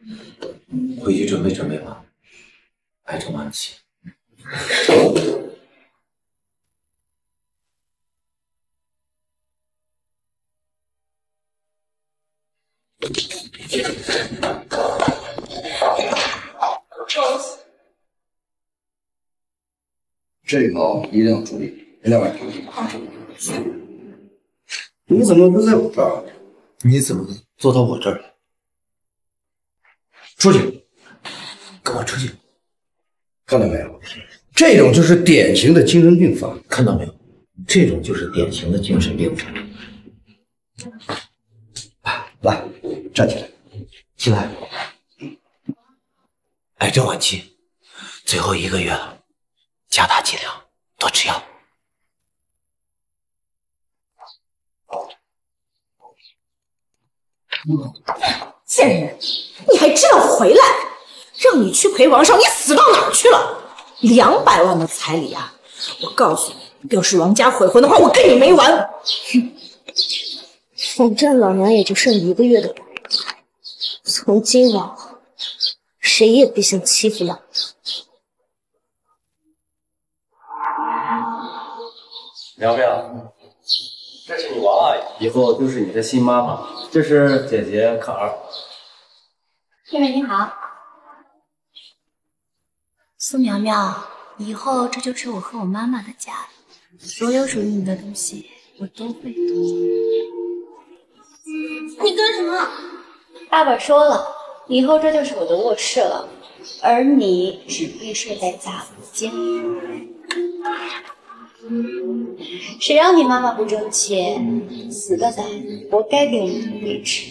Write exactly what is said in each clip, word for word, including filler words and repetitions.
回去准备准备吧，癌症晚期。 这个一定要注意，别在外头。你怎么不在我这儿？ 你怎么坐到我这儿了？ 出去！ 跟我出去！ 看到没有？这种就是典型的精神病犯。 看到没有？这种就是典型的精神病犯。 来，站起来， 起来。癌症晚期，最后一个月了，加大剂量，多吃药。 贱人，你还知道回来？让你去陪王少，你死到哪儿去了？两百万的彩礼啊！我告诉你，要是王家悔婚的话，我跟你没完！哼， 反正老娘也就剩一个月的功夫，从今往后，谁也别想欺负老娘。 苗苗，这是你王阿姨，以后就是你的新妈妈。这是姐姐可儿。 妹妹你好，苏苗苗，以后这就是我和我妈妈的家了，所有属于你的东西我都会读。 你干什么？ 爸爸说了，以后这就是我的卧室了，而你只必睡在杂物间。谁让你妈妈不争气，死个崽，活该给我们腾位置。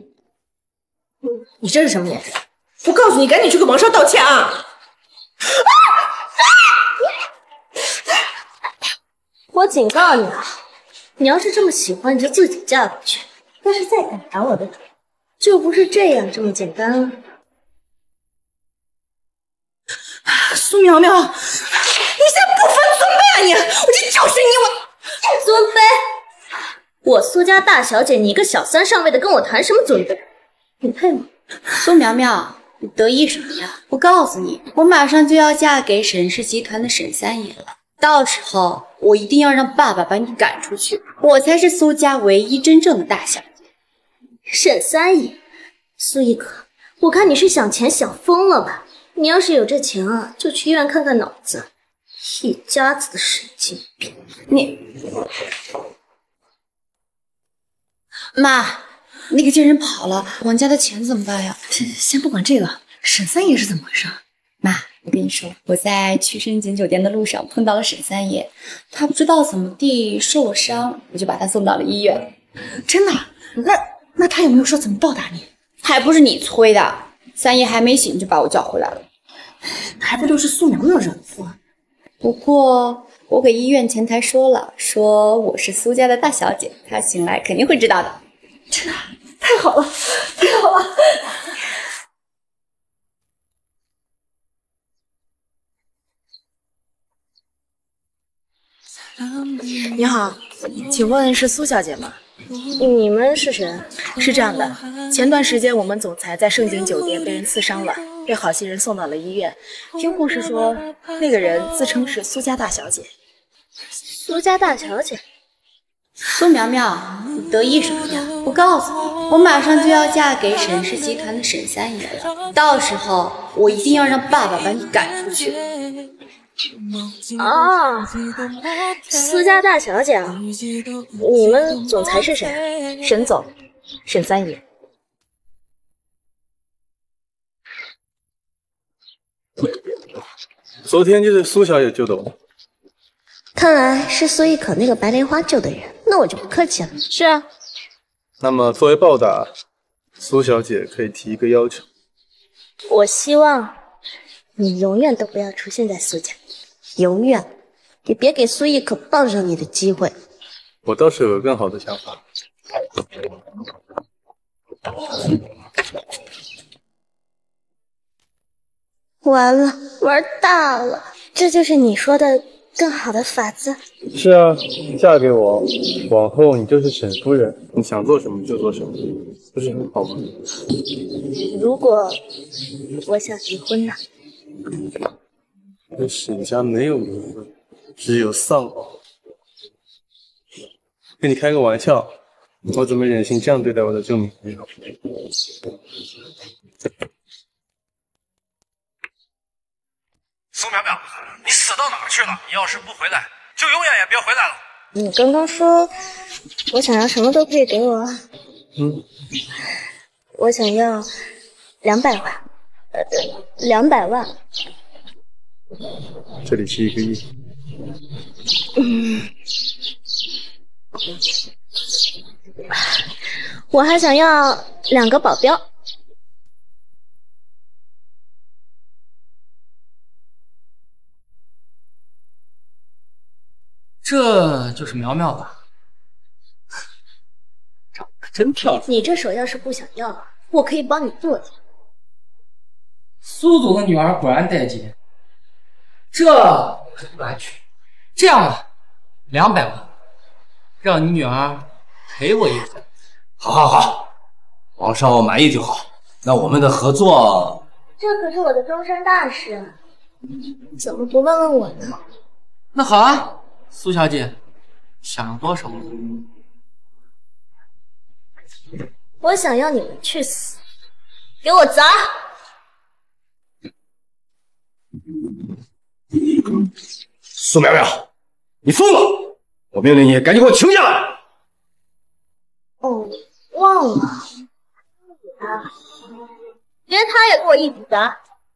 你这是什么眼神？我告诉你，赶紧去给王少道歉啊！ 我警告你啊，你要是这么喜欢，你就自己嫁过去。要是再敢打我的主，就不是这样这么简单了。 苏苗苗，你现在不分尊卑啊你！我就教训你我！ 尊卑？我苏家大小姐，你一个小三上位的，跟我谈什么尊卑？你配吗？ 苏苗苗，你得意什么呀？我告诉你，我马上就要嫁给沈氏集团的沈三爷了，到时候我一定要让爸爸把你赶出去，我才是苏家唯一真正的大小姐。 沈三爷，苏一可，我看你是想钱想疯了吧？你要是有这钱啊，就去医院看看脑子，一家子的神经病。 你，妈，那个贱人跑了，王家的钱怎么办呀？ 先不管这个，沈三爷是怎么回事？ 妈，我跟你说，我在去深井酒店的路上碰到了沈三爷，他不知道怎么地受了伤，我就把他送到了医院。 真的？那那他有没有说怎么报答你？ 还不是你催的，三爷还没醒就把我叫回来了。 还不就是苏苗苗惹祸？ 不过我给医院前台说了，说我是苏家的大小姐，他醒来肯定会知道的。 真的？太好了，太好了！你好，请问是苏小姐吗？ 你们是谁？ 是这样的，前段时间我们总裁在盛景酒店被人刺伤了，被好心人送到了医院。听护士说，那个人自称是苏家大小姐。 苏家大小姐？ 苏苗苗，你得意什么呀？我告诉你，我马上就要嫁给沈氏集团的沈三爷了，到时候我一定要让爸爸把你赶出去。 哦，苏家大小姐啊，你们总裁是谁？ 沈总，沈三爷。 昨天就是苏小姐救的我。 看来是苏一可那个白莲花救的人，那我就不客气了。 是啊。 那么作为报答，苏小姐可以提一个要求。 我希望你永远都不要出现在苏家，永远也别给苏一可傍上你的机会。 我倒是有个更好的想法。 完了，玩大了，这就是你说的更好的法子。 是啊，嫁给我，往后你就是沈夫人，你想做什么就做什么，不是很好吗？ 如果我想离婚呢？ 这沈家没有离婚，只有丧偶。跟你开个玩笑，我怎么忍心这样对待我的救命朋友？ 苏苗苗，你死到哪儿去了？你要是不回来，就永远也别回来了。 你刚刚说我想要什么都可以给我。 嗯， 我想要两百万，呃，两百万。 这里是一个亿。 嗯，我还想要两个保镖。 这就是苗苗吧？长得真漂亮。 你这手要是不想要，我可以帮你剁掉。 苏总的女儿果然带劲，这我是不敢娶。这样吧，两百万，让你女儿陪我一回。 好，好，好，皇上满意就好。那我们的合作， 这可是我的终身大事，怎么不问问我呢？ 那好啊。苏小姐，想要多少？ 我想要你们去死！给我砸！ 苏苗苗，你疯了！我命令你赶紧给我停下来！ 哦，忘了，啊，连他也给我一起砸！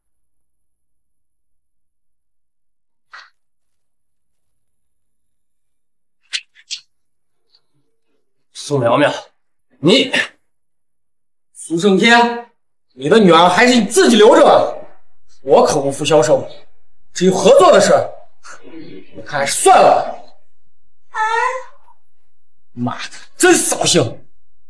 苏苗苗，你，苏胜天，你的女儿还是你自己留着吧，我可不服销售。至于合作的事，我看还是算了。哎，妈的，真扫兴！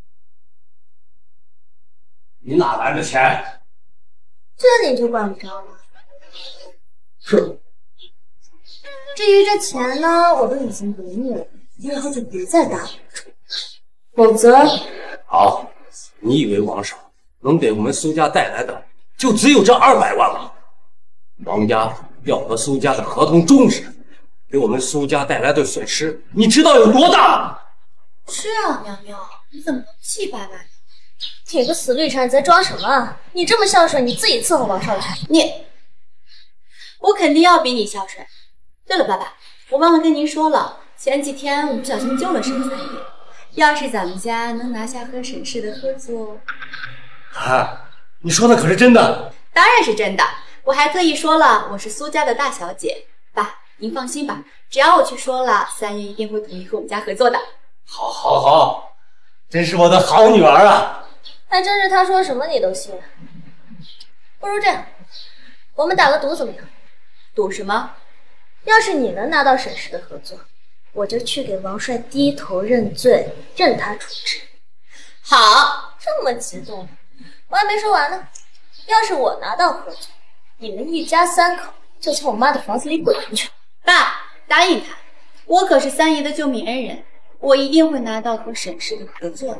你哪来的钱？ 这你就管不着了。 是。 至于这钱呢，我都已经给你了，以后就别再打我主。否则， 好，你以为王少能给我们苏家带来的就只有这二百万吗？王家要和苏家的合同终止，给我们苏家带来的损失，你知道有多大吗？ 是啊，苗苗，你怎么能气白白的？ 铁个死绿茶，你在装什么？你这么孝顺，你自己伺候王少去。 你，我肯定要比你孝顺。对了，爸爸，我忘了跟您说了，前几天我不小心救了沈三爷。要是咱们家能拿下和沈氏的合作， 啊，你说的可是真的？ 当然是真的，我还特意说了我是苏家的大小姐。爸，您放心吧，只要我去说了，三爷一定会同意和我们家合作的。 好，好，好，真是我的好女儿啊！ 还真是他说什么你都信。不如这样，我们打个赌怎么样？ 赌什么？ 要是你能拿到沈氏的合作，我就去给王帅低头认罪，任他处置。 好， 这么激动，我还没说完呢。要是我拿到合作，你们一家三口就从我妈的房子里滚出去。 爸，答应他，我可是三爷的救命恩人，我一定会拿到和沈氏的合作的。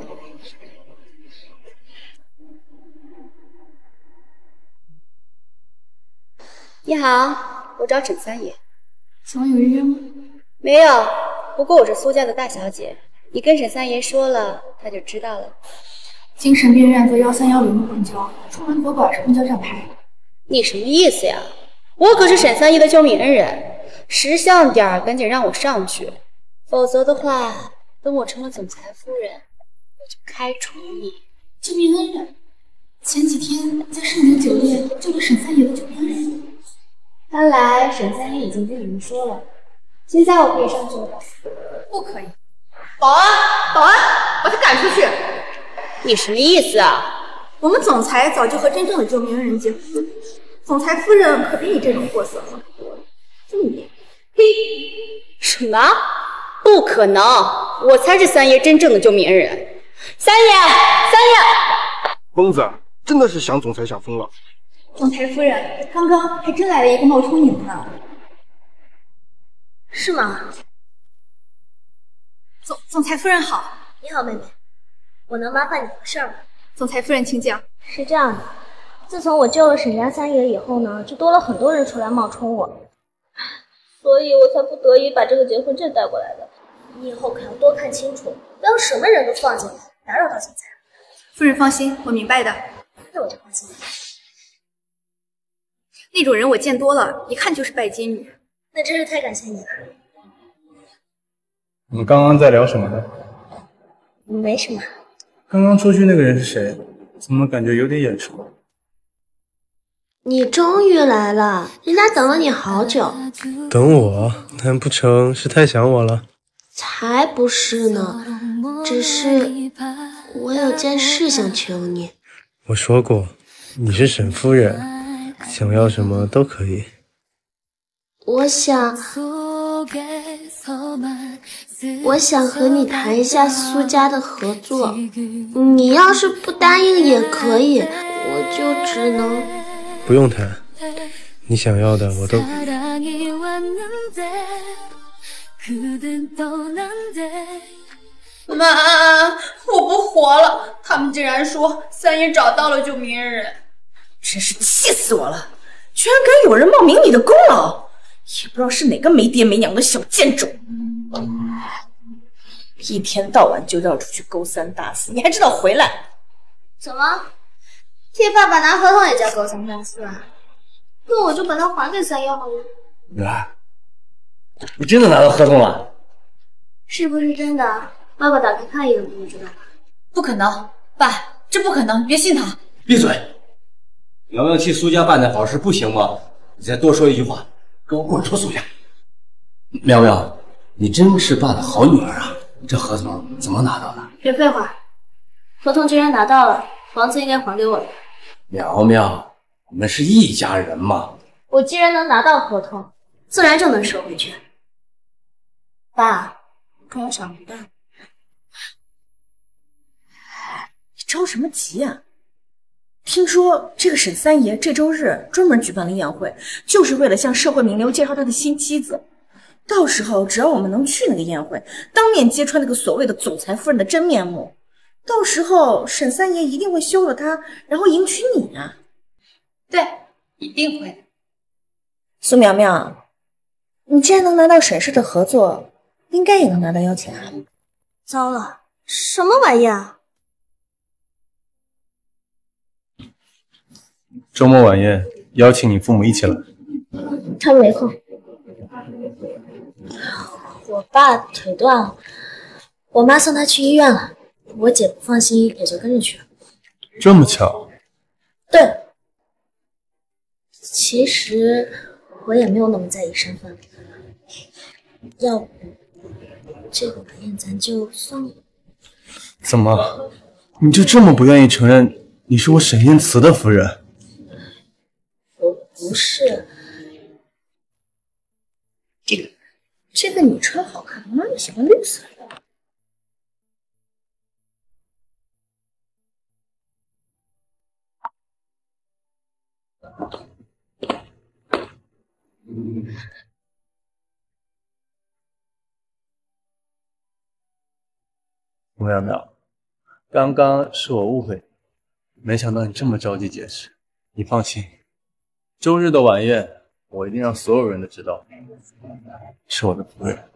你好，我找沈三爷。 请问有预约吗？ 没有，不过我是苏家的大小姐，你跟沈三爷说了，他就知道了。 精神病院坐幺三幺零的公交，出门左拐是公交站牌。 你什么意思呀？我可是沈三爷的救命恩人，识相点儿，赶紧让我上去，否则的话，等我成了总裁夫人，我就开除你。 救命恩人，前几天在盛宁酒店救了沈三爷的救命恩人。 看来沈三爷已经跟你们说了，现在我可以上去了吧？ 不可以！保安，保安，把他赶出去！ 你什么意思啊？ 我们总裁早就和真正的救命恩人结婚了，总裁夫人可比你这种货色好多了。就你， 嘿，什么？不可能！我才是三爷真正的救命恩人。三爷，三爷！ 疯子，真的是想总裁想疯了。 总裁夫人，刚刚还真来了一个冒充你的呢。 是吗？ 总总裁夫人好。 你好，妹妹，我能麻烦你个事儿吗？ 总裁夫人请讲。 是这样的，自从我救了沈家三爷以后呢，就多了很多人出来冒充我，所以我才不得已把这个结婚证带过来的。你以后可要多看清楚，不要什么人都放进来，打扰到总裁。 夫人放心，我明白的。 那我就放心了。 那种人我见多了，一看就是拜金女。 那真是太感谢你了。 你们刚刚在聊什么的？ 没什么。 刚刚出去那个人是谁？怎么感觉有点眼熟？ 你终于来了，人家等了你好久。 等我？难不成是太想我了？ 才不是呢，只是我有件事想求你。 我说过，你是沈夫人，想要什么都可以。 我想，我想和你谈一下苏家的合作。你要是不答应也可以，我就只能…… 不用谈，你想要的我都…… 妈，我不活了！他们竟然说三爷找到了救命恩人， 真是气死我了！居然敢有人冒名你的功劳，也不知道是哪个没爹没娘的小贱种，一天到晚就绕出去勾三搭四，你还知道回来？ 怎么，替爸爸拿合同也叫勾三搭四啊？那我就把它还给三爷好了。 女儿，你真的拿到合同了？ 是不是真的？爸爸打开看一眼不就知道了？ 不可能，爸，这不可能，别信他。 闭嘴！苗苗替苏家办的好事不行吗？你再多说一句话，给我滚出苏家！苗苗，你真是爸的好女儿啊！这合同怎么拿到的？ 别废话，合同既然拿到了，房子应该还给我的。 苗苗，我们是一家人嘛。 我既然能拿到合同，自然就能收回去。爸，跟我想不到。 你着什么急啊？听说这个沈三爷这周日专门举办了宴会，就是为了向社会名流介绍他的新妻子。到时候只要我们能去那个宴会，当面揭穿那个所谓的总裁夫人的真面目，到时候沈三爷一定会休了他，然后迎娶你啊！ 对，一定会的。 苏苗苗，你既然能拿到沈氏的合作，应该也能拿到邀请函。 糟了，什么玩意啊！ 周末晚宴邀请你父母一起来。 他们没空。我爸腿断了，我妈送他去医院了，我姐不放心，也就跟着去了。 这么巧？ 对，其实我也没有那么在意身份，要不这个晚宴咱就算了。 怎么，你就这么不愿意承认你是我沈燕慈的夫人？ 我不是。 这个这个你穿好看，妈妈喜欢绿色的。 吴淼淼，刚刚是我误会，没想到你这么着急解释。你放心，周日的晚宴我一定让所有人都知道，是我的夫人。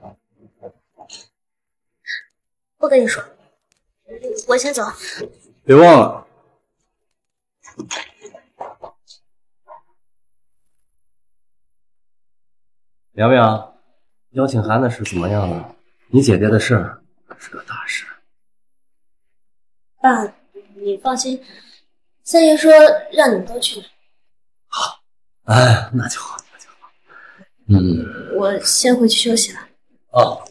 不跟你说，我先走。 别忘了， 苗苗，邀请函的事怎么样了？你姐姐的事是个大事。 爸，你放心，三爷说让你们都去。 好，哎，那就好，那就好。嗯， 我先回去休息了。 哦。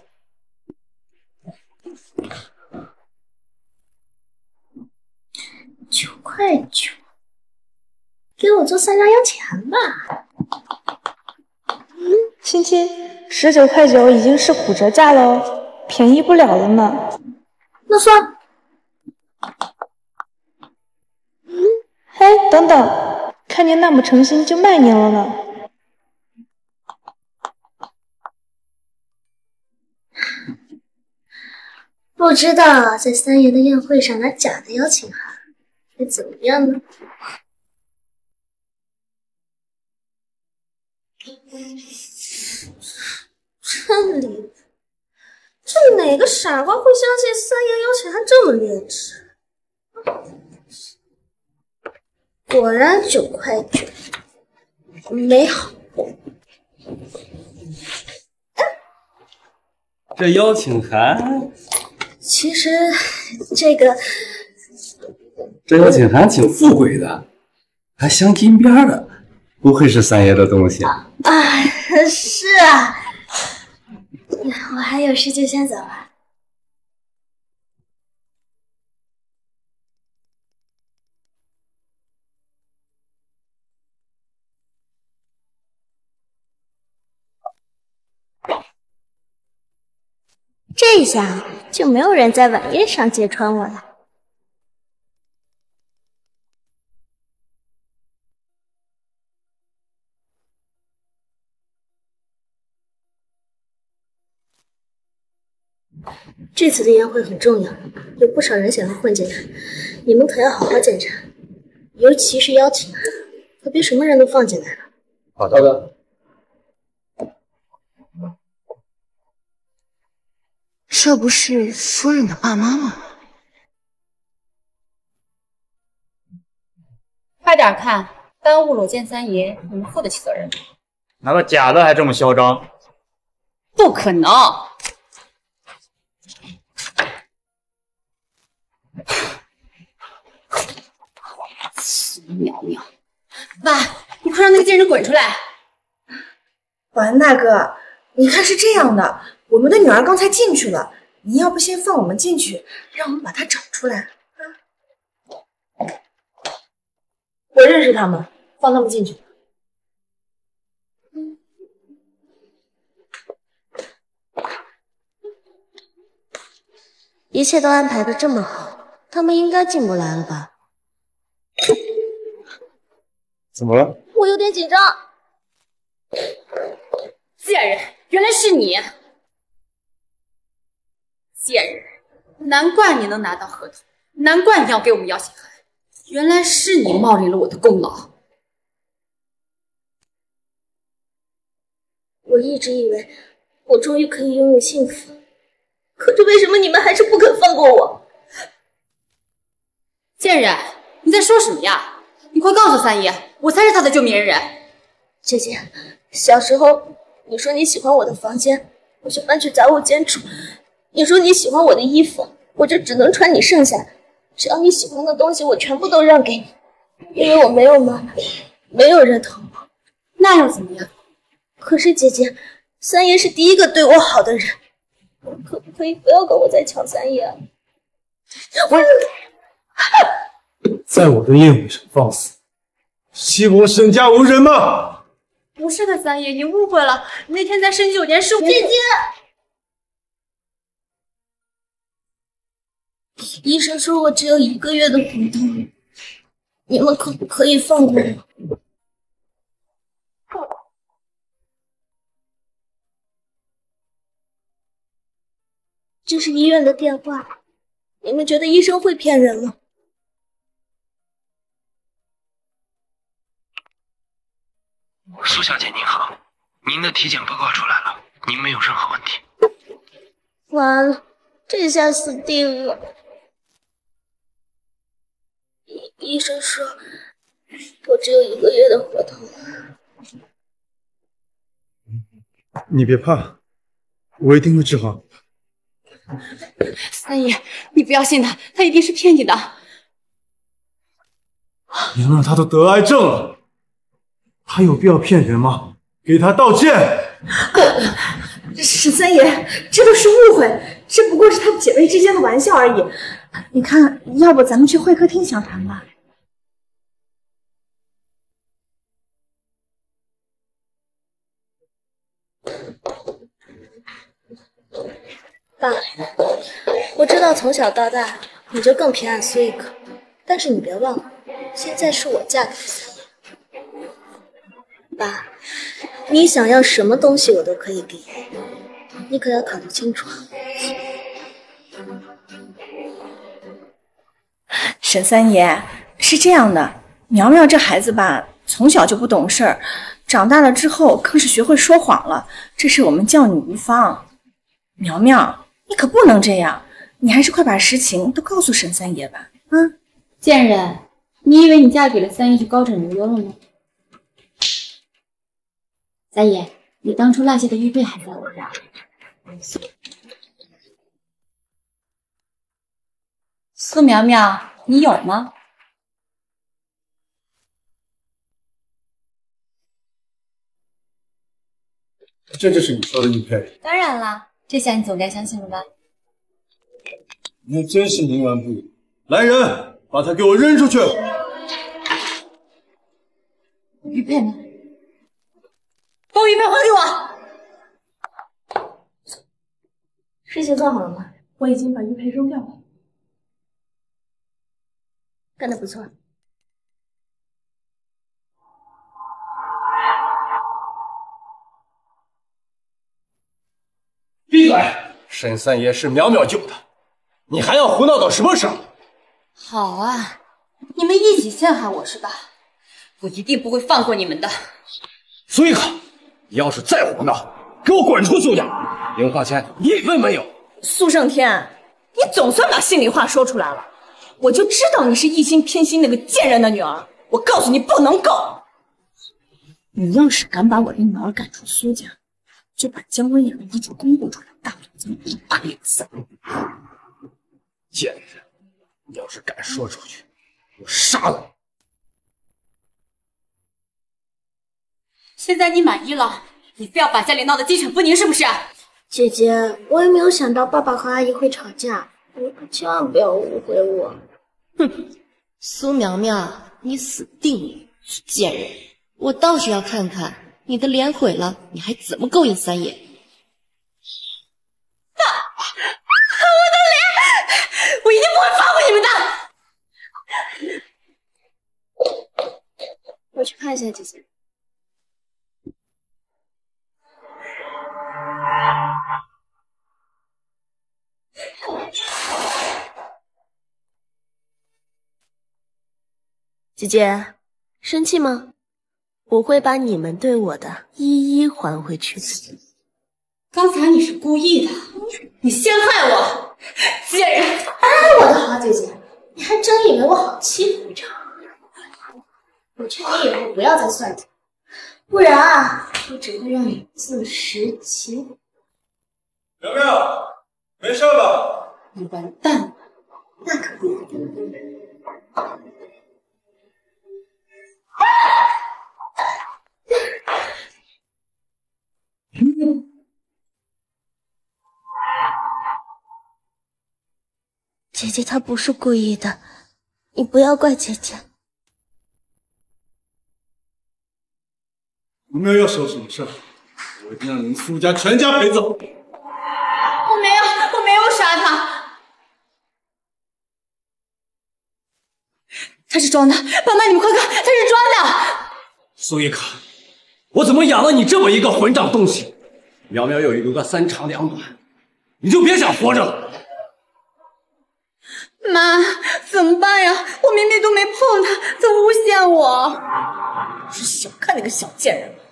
九块九，给我做三张邀请函吧。 嗯，亲亲，十九块九已经是骨折价了哦，便宜不了了呢。 那算。 嗯，嘿，等等，看您那么诚心，就卖您了呢。 不知道在三爷的宴会上拿假的邀请函会怎么样呢？真离谱！这哪个傻瓜会相信三爷邀请函这么劣质？果然九块九，没好货。 这邀请函， 其实这个这邀请函挺富贵的，还镶金边的，不会是三爷的东西啊？ 啊，是啊。我还有事就先走了。这下就没有人在晚宴上揭穿我了。这次的宴会很重要，有不少人想要混进来，你们可要好好检查，尤其是邀请函，可别什么人都放进来了。 好的。 这不是夫人的爸妈吗？ 快点看，耽误裸见三爷，你们负得起责任吗？ 拿个假的还这么嚣张？ 不可能！死苗苗，爸，你快让那个贱人滚出来！ 保安大哥，你看是这样的，我们的女儿刚才进去了，您要不先放我们进去，让我们把她找出来啊？我认识他们，放他们进去。 一切都安排的这么好，他们应该进不来了吧？ 怎么了？ 我有点紧张。 贱人，原来是你！贱人，难怪你能拿到合同，难怪你要给我们邀请函，原来是你冒领了我的功劳。 我一直以为我终于可以拥有幸福，可是为什么你们还是不肯放过我？ 贱人，你在说什么呀？你快告诉三爷，我才是他的救命恩人。 姐姐，小时候你说你喜欢我的房间，我就搬去杂物间住。你说你喜欢我的衣服，我就只能穿你剩下的。只要你喜欢的东西，我全部都让给你，因为我没有妈妈，没有人疼我。 那又怎么样？ 可是姐姐，三爷是第一个对我好的人，可不可以不要跟我再抢三爷啊？我。 在我的宴会上放肆，欺负我沈家无人吗？ 不是的，三爷，你误会了。那天在深酒店是我姐姐。医生说我只有一个月的活动，你们可不可以放过我？这是医院的电话，你们觉得医生会骗人吗？ 苏小姐您好，您的体检报告出来了，您没有任何问题。 完了，这下死定了。医医生说我只有一个月的合同。 你别怕，我一定会治好。 三爷，你不要信他，他一定是骗你的。 娘让他都得癌症了，还有必要骗人吗？给他道歉！ 沈三爷，这都是误会，这不过是他们姐妹之间的玩笑而已。你看，要不咱们去会客厅详谈吧。 爸，我知道从小到大你就更偏爱苏一可，但是你别忘了，现在是我嫁给三爷。爸，你想要什么东西我都可以给你，你可要考虑清楚啊。 沈三爷，是这样的，苗苗这孩子吧，从小就不懂事儿，长大了之后更是学会说谎了，这是我们教你无方。苗苗，你可不能这样，你还是快把实情都告诉沈三爷吧。啊， 贱人，你以为你嫁给了三爷就高枕无忧了吗？三爷，你当初落下的玉佩还在我这儿。苏苗苗，你有吗？ 这就是你说的玉佩？ 当然啦，这下你总该相信了吧？ 你还真是冥顽不灵！来人，把他给我扔出去！ 玉佩呢？把我玉佩还给我！ 事情做好了吗？ 我已经把玉佩扔掉了。 干得不错。 闭嘴！沈三爷是淼淼救的，你还要胡闹到什么时候？ 好啊，你们一起陷害我是吧？我一定不会放过你们的。 苏一可，你要是再胡闹，给我滚出苏家！零花钱一分没有。 苏胜天，你总算把心里话说出来了。我就知道你是一心偏心那个贱人的女儿，我告诉你不能够！你要是敢把我的女儿赶出苏家，就把姜文雅的遗嘱公布出来，大不了咱们一拍两散。 贱人，你要是敢说出去，我杀了你！ 现在你满意了？你非要把家里闹得鸡犬不宁是不是？ 姐姐，我也没有想到爸爸和阿姨会吵架，你可千万不要误会我。 哼，苏苗苗，你死定了，贱人！我倒是要看看你的脸毁了，你还怎么勾引三爷？ 啊！我的脸，我一定不会放过你们的！ 我去看一下姐姐。姐姐，生气吗？我会把你们对我的一一还回去的。 刚才你是故意的，你陷害我，贱人！ 哎，我的好姐姐，你还真以为我好欺负一场？我劝你以后不要再算计，不然啊，我只会让你自食其果。 苗苗，没事吧？ 你完蛋了！ 那可不。姐姐她不是故意的，你不要怪姐姐。 苗苗要是有什么事，我一定让你们苏家全家陪走。 我没有，我没有杀他，他是装的，爸妈你们快看，他是装的。 苏一可，我怎么养了你这么一个混账东西？苗苗有一个三长两短，你就别想活着了。 妈，怎么办呀？我明明都没碰他，他诬陷我。 是小看那个小贱人了。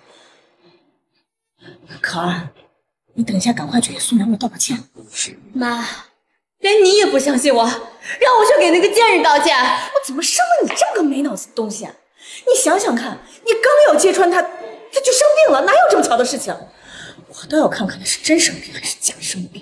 可儿，你等一下，赶快去给苏苗苗道个歉。 妈，连你也不相信我，让我去给那个贱人道歉。 我怎么生了你这么个没脑子的东西啊？你想想看，你刚要揭穿他，他就生病了，哪有这么巧的事情？我倒要看看他是真生病还是假生病。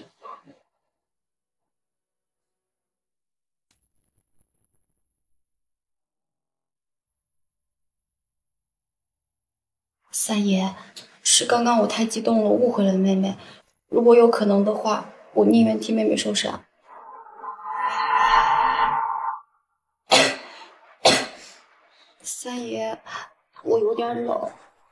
三爷，是刚刚我太激动了，误会了妹妹。如果有可能的话，我宁愿替妹妹受伤。三爷，我有点冷。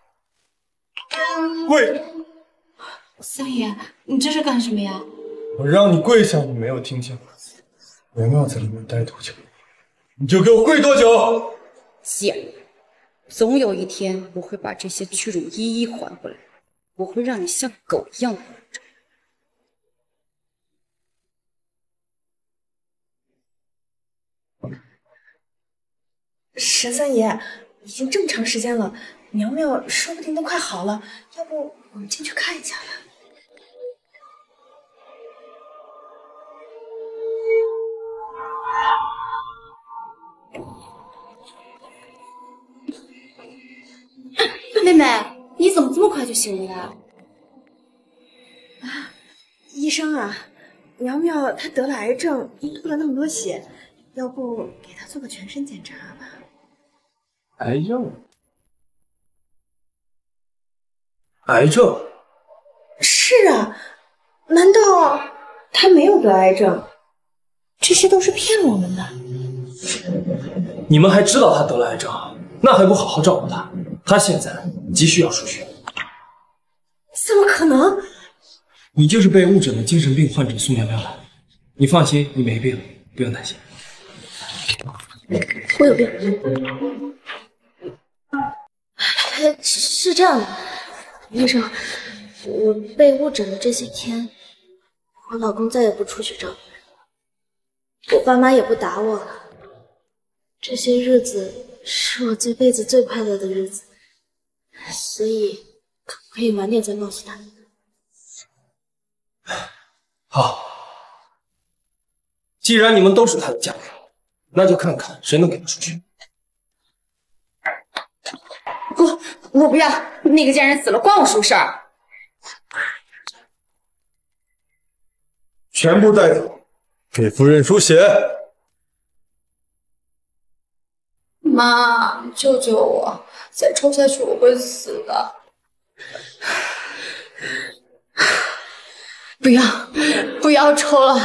跪！ 三爷，你这是干什么呀？ 我让你跪下，你没有听见吗？苗苗在里面待多久，你就给我跪多久。 贱人！总有一天，我会把这些屈辱一一还回来。我会让你像狗一样活着。 沈三爷，已经这么长时间了，苗苗说不定都快好了，要不我们进去看一下呀？ 妹妹，你怎么这么快就醒了呀？ 啊，医生啊，苗苗她得了癌症，吐了那么多血，要不给她做个全身检查吧？ 癌症？癌症？ 是啊，难道她没有得癌症？这些都是骗我们的。 你们还知道她得了癌症，那还不好好照顾她？她现在急需要输血。 怎么可能？ 你就是被误诊的精神病患者苏苗苗了。你放心，你没病，不用担心。 我有病。是是这样的，医生，我被误诊的这些天，我老公再也不出去找人，我爸妈也不打我了。这些日子是我这辈子最快乐的日子，所以可不可以晚点再告诉他？ 好，既然你们都是他的家人，那就看看谁能给他出去。 不，我不要，那个贱人死了关我什么事儿？ 全部带走，给夫人输血。 妈，救救我！再抽下去我会死的。不要，不要抽了！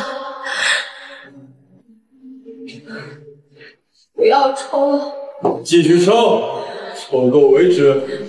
不要抽了！ 继续抽，抽够为止。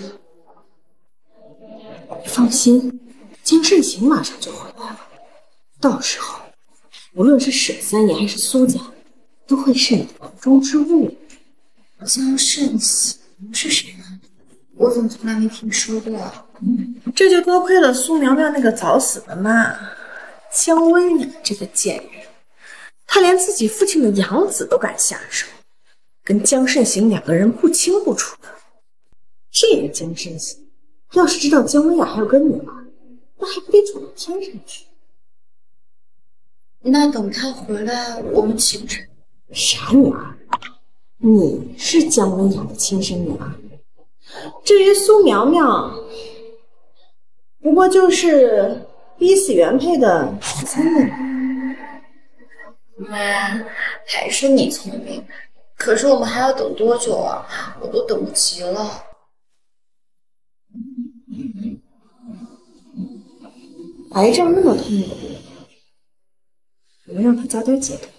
放心，江慎行马上就回来了，到时候无论是沈三爷还是苏家，都会是你的囊中之物。 江慎行是谁呢？我怎么从来没听说过啊？ 这就多亏了苏苗苗那个早死的妈江温雅这个贱人，她连自己父亲的养子都敢下手，跟江慎行两个人不清不楚的。这个江慎行要是知道江温雅还有个女儿，那还不得闯到天上去？ 那等他回来，我们岂不是？ 啥女儿？你是江温雅的亲生女儿。至于苏苗苗，不过就是逼死原配的十三妹。 妈，还是你聪明。可是我们还要等多久啊？我都等不及了。 癌症那么痛苦，我们让他早点解脱。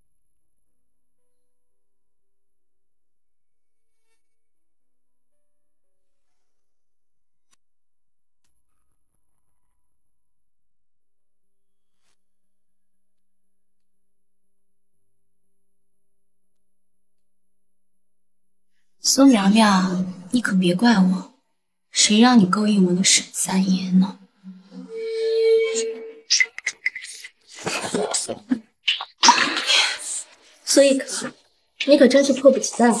苏苗苗，你可别怪我，谁让你勾引我的沈三爷呢？ 所以可，你可真是迫不及待。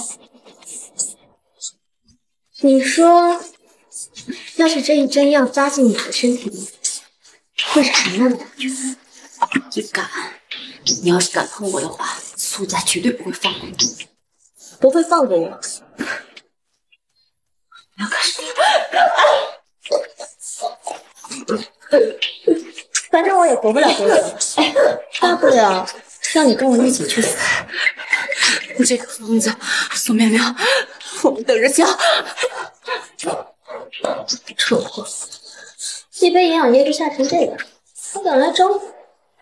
你说，要是这一针药扎进你的身体里，会是什么样的感觉？ 你敢？你要是敢碰我的话，苏家绝对不会放过你。 不会放过我。 不要干什么？ 反正我也活不了多久，大不了让你跟我一起去死。 你这个疯子，苏苗苗，我们等着瞧。 蠢货，一杯营养液就吓成这样，还敢来招我？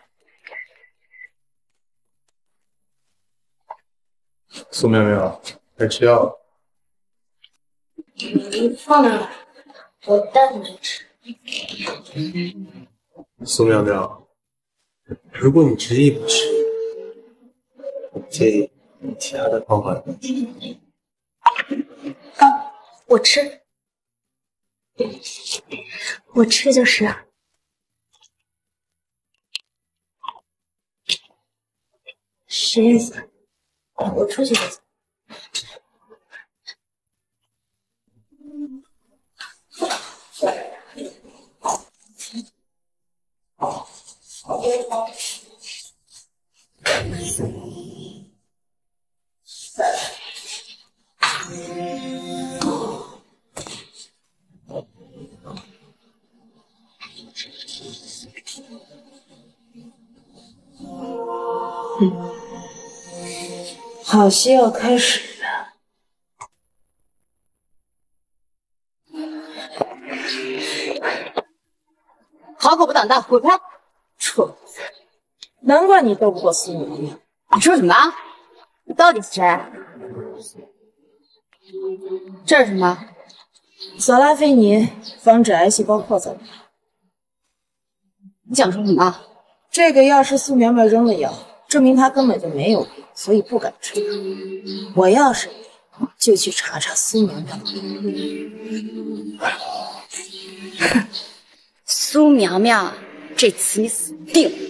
苏苗苗，该吃药了。 你放那吧，我待会就吃。 苏苗苗，如果你执意不吃，我不介意用其他的方法来吃。 我吃，我吃就是。实验室，我出去就走。 好戏要开始了。 好狗不长大，滚开！ 蠢子，难怪你斗不过苏娘娘。 你说什么？你到底是谁？这是什么？ 索拉菲尼防止癌细胞扩散。 你想说什么？ 这个药是苏苗苗扔了药，证明她根本就没有病，所以不敢吃。我要是你，就去查查苏苗苗。 苏苗苗，这次你死定了！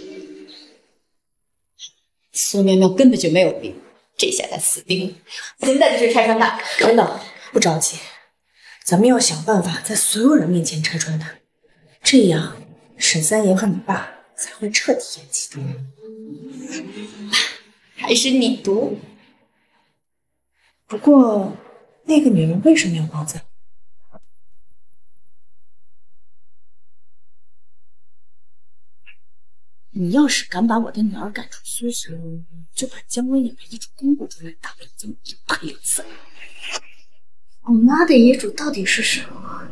苏苗苗根本就没有病，这下她死定了。现在就去拆穿她。 等等，不着急，咱们要想办法在所有人面前拆穿她，这样沈三爷和你爸才会彻底咽气的。 还是你毒。 不过，那个女人为什么要帮咱？你要是敢把我的女儿赶出苏家，就把姜文演的遗嘱公布出来，大不了咱们一赔两分。 我妈的遗嘱到底是什么？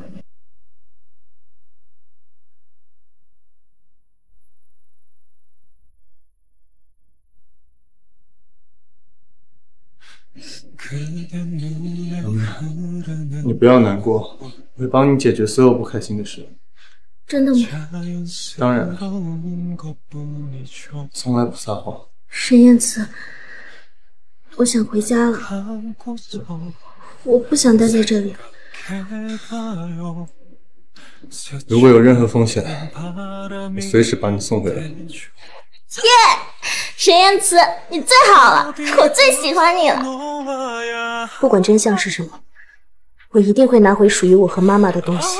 你不要难过，我会帮你解决所有不开心的事。 真的吗？ 当然，从来不撒谎。 沈燕慈，我想回家了，我不想待在这里。 如果有任何风险，我随时把你送回来。 耶，沈燕慈，你最好了，我最喜欢你了。不管真相是什么，我一定会拿回属于我和妈妈的东西。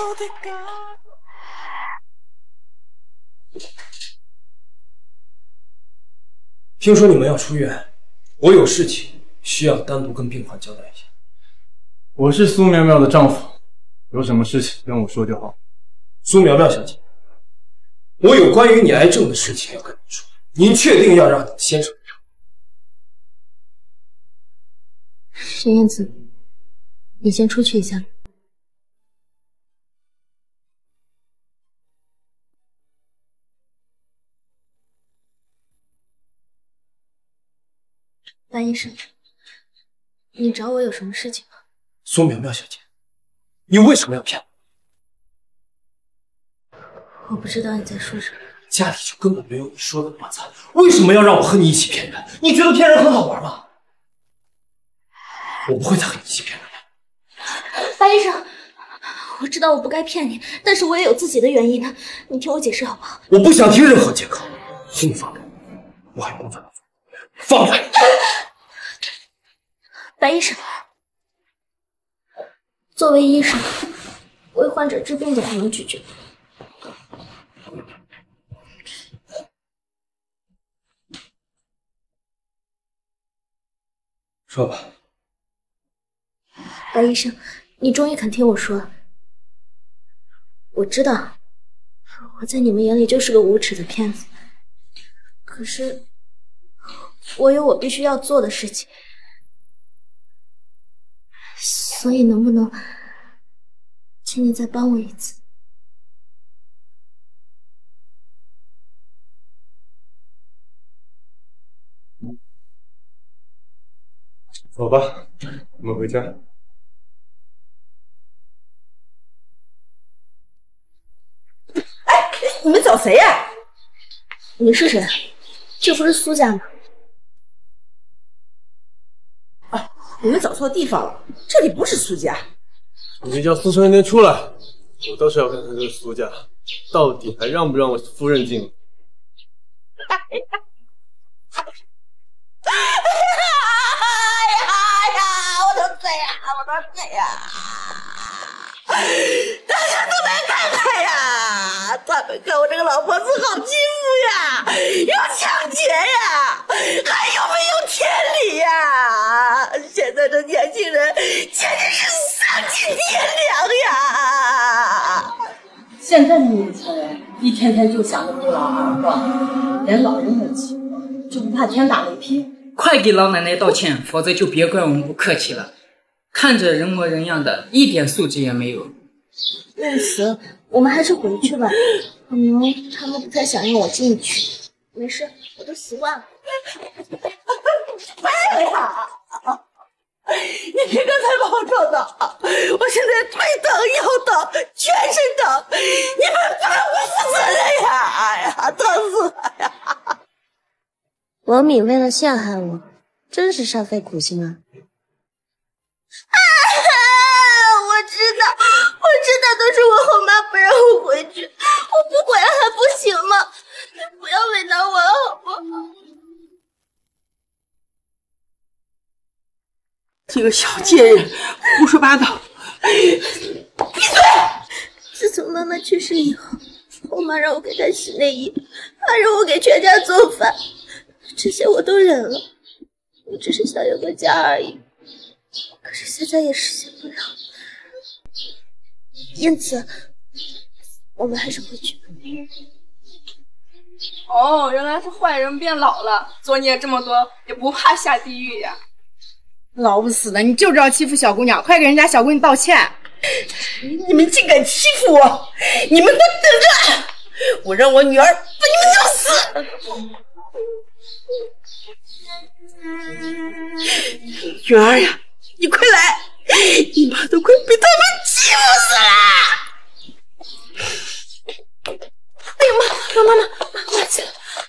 听说你们要出院，我有事情需要单独跟病患交代一下。 我是苏苗苗的丈夫，有什么事情跟我说就好。 苏苗苗小姐，我有关于你癌症的事情要跟您说，您确定要让你的先生？ 沈燕子，你先出去一下。白医生，你找我有什么事情吗？ 苏苗苗小姐，你为什么要骗我？ 我不知道你在说什么。 家里就根本没有你说的那么惨，为什么要让我和你一起骗人？你觉得骗人很好玩吗？我不会再和你一起骗人了。 白医生，我知道我不该骗你，但是我也有自己的原因的，你听我解释好不好？ 我不想听任何借口，请你放开我，还有工作要做，放开！ 白医生，作为医生，为患者治病怎么能拒绝？ 说吧。 白医生，你终于肯听我说。我知道，我在你们眼里就是个无耻的骗子。可是，我有我必须要做的事情。所以，能不能，请你再帮我一次？ 走吧，我们回家。 哎，你们找谁呀？ 你是谁？这不是苏家吗？ 啊，你们找错地方了，这里不是苏家。 你叫苏成天出来，我倒是要看看这个苏家到底还让不让我夫人进来。 哎呀呀！我的嘴呀！我的嘴呀！ 他们看我这个老婆子好欺负呀，有抢劫呀，还有没有天理呀？现在这年轻人简直是丧尽天良呀！ 现在的年轻人一天天就想着不劳而获，连老人都欺负，就不怕天打雷劈？ 快给老奶奶道歉，否则就别怪我们不客气了。看着人模人样的，一点素质也没有。 念慈，我们还是回去吧，可能他们不太想让我进去。没事，我都习惯了。 哎呀！你别刚才把我撞倒，我现在腿疼、腰疼、全身疼，你们不能不负责任呀！哎呀，疼死我呀！ 王敏为了陷害我，真是煞费苦心啊！啊！我知道，我知道都是我后妈不让我回去，我不回来还不行吗？你不要为难我好不好？ 这个小贱人，胡说八道！闭嘴！ 自从妈妈去世以后，我妈让我给她洗内衣，还让我给全家做饭，这些我都忍了。我只是想有个家而已，可是现在也实现不了。因此，我们还是回去吧。 哦，原来是坏人变老了，作孽这么多，也不怕下地狱呀！ 老不死的，你就知道欺负小姑娘，快给人家小闺女道歉！ 你们竟敢欺负我！你们都等着！我让我女儿把你们弄死！女儿呀，你快来！你妈都快被他们欺负死了！ 哎呀妈，妈妈妈，妈起来！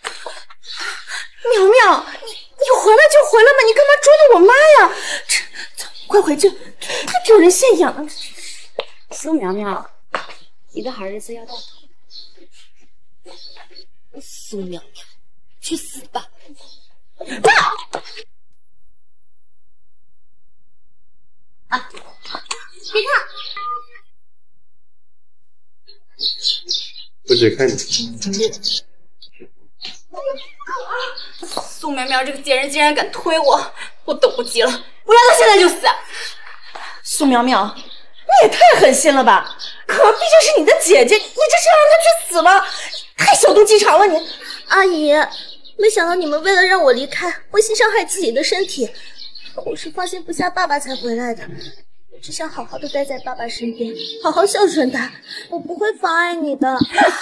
苗苗，你你回来就回来嘛，你干嘛捉弄我妈呀？这，走，快回去，太丢人现眼了。 苏苗苗，你的好日子要到头。苏苗苗，去死吧！ 爸！ 啊！ 别看！ 不许看你！ 苏苗苗这个贱人竟然敢推我，我等不及了，我让她现在就死！苏苗苗，你也太狠心了吧！可毕竟是你的姐姐，你这是要让她去死吗？太小肚鸡肠了你！ 阿姨，没想到你们为了让我离开，会心伤害自己的身体。我是放心不下爸爸才回来的，我只想好好的待在爸爸身边，好好孝顺他，我不会妨碍你的。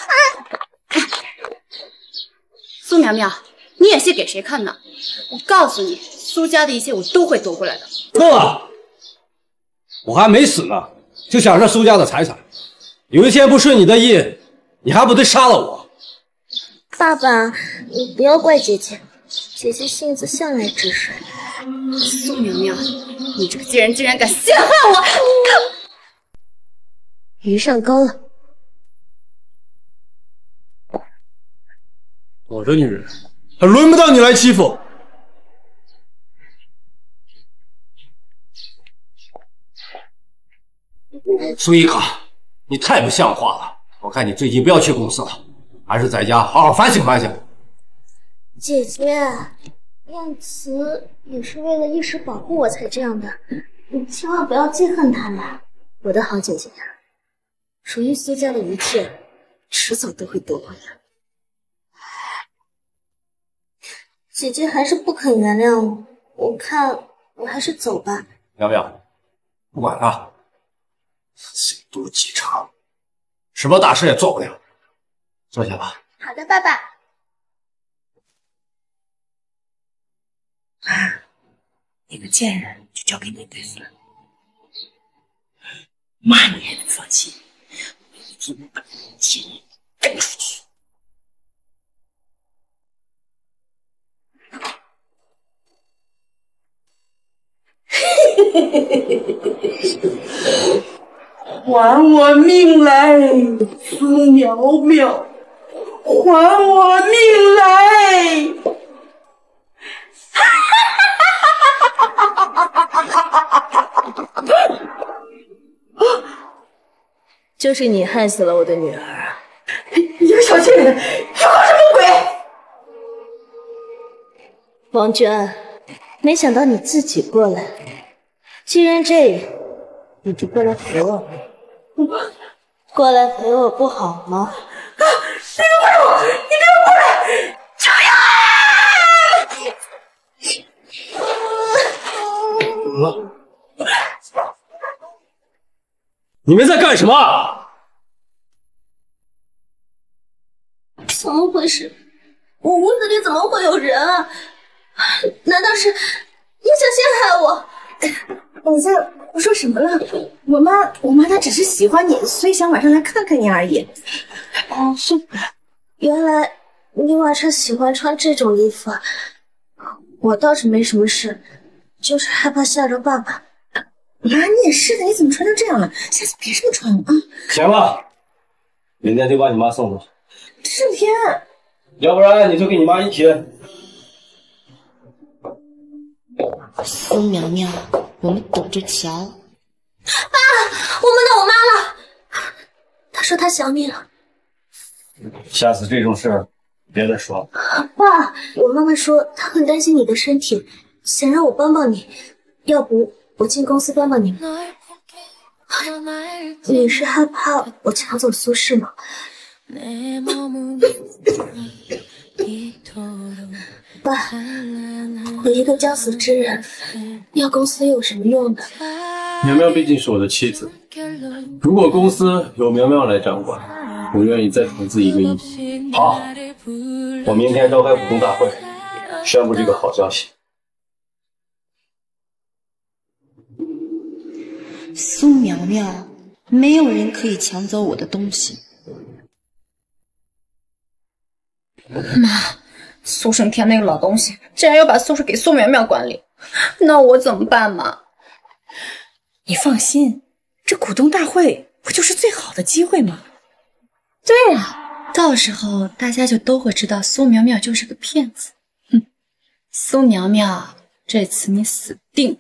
苏苗苗，你演戏给谁看呢？我告诉你，苏家的一切我都会夺回来的。 够了！我还没死呢，就想着苏家的财产，有一天不顺你的意，你还不得杀了我？ 爸爸，你不要怪姐姐，姐姐性子向来直率。 苏苗苗，你这个贱人竟然敢陷害我！ 鱼上钩了。 我的女人，还轮不到你来欺负。 苏一卡，你太不像话了！我看你最近不要去公司了，还是在家好好反省反省。 姐姐，念慈也是为了一时保护我才这样的，你千万不要记恨他们。我的好姐姐呀，属于苏家的一切，迟早都会夺回来。姐姐还是不肯原谅我，我看我还是走吧。 苗苗，不管了，心肚鸡肠，什么大事也做不了。坐下吧。 好的，爸爸。 那个贱人就交给你对付了。妈，你还能放心，我一定能把那个贱人赶出去。还我命来，苏苗苗！还我命来！ 就是你害死了我的女儿啊！ 小贱人，你搞什么鬼？ 王娟，没想到你自己过来。既然这样，你就过来陪我。过来陪我不好吗？ 啊！你别过来！你别过来！小雅！ 怎么了？你们在干什么？ 怎么回事？我屋子里怎么会有人啊？难道是你想陷害我？ 你在胡说什么了？我妈，我妈她只是喜欢你，所以想晚上来看看你而已。 哦，是，原来你晚上喜欢穿这种衣服啊。我倒是没什么事，就是害怕吓着爸爸。 妈，你也是的，你怎么穿成这样了？下次别这么穿了啊！ 行了，明天就把你妈送走。 盛天， 要不然你就跟你妈一起。 苏苗苗，我们等着瞧。 爸，我梦到我妈了，她说她想你了。 下次这种事儿别再说了。 爸，我妈妈说她很担心你的身体，想让我帮帮你，要不我进公司帮帮你们。你是害怕我抢走苏轼吗？爸，我一个将死之人，要公司有什么用呢？ 苗苗毕竟是我的妻子，如果公司由苗苗来掌管，我愿意再投资一个亿。 好，我明天召开股东大会，宣布这个好消息。 苏苗苗，没有人可以抢走我的东西。 妈，苏胜天那个老东西竟然要把苏氏给苏苗苗管理，那我怎么办嘛？ 你放心，这股东大会不就是最好的机会吗？ 对啊，到时候大家就都会知道苏苗苗就是个骗子。哼，苏苗苗，这次你死定了。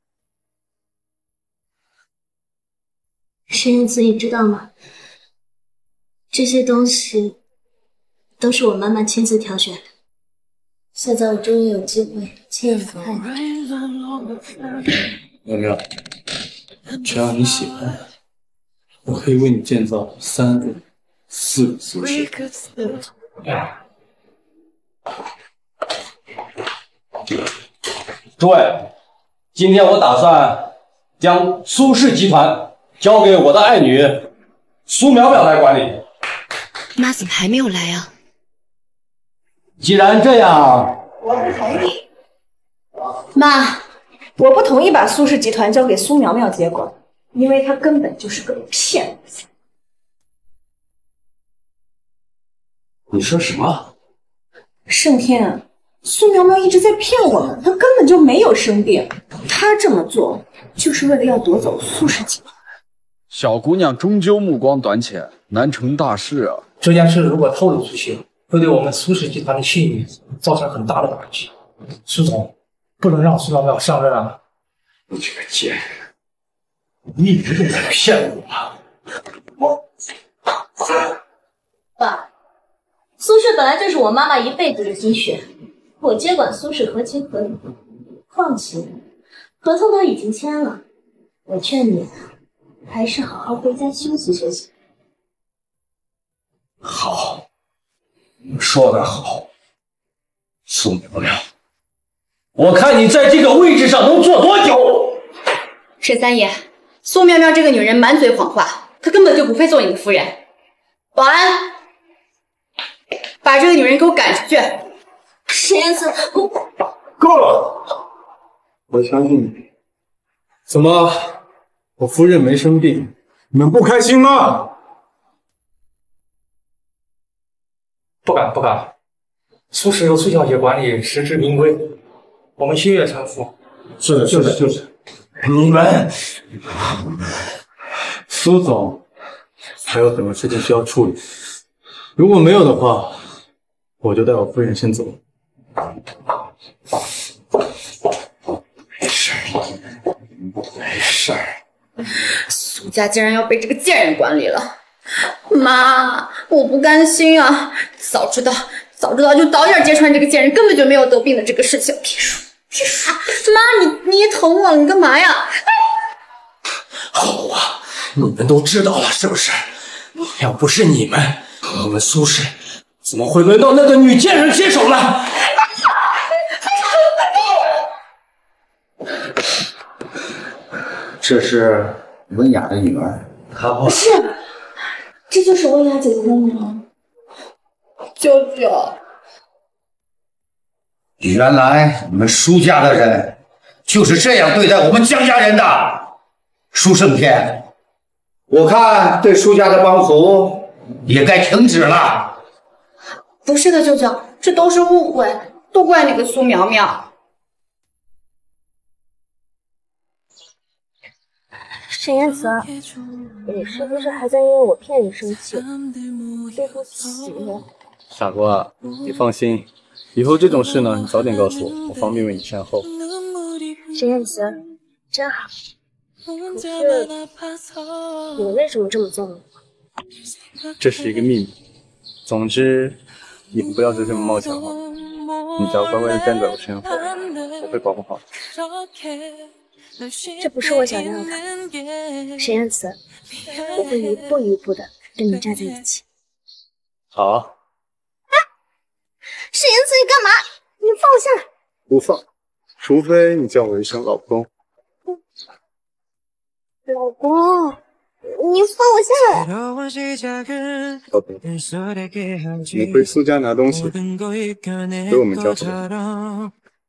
申燕子，你知道吗？这些东西都是我妈妈亲自挑选的。现在我终于有机会亲眼看你。 苗苗，只要你喜欢，我可以为你建造三个、四个苏轼。 诸位，今天我打算将苏氏集团交给我的爱女苏苗苗来管理。 妈怎么还没有来啊？ 既然这样， 我不同意。 妈， 我不同意把苏氏集团交给苏苗苗接管，因为她根本就是个骗子。 你说什么？ 盛天，苏苗苗一直在骗我们，她根本就没有生病，她这么做就是为了要夺走苏氏集团。 小姑娘终究目光短浅，难成大事啊！ 这件事如果透露出去，会对我们苏氏集团的信誉造成很大的打击。苏总，不能让苏苗苗上任啊！ 你这个贱人，你一直都在骗我！我， 爸，苏氏本来就是我妈妈一辈子的心血，我接管苏氏合情合理。况且合同都已经签了，我劝你还是好好回家休息休息。 好，说得好，苏苗苗，我看你在这个位置上能坐多久？ 沈三爷，苏苗苗这个女人满嘴谎话，她根本就不配做你的夫人。保安，把这个女人给我赶出去！ 沈燕子，我够了！我相信你。怎么，我夫人没生病，你们不开心吗？ 不敢不敢，苏氏由苏小姐管理，实至名归，我们心悦诚服。 是的，是的，就是。你们，苏总，还有什么事情需要处理？如果没有的话，我就带我夫人先走。 没事，没事。 苏家竟然要被这个贱人管理了， 妈，我不甘心啊！早知道，早知道就早点揭穿这个贱人根本就没有得病的这个事情。别说，别说，妈，你捏疼我，你干嘛呀？ 好啊，你们都知道了是不是？要不是你们，我们苏氏怎么会轮到那个女贱人接手呢？ 这是文雅的女儿，她不是，这就是文雅姐姐的女儿。 舅舅， 原来你们苏家的人就是这样对待我们江家人的。苏胜天，我看对苏家的帮扶也该停止了。 不是的，舅舅，这都是误会，都怪那个苏苗苗。 沈燕慈，你是不是还在因为我骗你生气？对不起。 傻瓜，你放心，以后这种事呢，你早点告诉我，我方便为你善后。 沈燕慈，真好。可是你为什么这么纵容我？ 这是一个秘密。总之，以后不要再这么冒险了。你只要乖乖的站在我身后，我会保护好你。 这不是我想要的，沈燕慈，我会一步一步的跟你站在一起。 好。 沈燕慈，你干嘛？你放我下来！ 不放，除非你叫我一声老公。 老公，你放我下来！ 宝贝，你回苏家拿东西，给我们交回来。 嗯。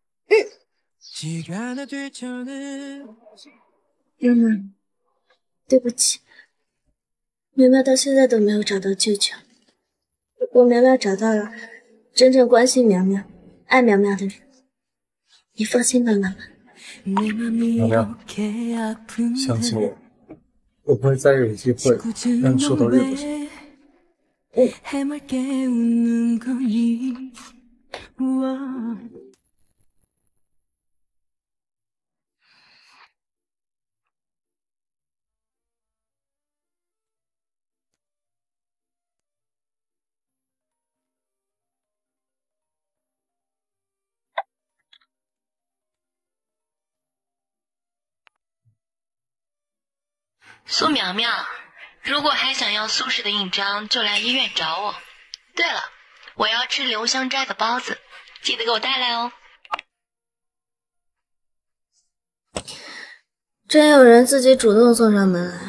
妈妈，对不起，苗苗到现在都没有找到舅舅。如果苗苗找到了真正关心苗苗、爱苗苗的人，你放心吧，妈妈。 苗苗，相信我，我不会再有机会让你受到任何伤。 嗯。 苏苗苗，如果还想要苏氏的印章，就来医院找我。对了，我要吃留香斋的包子，记得给我带来哦。 真有人自己主动送上门来。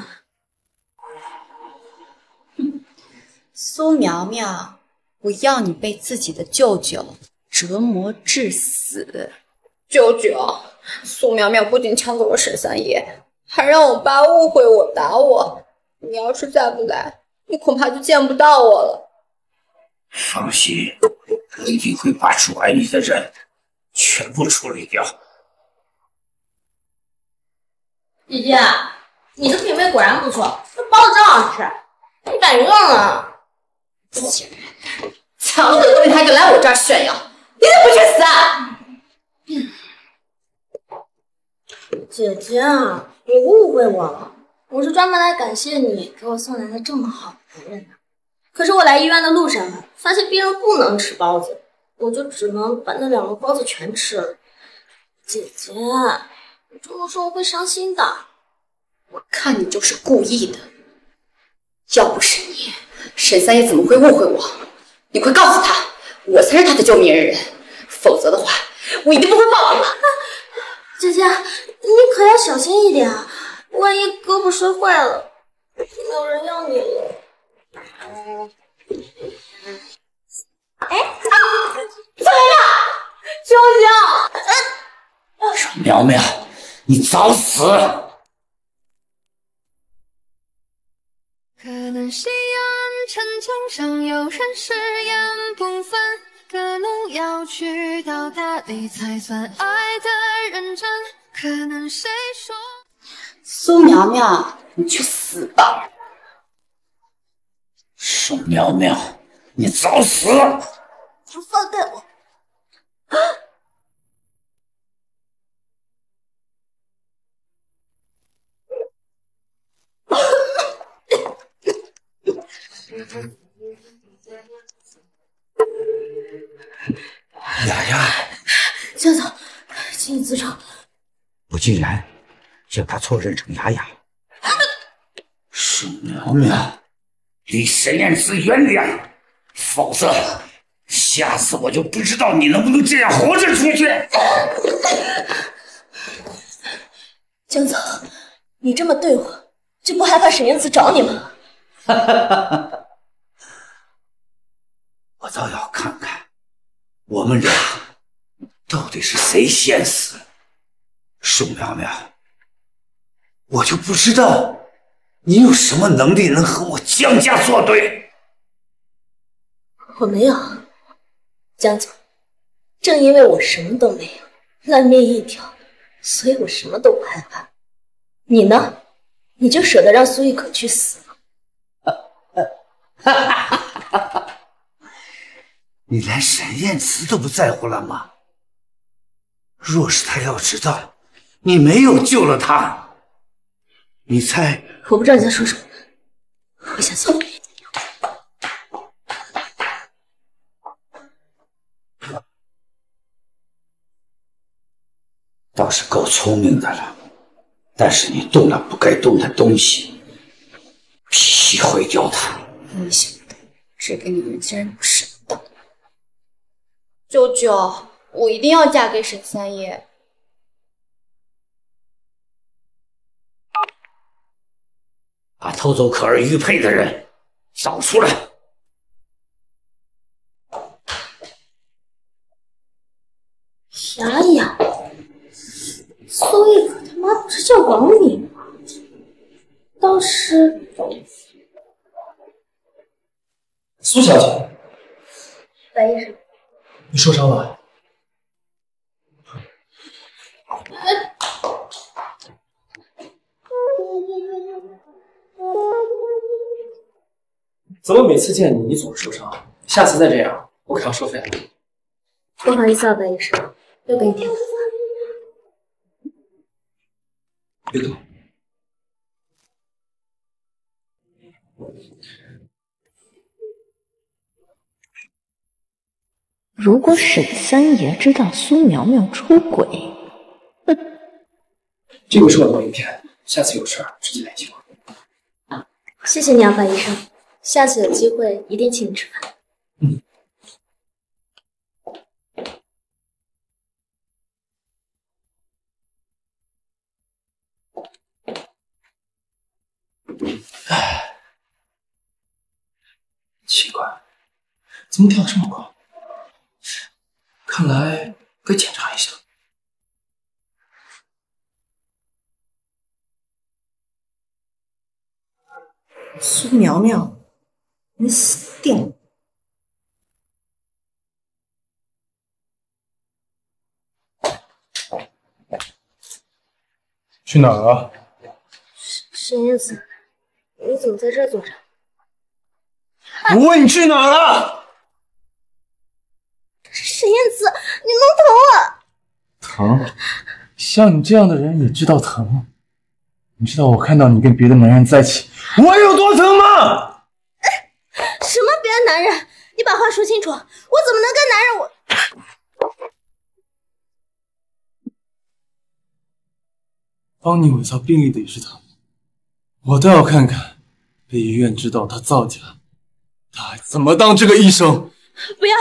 苏苗苗，我要你被自己的舅舅折磨致死！舅舅，苏苗苗不仅抢走了沈三爷，还让我爸误会我打我。你要是再不来，你恐怕就见不到我了。 放心，我一定会把拽你的人全部处理掉。 姐姐，你的品味果然不错，这包子真好吃，你敢用啊？ 贱人，抢了我的东西还敢来我这儿炫耀，你怎么不去死啊？ 姐姐啊，你误会我了，我是专门来感谢你给我送来的这么好的男人的。可是我来医院的路上啊，发现病人不能吃包子，我就只能把那两个包子全吃了。姐姐，你这么说我会伤心的。 我看你就是故意的，要不是你，沈三爷怎么会误会我？你快告诉他，我才是他的救命恩人，否则的话，我一定不会放过他。 姐姐，你可要小心一点啊，万一胳膊摔坏了，没有人要你了。哎，怎么了？舅舅！ 沈苗苗，你早死！ 可能夕阳城墙上有人誓言不分，可能要去到大理才算爱的认真，可能谁说苏苗苗，你去死吧！ 沈苗苗，你早死！ 你放开我！ 雅雅， 江总，请你自重。 我竟然将她错认成雅雅。苏苗苗，离沈燕姿远点，否则下次我就不知道你能不能这样活着出去。 江总，你这么对我，就不害怕沈燕姿找你吗？ 我倒要看看，我们俩到底是谁先死。宋苗苗，我就不知道你有什么能力能和我江家作对。 我没有，江总，正因为我什么都没有，烂命一条，所以我什么都不害怕。你呢？你就舍得让苏玉可去死吗？ 你连沈燕姿都不在乎了吗？若是他要知道你没有救了他，你猜？ 我不知道你在说什么，我先走。 倒是够聪明的了，但是你动了不该动的东西，必须毁掉它。 没想到这个女人竟然不上当。舅舅，我一定要嫁给沈三爷。 把偷走可儿玉佩的人找出来。 雅雅，苏玉可他妈不是叫王敏吗？倒是苏小姐， 白医生， 你受伤了？ 怎么每次见你，你总是受伤？下次再这样，我可要收费了。 不好意思啊，白医生，又给你添麻烦。 别动。 如果沈三爷知道苏苗苗出轨，哼！ 这个是我的名片，下次有事直接联系我。 谢谢你啊，白医生，下次有机会一定请你吃饭。 嗯。唉，奇怪，怎么跳得这么高？看来该检查一下。 苏苗苗，你死定了！ 去哪儿啊？ 沈燕子，你怎么在这儿坐着？ 我问你去哪儿了？ 沈燕子，你弄疼啊！ 疼？像你这样的人也知道疼？你知道我看到你跟别的男人在一起，我有多疼吗？ 什么别的男人？你把话说清楚！我怎么能跟男人我？ 帮你伪造病历的也是他，我倒要看看，被医院知道他造假，他还怎么当这个医生？ 不要！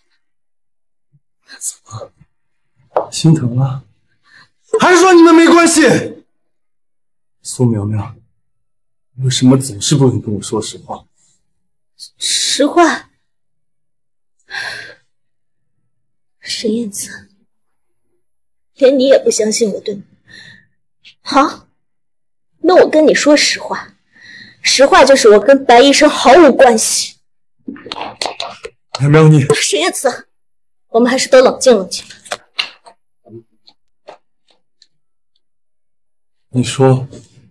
怎么？心疼啊？还是说你们没关系？苏苗苗，为什么总是不肯跟我说实话？ 实话，沈燕子，连你也不相信我，对吗？好，那我跟你说实话，实话就是我跟白医生毫无关系。 苗苗，你沈燕子，我们还是都冷静冷静。 你说，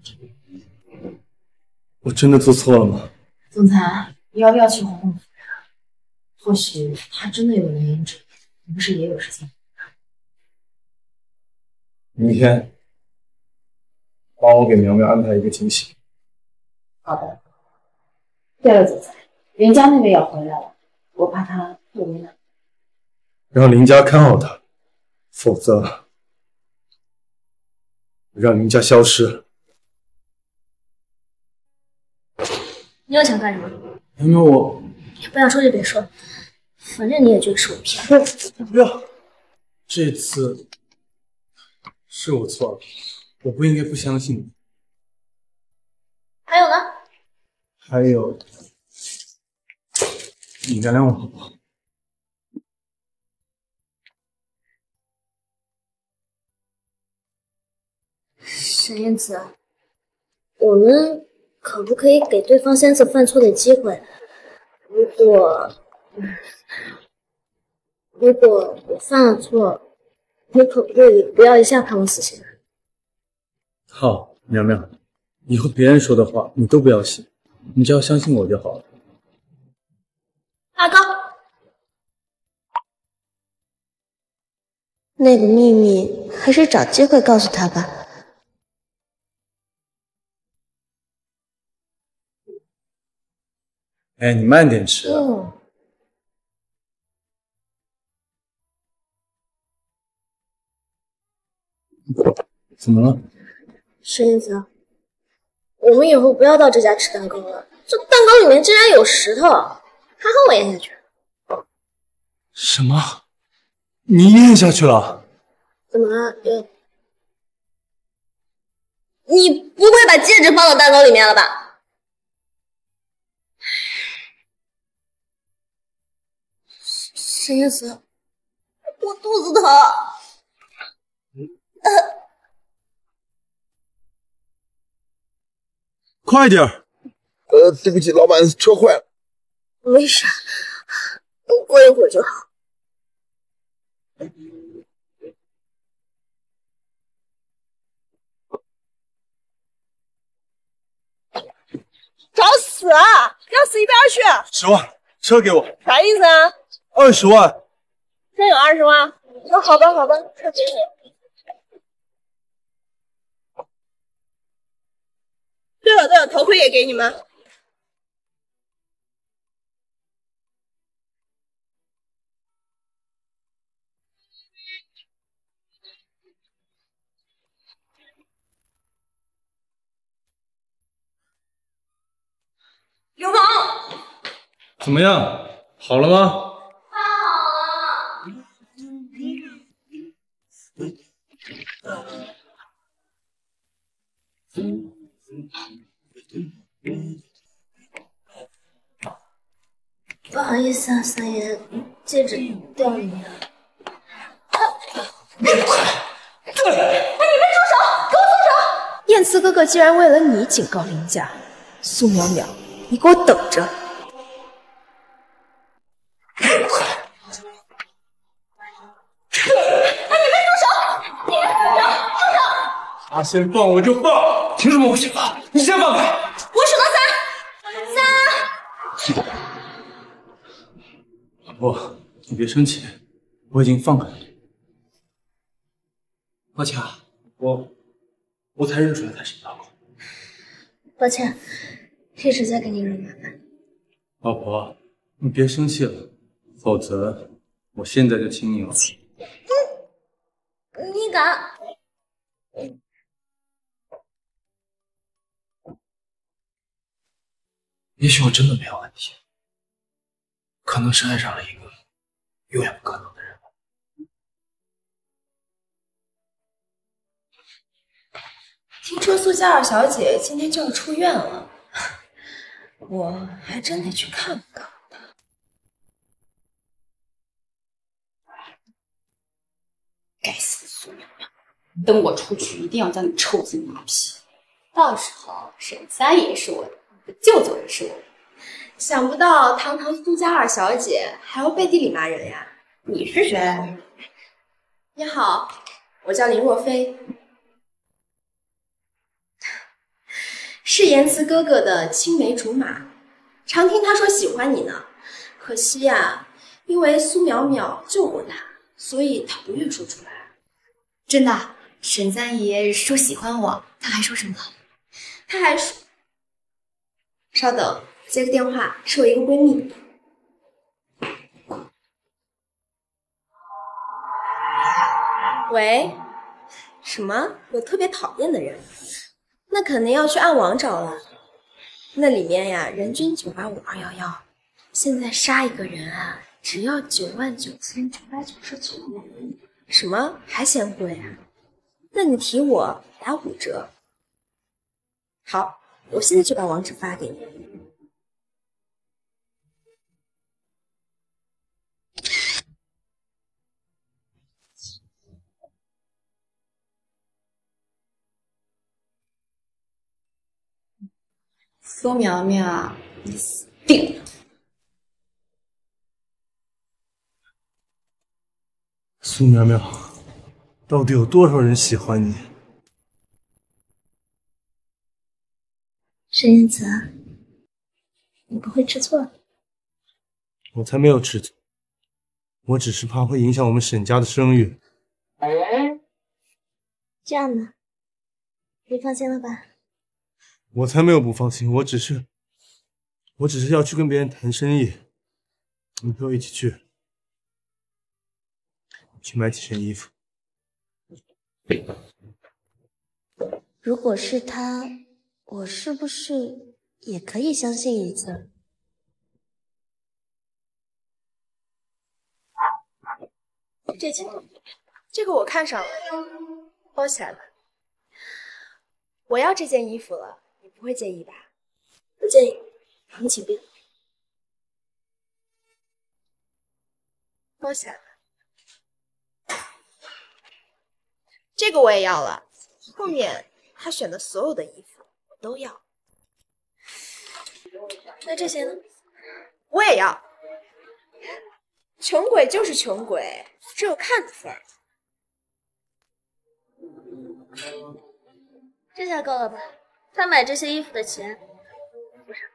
我真的做错了吗？ 总裁，你要不要去皇宫？或许他真的有原因之一，你不是也有事情？ 明天帮我给苗苗安排一个惊喜。 好的。对了，总裁， 林家那边要回来了，我怕他会为难。 让林家看好他，否则让林家消失。 你又想干什么？ 因为我不想说就别说，反正你也觉得是我骗的。 不要，这次是我错了，我不应该不相信你。 还有呢？ 还有，你原谅我好不好？ 沈燕子，我们可不可以给对方三次犯错的机会？如果，如果我犯了错，你可不可以不要一下判我死刑？ 好，苗苗，以后别人说的话你都不要信，你只要相信我就好了。 阿高，那个秘密还是找机会告诉他吧。 哎，你慢点吃啊。 嗯。 怎么了？ 沈燕子，我们以后不要到这家吃蛋糕了，这蛋糕里面竟然有石头，还好我咽下去。 什么？你咽下去了？ 怎么了？有？你不会把戒指放到蛋糕里面了吧？沈燕子，我肚子疼。呃快点儿！ 呃，对不起，老板，车坏了。 没事，过一会儿就好。 找死啊！要死一边去！ 十万，车给我。 啥意思啊？ 二十万。 真有二十万？那好吧，好吧，车给你。对了对了，头盔也给你们。 流氓！ 怎么样？好了吗？ 不好意思啊，三爷，戒指掉里面了。 你们住手！给我松手！燕慈哥哥竟然为了你警告林家，苏淼淼，你给我等着！ 哎，你们住手！你们住手！住手！ 他先放我就放，凭什么我先放？你先放开！ 我数到三，三。 老婆，你别生气，我已经放开了。抱歉啊，我我才认出来他是你老公。 抱歉，一直在给你惹麻烦。 老婆，你别生气了，否则我现在就亲你了。 嗯，你敢？ 也许我真的没有问题，可能是爱上了一个永远不可能的人。 听说苏家二小姐今天就要出院了，我还真得去看看她。 该死的苏淼淼，等我出去一定要将你抽筋扒皮，到时候沈三爷是我的，舅舅也是我的。 想不到堂堂苏家二小姐还要背地里骂人呀！ 你是谁？ 你好，我叫林若飞，是言辞哥哥的青梅竹马，常听他说喜欢你呢。可惜呀，因为苏淼淼救过他，所以他不愿说出来。 真的，沈三爷说喜欢我，他还说什么？ 他还说，稍等， 接个电话，是我一个闺蜜。喂，什么？有特别讨厌的人？那肯定要去暗网找了。那里面呀，人均九八五二幺幺，现在杀一个人啊，只要九万九千九百九十九元。什么？还嫌贵啊？那你提我打五折。好，我现在就把网址发给你。 苏苗苗，你死定了！ 苏苗苗，到底有多少人喜欢你？ 沈燕子，你不会吃错？ 我才没有吃醋，我只是怕会影响我们沈家的声誉。 这样呢，你放心了吧？ 我才没有不放心，我只是，我只是要去跟别人谈生意。你陪我一起去，去买几身衣服。 如果是他，我是不是也可以相信一次？ 这件，这个我看上了，包起来吧。我要这件衣服了。你不会介意吧？ 不介意，你请便。 包起来了。这个我也要了，后面他选的所有的衣服我都要。那这些呢？我也要。穷鬼就是穷鬼，只有看的份儿。 这下够了吧？他买这些衣服的钱不少。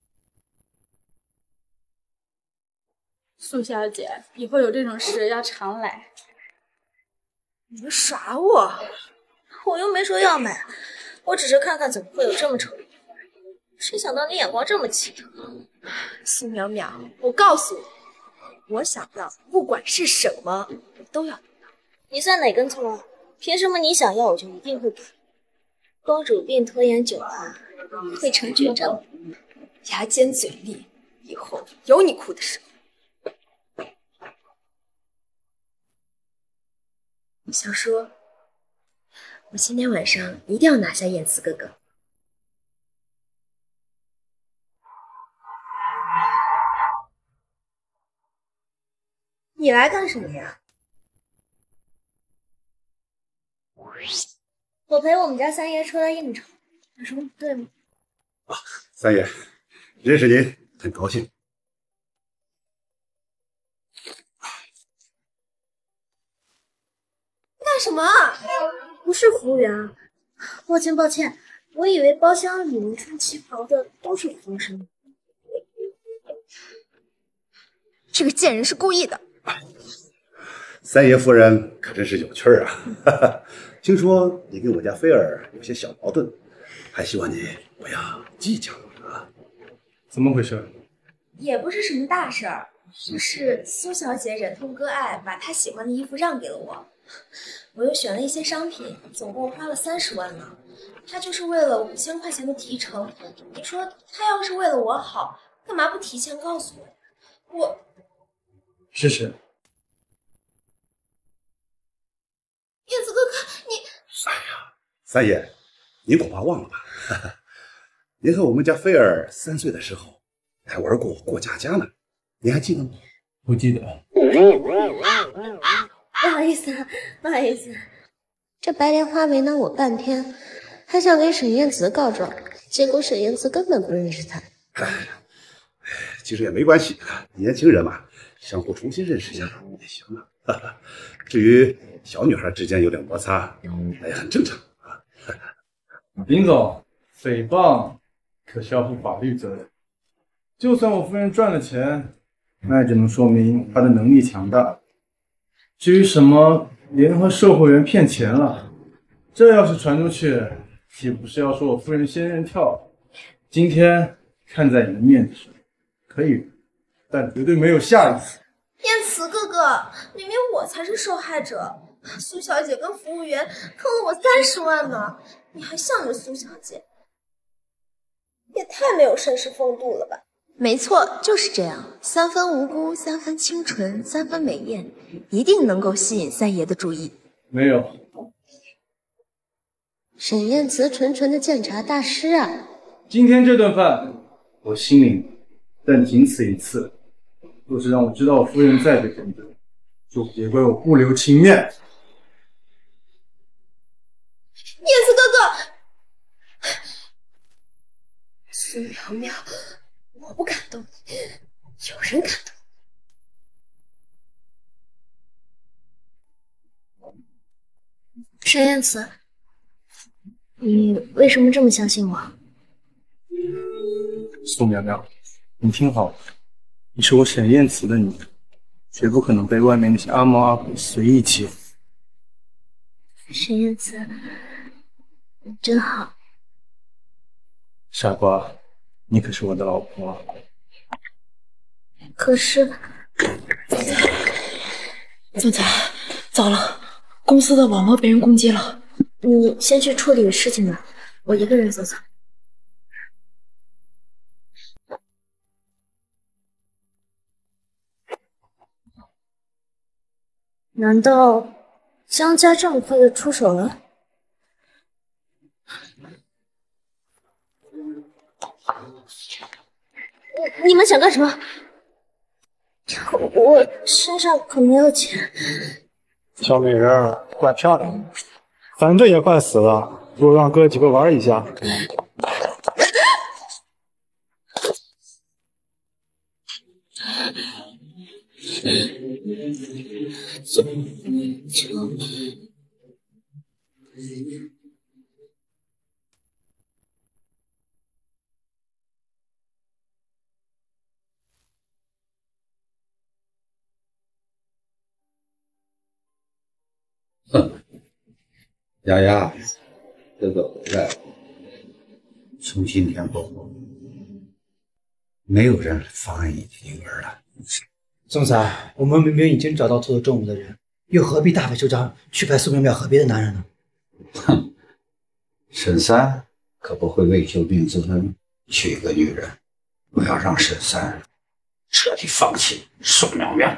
苏小姐，以后有这种事要常来。 你们耍我？ 我又没说要买，我只是看看怎么会有这么丑的衣服。谁想到你眼光这么奇特。 苏淼淼，我告诉你，我想要不管是什么，我都要得到。 你算哪根葱啊？凭什么你想要我就一定会给？公主病、拖延久了会成绝症。 牙尖嘴利，以后有你哭的时候。小叔，我今天晚上一定要拿下燕慈哥哥。你来干什么呀？ 我陪我们家三爷出来应酬，有什么不对吗？ 啊，三爷，认识您很高兴。 干什么？ 不是服务员，抱歉抱歉，我以为包厢里面穿旗袍的都是服务生。 这个贱人是故意的。 三爷夫人可真是有趣儿啊！哈哈，听说你跟我家菲儿有些小矛盾，还希望你不要计较啊。 怎么回事？ 也不是什么大事儿，就是苏小姐忍痛割爱，把她喜欢的衣服让给了我。我又选了一些商品，总共花了三十万呢。她就是为了五千块钱的提成，你说她要是为了我好，干嘛不提前告诉我？我是是。 燕子哥哥，你…… 哎呀，三爷，您恐怕忘了吧？哈哈，您和我们家菲儿三岁的时候还玩过过家家呢，您还记得吗？ 不记得。 不好意思啊，不好意思，这白莲花为难我半天，还想给沈燕慈告状，结果沈燕慈根本不认识他。 哎，其实也没关系，年轻人嘛，相互重新认识一下也行啊。哈哈，至于小女孩之间有点摩擦，那也很正常啊。 林总，诽谤可是要负法律责任。就算我夫人赚了钱，那也只能说明她的能力强大。至于什么联合售货员骗钱了，这要是传出去，岂不是要说我夫人仙人跳？今天看在你的面子上，可以，但绝对没有下一次。 燕慈哥哥，明明我才是受害者，苏小姐跟服务员坑了我三十万呢，你还向着苏小姐，也太没有绅士风度了吧？没错，就是这样，三分无辜，三分清纯，三分美艳，一定能够吸引三爷的注意。 没有。 沈燕慈，纯纯的鉴察大师啊！ 今天这顿饭我心领，但仅此一次。若是让我知道我夫人再被针对，就别怪我不留情面。 燕慈哥哥，苏苗苗，我不感动你，有人感动。 沈燕慈，你为什么这么相信我？ 苏苗苗，你听好了，你是我沈燕慈的女人，绝不可能被外面那些阿猫阿狗随意欺负。 沈燕慈，你真好。 傻瓜，你可是我的老婆啊。 可是， 总裁，糟了，公司的网络被人攻击了。 你先去处理事情吧，我一个人走走。难道江家这么快就出手了？你你们想干什么？我身上可没有钱。 小美人儿，怪漂亮，反正也快死了，不如让哥几个玩一下。 总球。 哼，丫丫，哥哥回来了。从今天过后，没有人来妨碍你的女儿了。 总裁，我们明明已经找到偷走重物的人，又何必大费周章去派苏淼淼和别的男人呢？ 哼，沈三可不会为救命之恩娶一个女人。我要让沈三彻底放弃苏淼淼。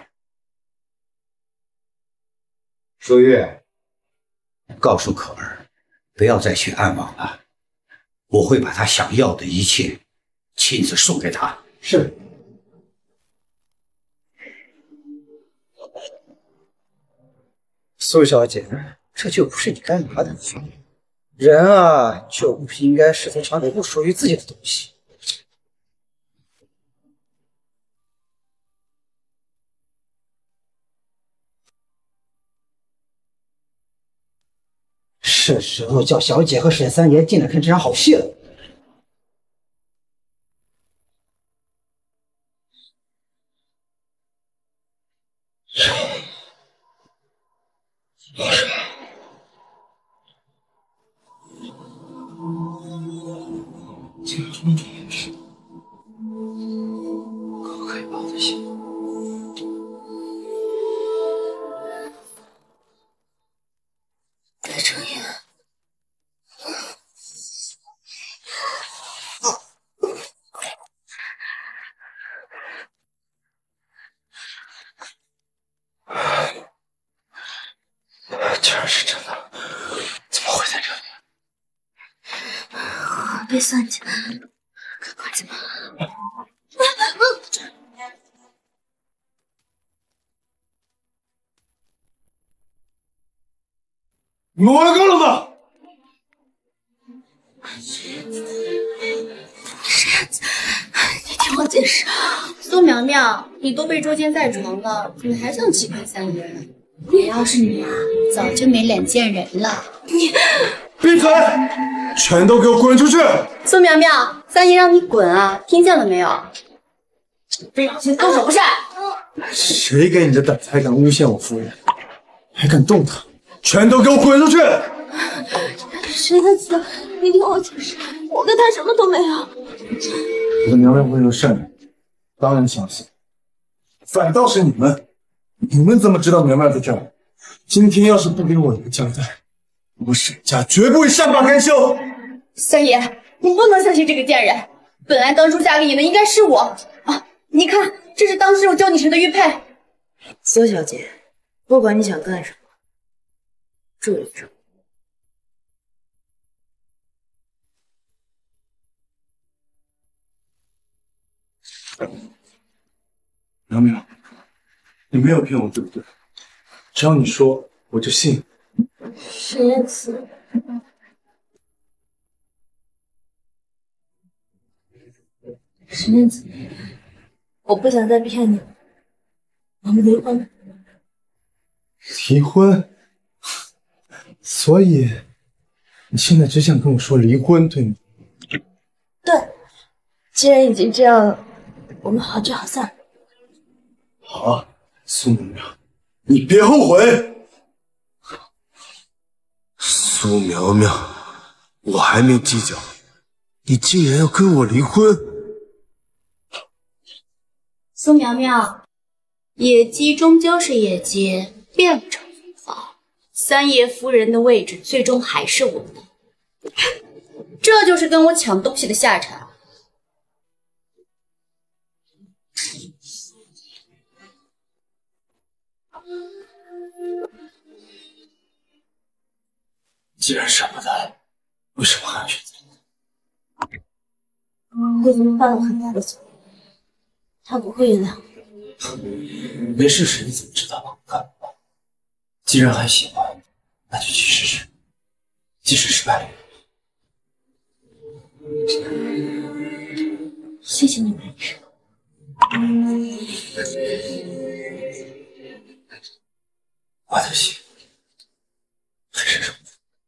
苏月，告诉可儿，不要再去暗网了，我会把她想要的一切亲自送给她。 是。苏小姐，这就不是你该拿的。人啊，就不应该试图抢走不属于自己的东西。是时候叫小姐和沈三爷进来看这场好戏了。竟然这么也是，可可以把我的心。 戴成远， 竟然是真的，怎么会在这里？ 别算计，赶快去吧。 你们玩够了吗？ 傻子，你听我解释。 苏苗苗，你都被捉奸在床了，怎么还想欺骗三爷？我要是你啊，早就没脸见人了。 你闭嘴！全都给我滚出去！ 苏苗苗，三爷让你滚啊，听见了没有？非小心动手不慎！ 谁给你的胆子还敢诬陷我夫人？还敢动她？全都给我滚出去！ 沈燕慈，你听我解释， 我跟他什么都没有。 我的苗苗温柔善良，当然相信。反倒是你们，你们怎么知道苗苗在这儿？今天要是不给我一个交代，我沈家绝不会善罢甘休。 三爷，你不能相信这个贱人。本来当初嫁给你的应该是我啊！你看，这是当时我教你时的玉佩。 苏小姐，不管你想干什么，注意着。 苗苗，你没有骗我，对不对？只要你说，我就信。 沈燕慈，沈燕慈，我不想再骗你了，我们离婚。 离婚？所以你现在只想跟我说离婚，对吗？ 对，既然已经这样了，我们好聚好散。 好，苏苗苗，你别后悔。苏苗苗，我还没计较，你竟然要跟我离婚！ 苏苗苗，野鸡终究是野鸡，变不成凤凰。三爷夫人的位置最终还是我的，这就是跟我抢东西的下场。 既然舍不得，为什么还要选择？ 我已经犯了很大的错，他不会原谅我。 没试试你怎么知道呢？看，既然还喜欢，那就去试试。即使失败了， 谢谢你们。 我的心很是柔。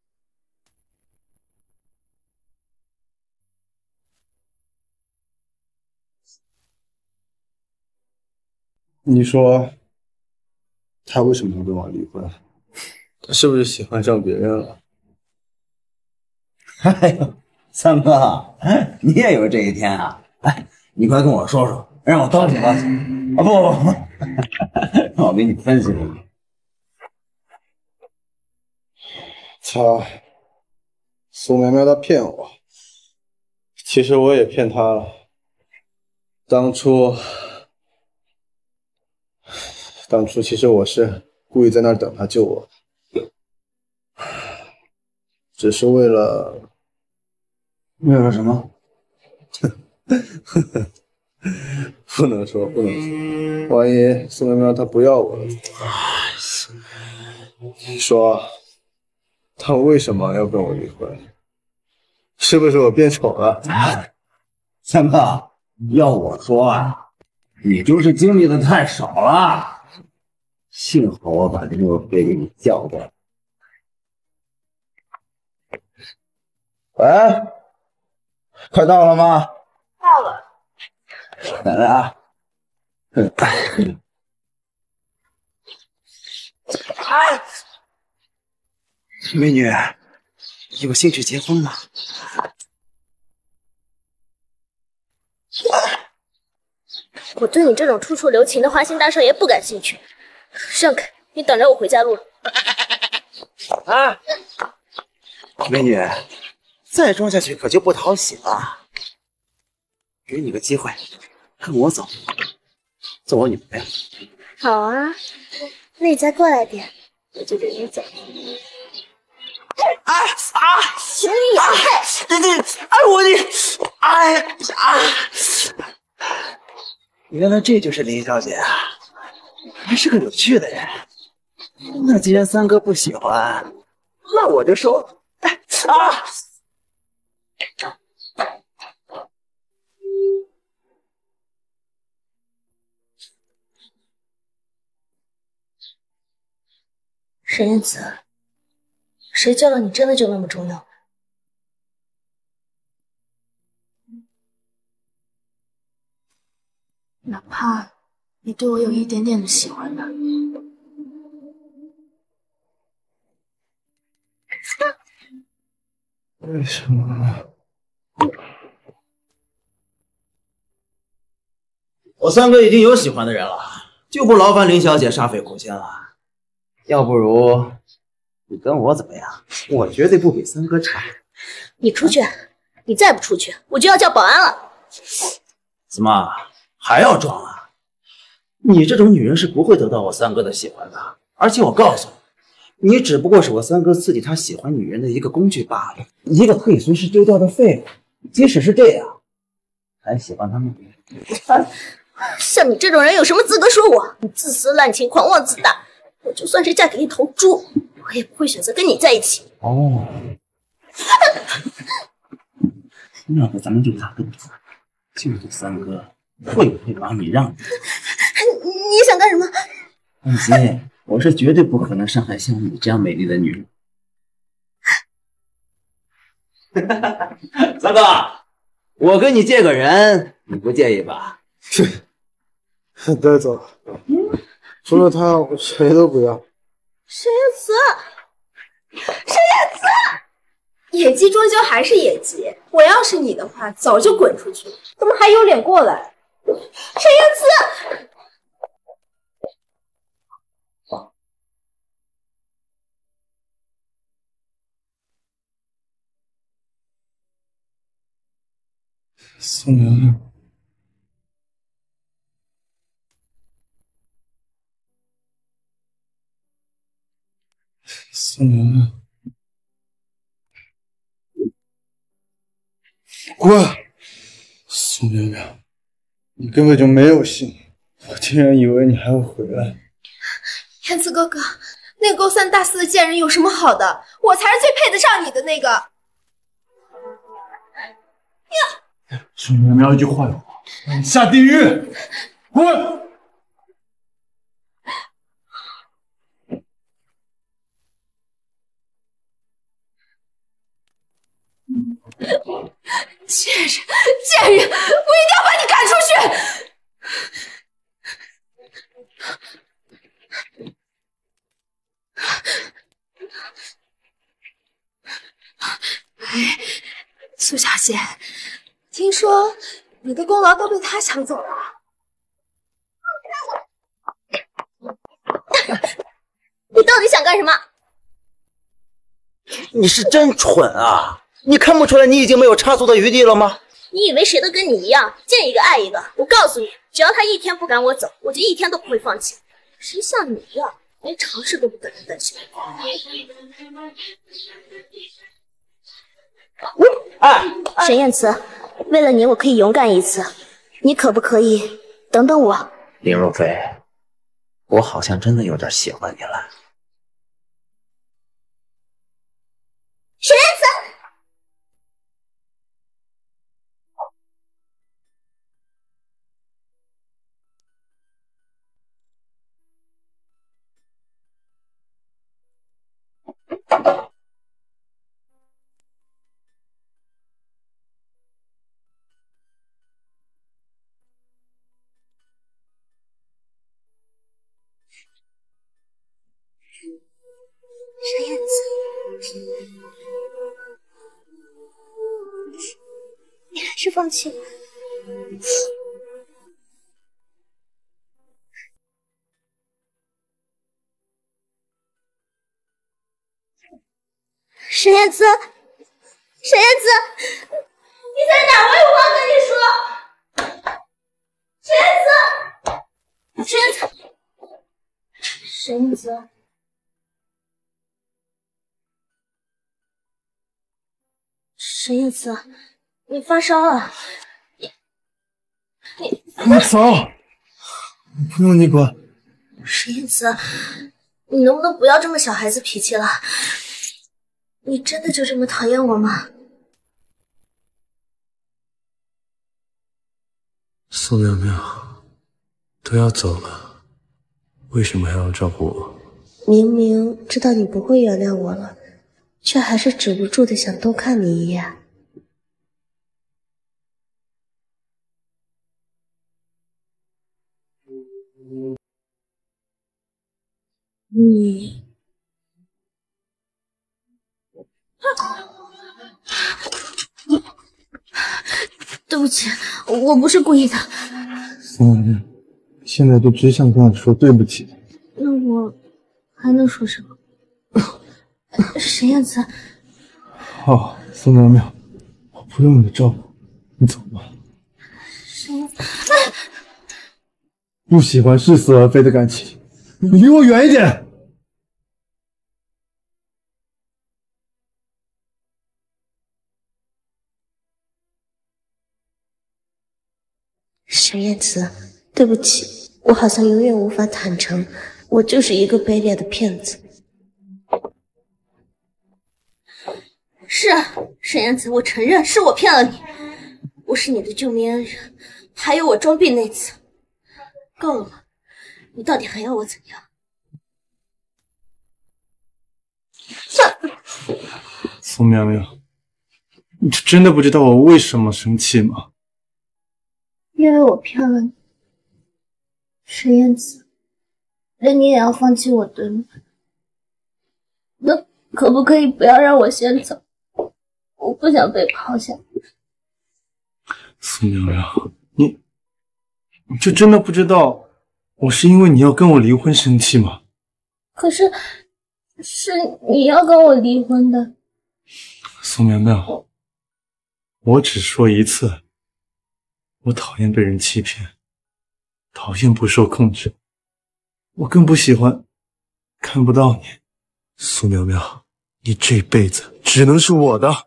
你说他为什么要跟我离婚？他是不是喜欢上别人了？ 哎呦，三哥，你也有这一天啊！哎，你快跟我说说，让我当什么？啊不不不，让我给你分析分析。 他苏苗苗她骗我，其实我也骗她了。当初。当初其实我是故意在那儿等他救我，只是为了为了什么？ 不能说，不能说，万一苏苗苗她不要我了，你说她为什么要跟我离婚？是不是我变丑了？ 三哥，要我说啊，你就是经历的太少了。幸好我把这个飞给你叫过来。喂，快到了吗？ 到了。 来来啊！ 哎，美女，有兴趣结婚吗？ 我对你这种处处留情的花心大少爷不感兴趣。让开，你挡着我回家路了。 啊，美女，再装下去可就不讨喜了。给你个机会，跟我走，做我女朋友。 好啊，那你再过来点，我就跟你走。 哎啊！ 行你也配？ 对对，哎我的，哎啊！原来这就是林小姐啊，还是个有趣的人。那既然三哥不喜欢，那我就说，哎啊！ 沈燕子，谁教了你真的就那么重要？哪怕你对我有一点点的喜欢吧。 为什么我三哥已经有喜欢的人了，就不劳烦林小姐煞费苦心了。要不如你跟我怎么样？我绝对不比三哥差。 你出去，你再不出去，我就要叫保安了。 怎么还要装啊？你这种女人是不会得到我三哥的喜欢的。而且我告诉你，你只不过是我三哥刺激他喜欢女人的一个工具罢了，一个可以随时丢掉的废物。即使是这样，还喜欢他吗？ 像你这种人有什么资格说我？你自私滥情、狂妄自大。我就算是嫁给一头猪，我也不会选择跟你在一起。 哦，要不咱们就打个比赛，就是三哥会不会把你让给你？你想干什么？ 放心，我是绝对不可能伤害像你这样美丽的女人。三哥，我跟你借个人，你不介意吧？ 带走。除了他，我谁都不要。 沈夜慈，沈夜慈，野鸡终究还是野鸡。我要是你的话，早就滚出去了，怎么还有脸过来？沈夜慈。 宋苗苗，宋苗苗，滚！宋苗苗，你根本就没有心，我竟然以为你还会回来。 燕子哥哥，那个勾三搭四的贱人有什么好的？我才是最配得上你的那个。呀！ 宋苗苗一句坏话，让你下地狱！滚！ 贱人，贱人！我一定要把你赶出去！哎，苏小姐，听说你的功劳都被他抢走了。 你到底想干什么？ 你是真蠢啊！你看不出来你已经没有差错的余地了吗？ 你以为谁都跟你一样，见一个爱一个？我告诉你，只要他一天不赶我走，我就一天都不会放弃。谁像你一样，连尝试都不敢担心？ 哎， 沈燕慈，为了你，我可以勇敢一次，你可不可以等等我？ 林若飞，我好像真的有点喜欢你了。 沈燕慈。沈燕慈，你还是放弃了。沈燕慈，沈燕慈，你在哪？我有话跟你说。沈燕慈，沈燕慈，沈燕慈。沈燕慈，你发烧了。你你我走，不用你管。 沈燕慈，你能不能不要这么小孩子脾气了？你真的就这么讨厌我吗？ 宋苗苗，都要走了，为什么还要照顾我？ 明明知道你不会原谅我了，却还是止不住的想多看你一眼。你，对不起，我不是故意的。 苏婉月，现在就只想跟你说对不起。 那我还能说什么？沈燕子， 好，苏苗苗，我不用你的照顾，你走吧。 沈燕子， 不喜欢似是而非的感情，你离我远一点。 沈燕子，对不起，我好像永远无法坦诚，我就是一个卑劣的骗子。 是啊，沈燕子，我承认是我骗了你，我是你的救命恩人，还有我装病那次，够了吗？你到底还要我怎样？ 苏苗苗，你真的不知道我为什么生气吗？ 因为我骗了你，沈燕子，那你也要放弃我，对吗？那可不可以不要让我先走？我不想被抛下。 苏苗苗，你你就真的不知道我是因为你要跟我离婚生气吗？ 可是是你要跟我离婚的。 苏苗苗，我只说一次，我讨厌被人欺骗，讨厌不受控制，我更不喜欢看不到你。苏苗苗，你这辈子只能是我的。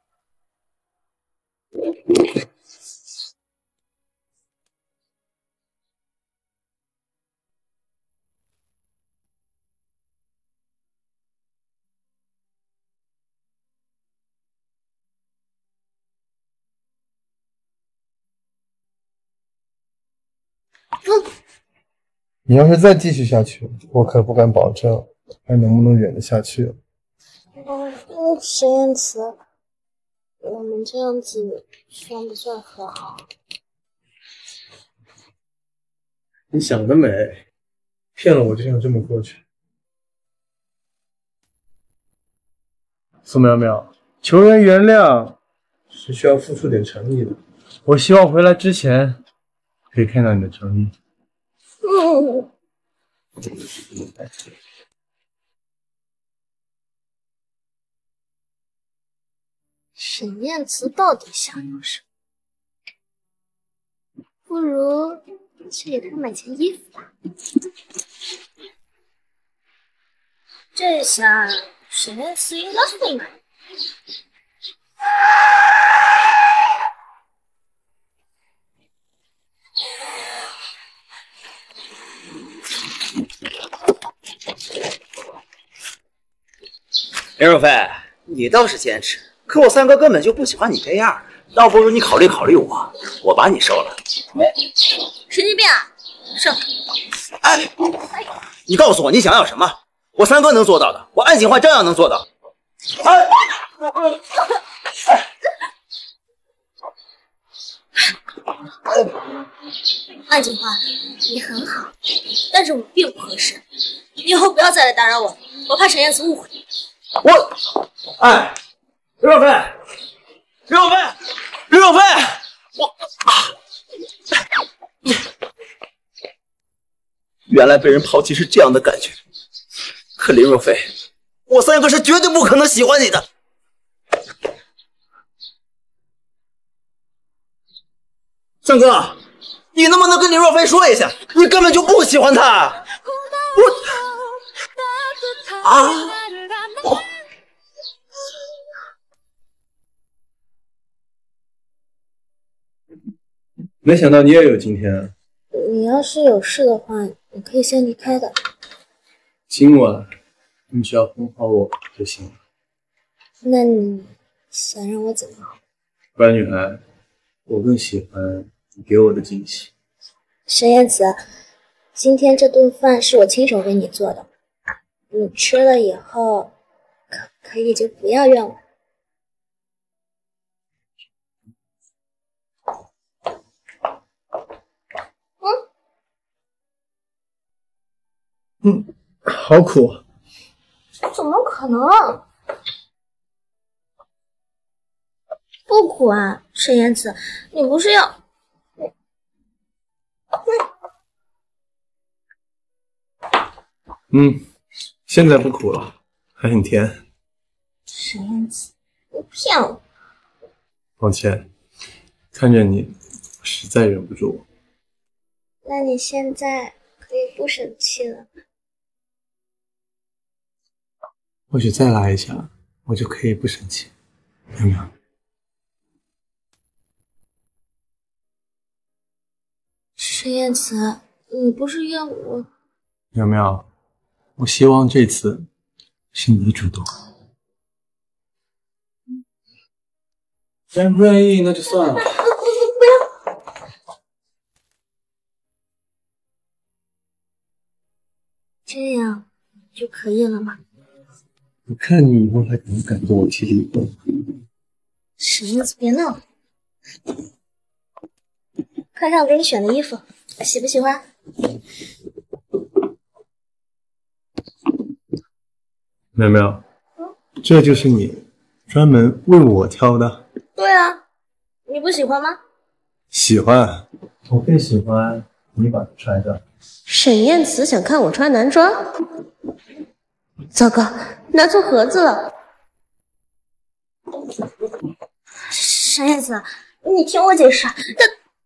你要是再继续下去，我可不敢保证还能不能忍得下去了。 嗯，沈燕慈，我们这样子算不算和好？ 你想得美，骗了我就想这么过去。苏苗苗，求人原谅是需要付出点诚意的。我希望回来之前可以看到你的诚意。 嗯。沈燕慈到底想要什么？不如去给她买件衣服吧。这下沈燕慈应该会买。 林若飞，你倒是坚持，可我三哥根本就不喜欢你这样，倒不如你考虑考虑我，我把你收了。 神经病啊！上！ 哎，你告诉我你想要什么？我三哥能做到的，我安锦焕照样能做到。哎， 安锦焕，你很好，但是我并不合适，你以后不要再来打扰我，我怕沈燕慈误会。 我，哎，林若飞，林若飞，林若飞，我啊！原来被人抛弃是这样的感觉。可林若飞，我三哥是绝对不可能喜欢你的。三哥，你能不能跟林若飞说一下，你根本就不喜欢他？我啊！我没想到你也有今天。 你要是有事的话，你可以先离开的。 今晚你只要哄好我就行了。 那你想让我怎么好？ 乖女孩，我更喜欢你给我的惊喜。 沈燕慈，今天这顿饭是我亲手为你做的，你吃了以后，可可以就不要怨我。 嗯，好苦。 怎么可能？不苦啊，沈燕慈，你不是要…… 嗯，现在不苦了，还很甜。 沈燕子，你骗我！ 抱歉，看着你，我实在忍不住。 那你现在可以不生气了吗？ 或许再来一下，我就可以不生气，苗苗。 沈燕子，你不是怨我？ 苗苗，我希望这次是你主动。既然不愿意，那就算了。 不要！这样就可以了吗？ 我看你以后还敢不敢跟我提离婚？ 沈燕子，别闹了。看上我给你选的衣服，喜不喜欢？ 苗苗，这就是你专门为我挑的？ 对啊，你不喜欢吗？ 喜欢，我更喜欢你把它穿上。 沈燕慈想看我穿男装？糟糕，拿错盒子了。 沈燕子，你听我解释。这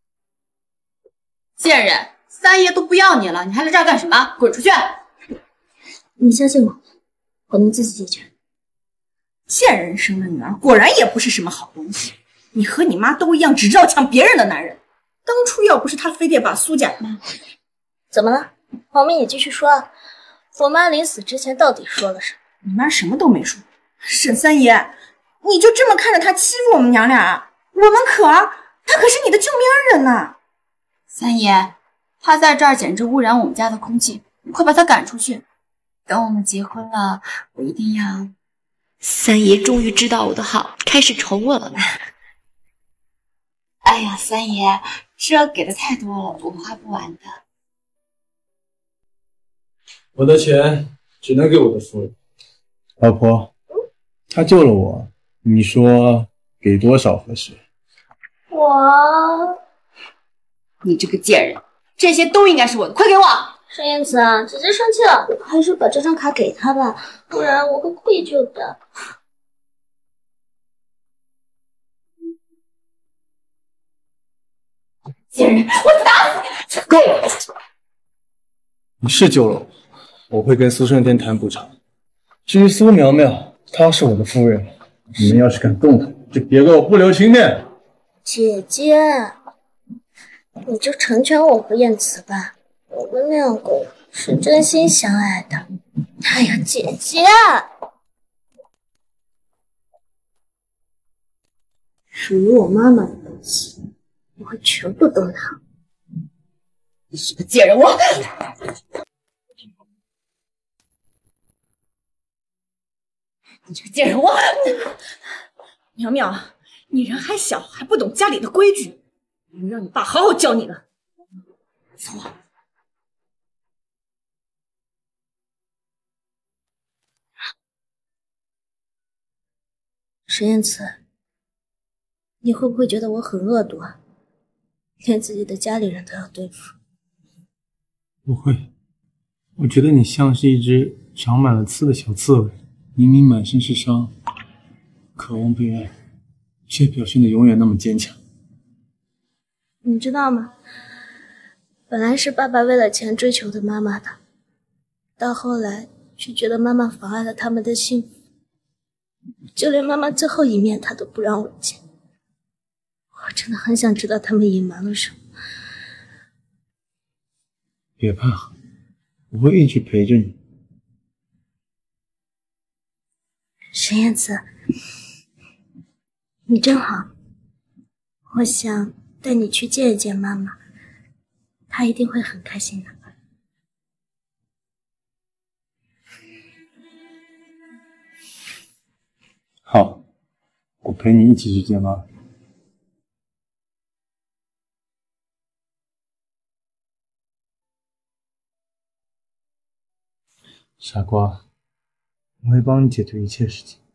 贱人，三爷都不要你了，你还来这儿干什么？滚出去！ 你相信我，我能自己解决。 贱人生的女儿果然也不是什么好东西。你和你妈都一样，只知道抢别人的男人。当初要不是她非得把苏家…… 怎么了？黄明，你继续说啊。我妈临死之前到底说了什么？ 你妈什么都没说。沈三爷，你就这么看着她欺负我们娘俩啊？我们可……她可是你的救命恩人呐！ 三爷，他在这儿简直污染我们家的空气，你快把他赶出去。等我们结婚了，我一定要……三爷终于知道我的好，开始宠我了。哎呀，三爷，这给的太多了，我花不完的。 我的钱只能给我的夫人。老婆，她救了我，你说给多少合适？ 我…… 你这个贱人，这些都应该是我的，快给我！ 沈燕慈啊，姐姐生气了，还是把这张卡给她吧，不然我会愧疚的。 贱人，我打死你！ 够了！你是救了我，我会跟苏胜天谈补偿。至于苏苗苗，她是我的夫人，你们要是敢动她，就别给我不留情面。 姐姐，你就成全我和燕慈吧，我们两个是真心相爱的。哎呀，姐姐，属于我妈妈的东西，我会全部都拿。 你是个贱人，我……你这个贱人，我…… 苗苗，你人还小，还不懂家里的规矩，我让你爸好好教你了。走。 沈燕慈，你会不会觉得我很恶毒啊？连自己的家里人都要对付。 不会，我觉得你像是一只长满了刺的小刺猬，明明满身是伤，渴望被爱，却表现得永远那么坚强。 你知道吗？本来是爸爸为了钱追求的妈妈的，到后来却觉得妈妈妨碍了他们的幸福，就连妈妈最后一面他都不让我见。我真的很想知道他们隐瞒了什么。 别怕，我会一直陪着你。 沈燕慈，你真好，我想带你去见一见妈妈，她一定会很开心的。 好，我陪你一起去见妈妈。傻瓜，我会帮你解决一切事情。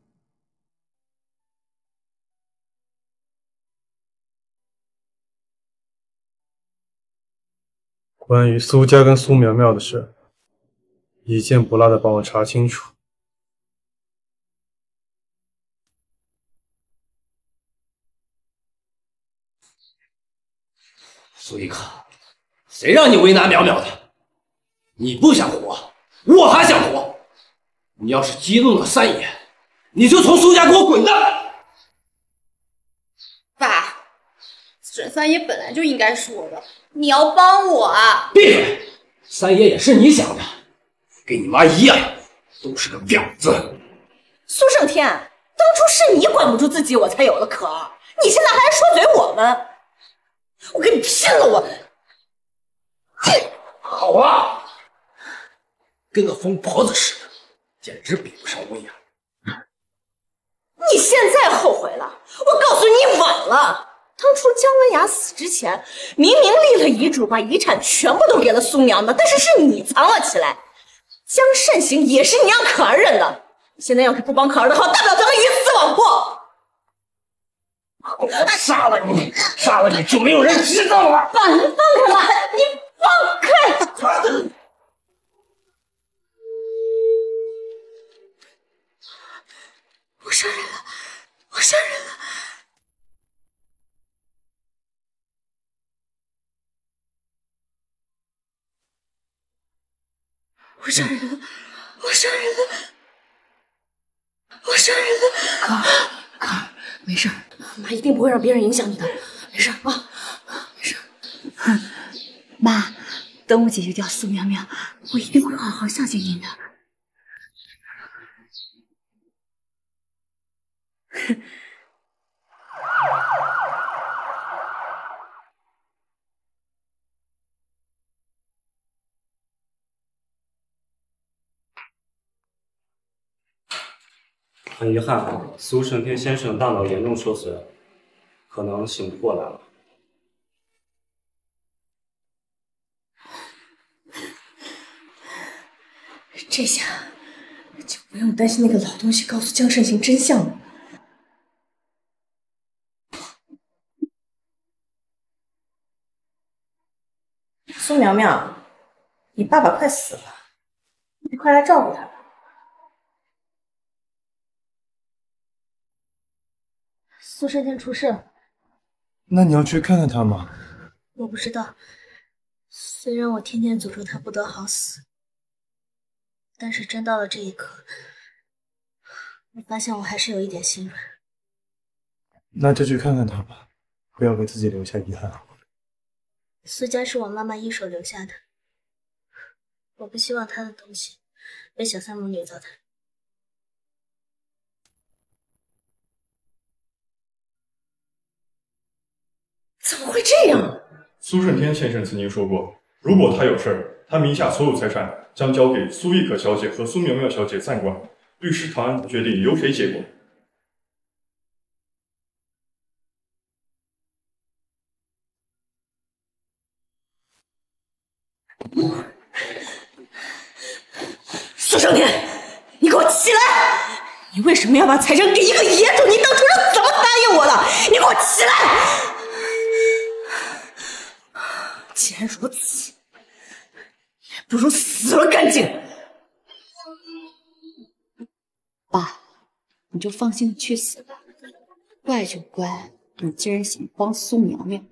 关于苏家跟苏苗苗的事， 一件不落的帮我查清楚。 苏一可，谁让你为难淼淼的？你不想活，我还想活。你要是激怒了三爷，你就从苏家给我滚蛋！ 爸，沈三爷本来就应该是我的，你要帮我啊！ 闭嘴！三爷也是你想的，跟你妈一样，都是个婊子。 苏胜天，当初是你管不住自己，我才有了可儿，你现在还来说嘴我们，我跟你拼了！我， 好啊，跟个疯婆子似的，简直比不上温雅。 你现在后悔了？我告诉你晚了。当初姜文雅死之前，明明立了遗嘱，把遗产全部都给了苏苗苗，但是是你藏了起来。姜慎行也是你让可儿认的。现在要是不帮可儿的话，大不了咱们鱼死网破。 我杀了你，杀了你就没有人知道了。 爸，你放开吧，你放开！我杀人了，我杀人了！我杀人了！我杀人了！我杀人了！可儿，可儿，没事，妈一定不会让别人影响你的，没事啊，没事。 妈，等我解决掉苏苗苗，我一定会好好孝敬您的。 很遗憾，苏胜天先生大脑严重受损，可能醒不过来了。 这下就不用担心那个老东西告诉姜慎行真相了。苏苗苗，你爸爸快死了，你快来照顾他吧。 苏胜天出事了， 那你要去看看他吗？ 我不知道。虽然我天天诅咒他不得好死，但是真到了这一刻，我发现我还是有一点心软。 那就去看看他吧，不要给自己留下遗憾。 苏家是我妈妈一手留下的，我不希望她的东西被小三母女糟蹋。 怎么会这样？ 苏胜天先生曾经说过，如果他有事儿，他名下所有财产将交给苏亦可小姐和苏苗苗小姐暂管，律师团决定由谁接管。 苏胜天，你给我起来！你为什么要把财产给一个野种？你当初是怎么答应我的？你给我起来！既然如此，也不如死了干净。 爸，你就放心的去死吧。怪就怪你竟然想帮苏苗苗。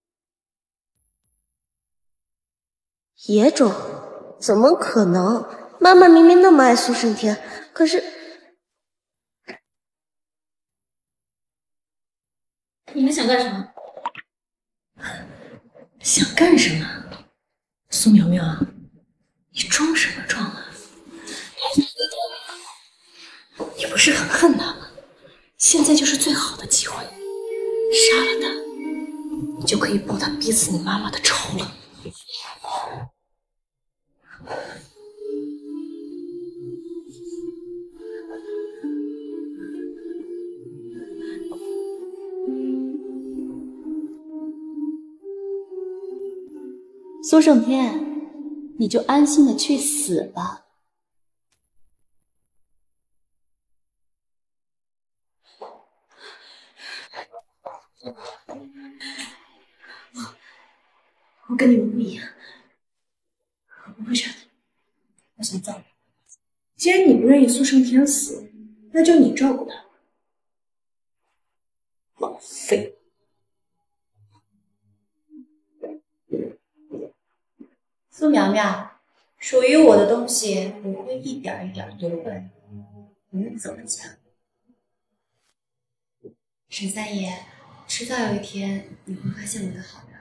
野种？怎么可能？妈妈明明那么爱苏胜天，可是你们想干什么？想干什么？苏苗苗，你装什么装啊？你不是很恨他吗？现在就是最好的机会，杀了他，你就可以报他逼死你妈妈的仇了。 苏胜天，你就安心的去死吧。 我跟你们不一样，我不觉得我想造你。既然你不愿意苏胜天死，那就你照顾他。老废。 苏苗苗，属于我的东西我会一点一点夺回来，你们怎么讲？沈三爷，迟早有一天你会发现我的好的。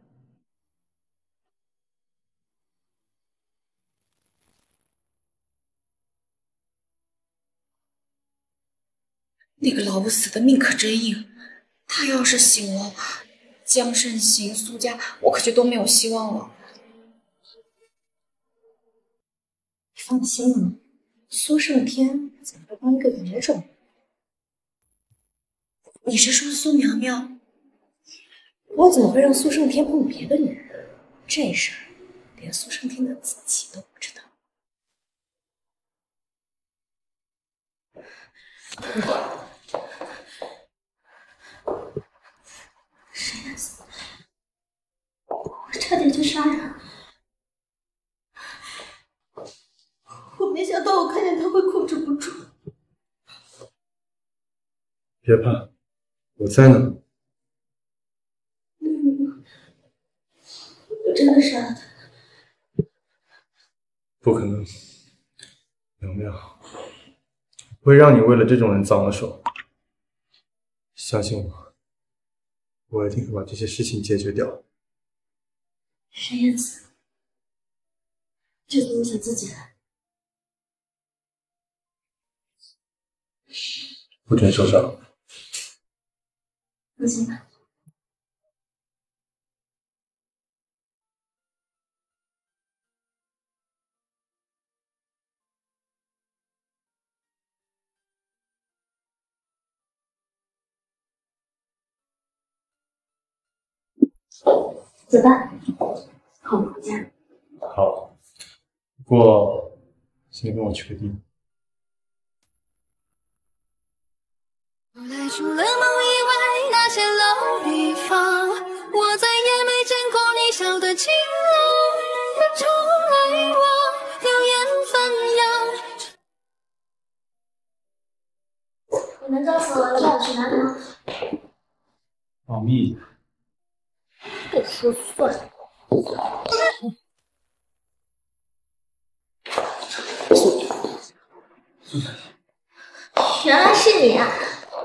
那个老不死的命可真硬，他要是醒了，江慎行、苏家，我可就都没有希望了。 你放心，苏胜天怎么会帮一个野种？ 你是说苏苗苗？ 我怎么会让苏胜天碰别的女人？这事儿连苏胜天的自己都不知道。 谁呀？我差点就杀人，我没想到我看见他会控制不住。 别怕，我在呢。 嗯，我真的杀了他。 不可能，苗苗，不会让你为了这种人脏了手。相信我，我一定会把这些事情解决掉。 沈燕子，这次你想自己来。 不准受伤。 放心吧。走吧，和我们回家。 好，不过先跟我去个地方。 后来除了梦以外，那些老地方，我再也没见过你笑的晴朗。人潮来往，流言纷扬。 你们告诉我要带我去哪里吗？ 保密。 不说算了。原来是你啊！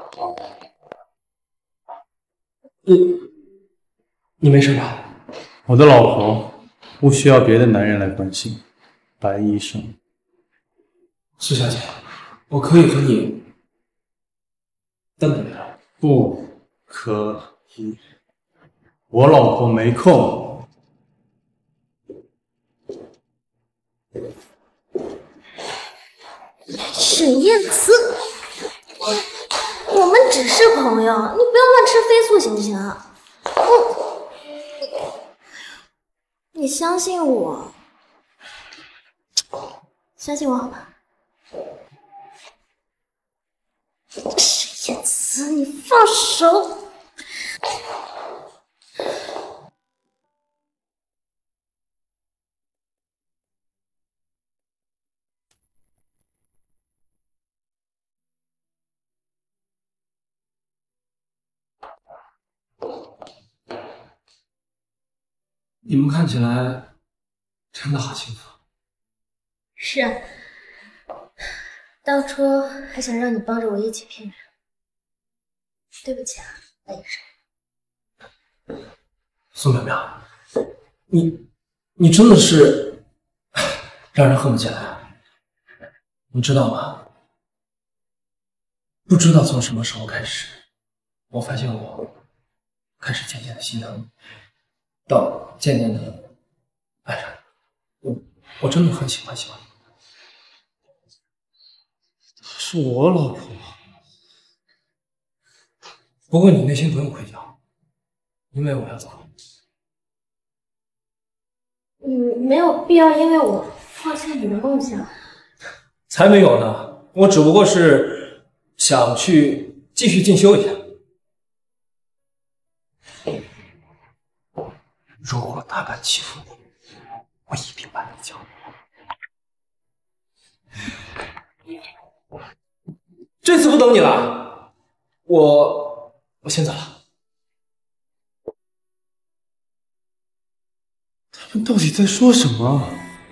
你你没事吧？ 我的老婆不需要别的男人来关心。白医生， 苏小姐，我可以和你单独聊。 不可以，我老婆没空。 沈燕慈，我们只是朋友，你不要乱吃飞醋行不行？我，你相信我，相信我好吧？沈燕慈，你放手！ 你们看起来真的好幸福。 是啊，当初还想让你帮着我一起骗人，对不起啊，白医生。 苏苗苗，你你真的是让人恨不起来，你知道吗？不知道从什么时候开始，我发现我开始渐渐的心疼你，到渐渐的爱上你。我我真的很喜欢喜欢你。 是我老婆。 不过你内心不用愧疚，因为我要走。 嗯，没有必要因为我放弃你的梦想。 才没有呢，我只不过是想去继续进修一下。如果他敢欺负你，我一定把你教。 这次不等你了，我我先走了。 他们到底在说什么？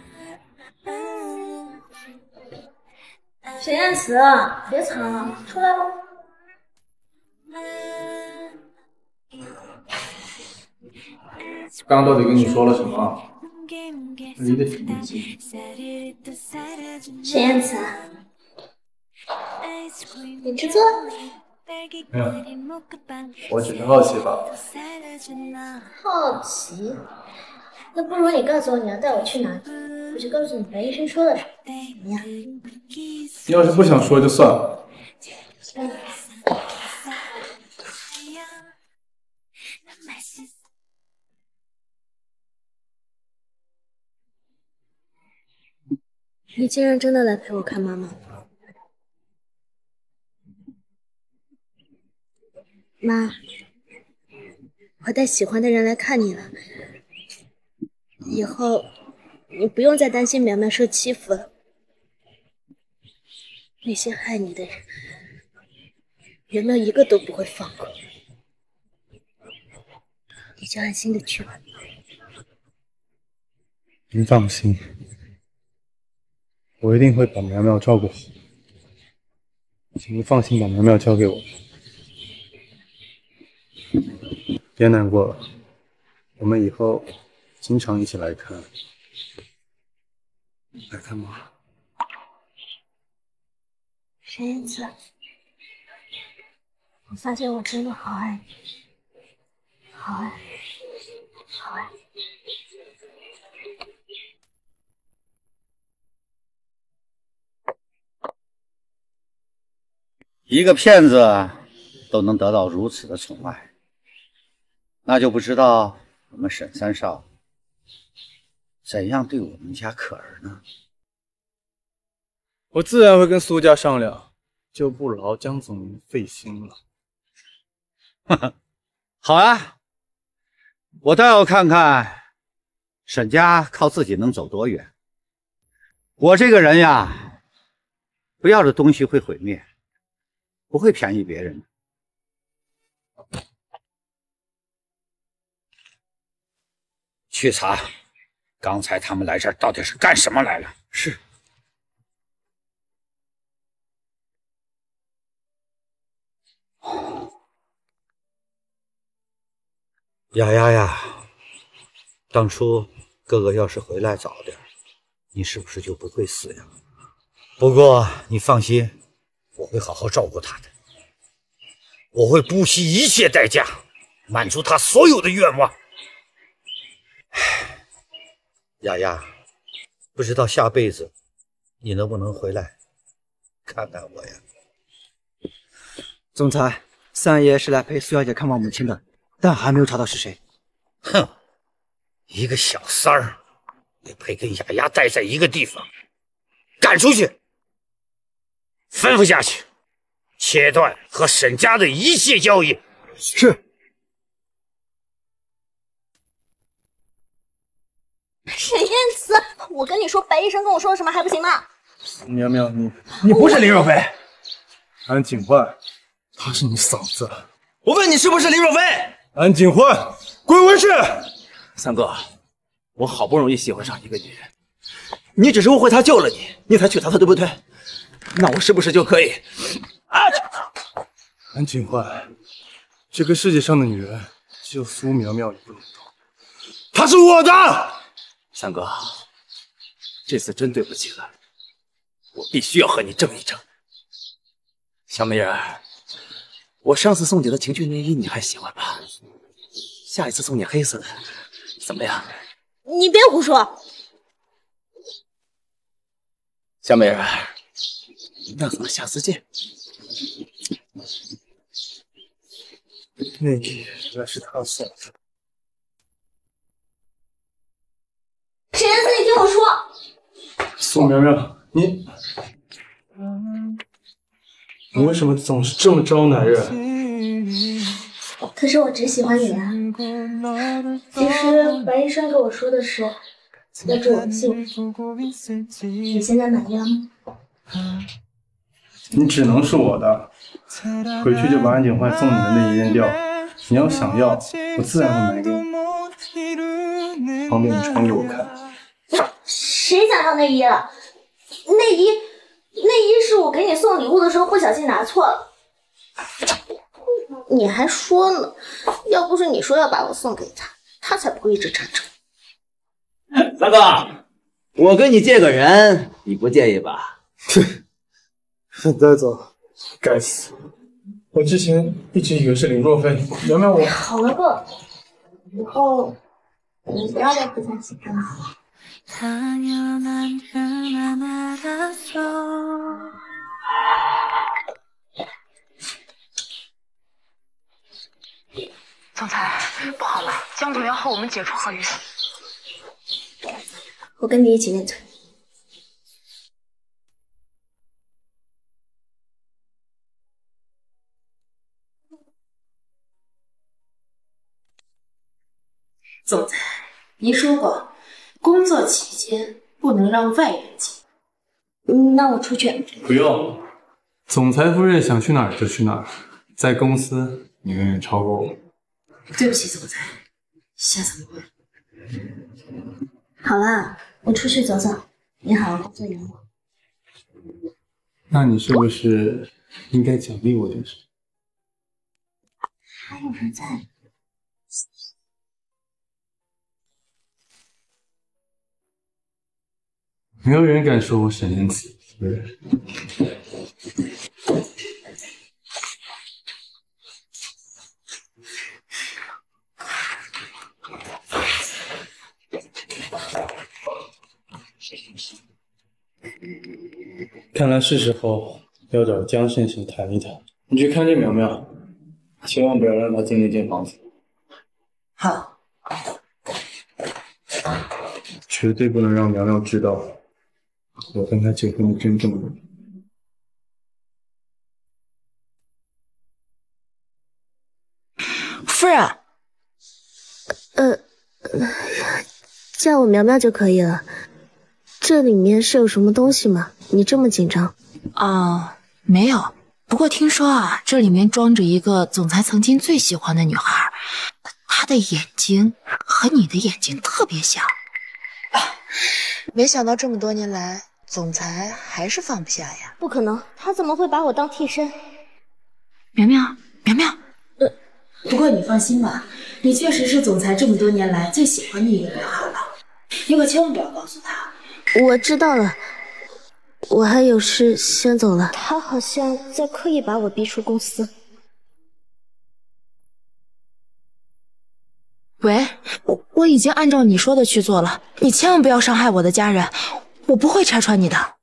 沈燕慈，别藏了，出来吧。 刚刚到底跟你说了什么？离得挺近。 沈燕慈，你吃醋了？ 没有，我只是好奇吧。 好奇？那不如你告诉我你要带我去哪里，我就告诉你白医生说了什么，怎么样？ 你要是不想说就算了。 嗯你竟然真的来陪我看妈妈？妈，我带喜欢的人来看你了，以后你不用再担心苗苗受欺负了。那些害你的人，苗苗一个都不会放过，你就安心的去吧。 您放心。我一定会把苗苗照顾好，请您放心把苗苗交给我。别难过了，我们以后经常一起来看，来看妈。 沈燕慈，我发现我真的好爱你，好爱，好爱。 一个骗子都能得到如此的宠爱，那就不知道我们沈三少怎样对我们家可儿呢？ 我自然会跟苏家商量，就不劳江总您费心了。 哈哈，好啊，我倒要看看沈家靠自己能走多远。我这个人呀，不要的东西会毁灭。不会便宜别人。去查，刚才他们来这儿到底是干什么来了？是。丫丫呀，当初哥哥要是回来早点，你是不是就不会死呀？不过你放心。我会好好照顾他的，我会不惜一切代价满足他所有的愿望。丫丫，不知道下辈子你能不能回来看看我呀？ 总裁，三爷是来陪苏小姐看望母亲的，但还没有查到是谁。 哼，一个小三儿也配跟丫丫待在一个地方？赶出去！吩咐下去，切断和沈家的一切交易。 是。 沈燕慈，我跟你说，白医生跟我说了什么还不行吗？ 苗苗，你你不是林若飞，安景焕，他是你嫂子。 我问你是不是林若飞？ 安景焕，滚回去！ 三哥，我好不容易喜欢上一个女人，你只是误会她救了你，你才娶她的，对不对？那我是不是就可以？啊！ 安景焕，这个世界上的女人只有苏苗苗你不能动， 她是我的。 三哥，这次真对不起了，我必须要和你争一争。小美人儿，我上次送你的情趣内衣你还喜欢吧？下一次送你黑色的，怎么样？ 你别胡说。 小美人儿。那咱们下次见。 内衣原来是他送的。 沈燕慈，你听我说。 苏苗苗，你你为什么总是这么招男人？ 可是我只喜欢你啊。其实白医生跟我说的是， 要祝我们幸福。你现在满意了吗？ 你只能是我的，回去就把安景焕送你的内衣扔掉。你要想要，我自然会买给你，方便你穿给我看。 谁想要内衣了？内衣，内衣是我给你送礼物的时候不小心拿错了。你还说呢，要不是你说要把我送给他，他才不会一直缠着我。 三哥，我跟你借个人，你不介意吧？ 很带走，该死！我之前一直以为是林若飞，苗苗我…… 好了够，以后你不要再不相信他了，好吧？ 总裁，不好了，江总要和我们解除合约。 我跟你一起面对。 总裁，您说过，工作期间不能让外人进。 嗯，那我出去。 不用，总裁夫人想去哪儿就去哪儿，在公司你远远超过我。 对不起，总裁，下次不会。 好啦，我出去走走，你好好工作养我。 那你是不是应该奖励我点什么？ 还有人在。 没有人敢说我沈燕子夫人。看来是时候要找江胜行谈一谈。你去看这苗苗，千万不要让她进那间房子。 好， 绝对不能让苗苗知道我跟她结婚的真正原因。 夫人， 呃，叫我苗苗就可以了。这里面是有什么东西吗？你这么紧张？ 啊，没有。不过听说啊，这里面装着一个总裁曾经最喜欢的女孩，她的眼睛和你的眼睛特别像。没想到这么多年来，总裁还是放不下呀。 不可能，他怎么会把我当替身？ 苗苗，苗苗，呃，不过你放心吧，你确实是总裁这么多年来最喜欢的一个女孩了。你可千万不要告诉他。 我知道了，我还有事先走了。他好像在刻意把我逼出公司。 喂，我我已经按照你说的去做了，你千万不要伤害我的家人，我不会拆穿你的。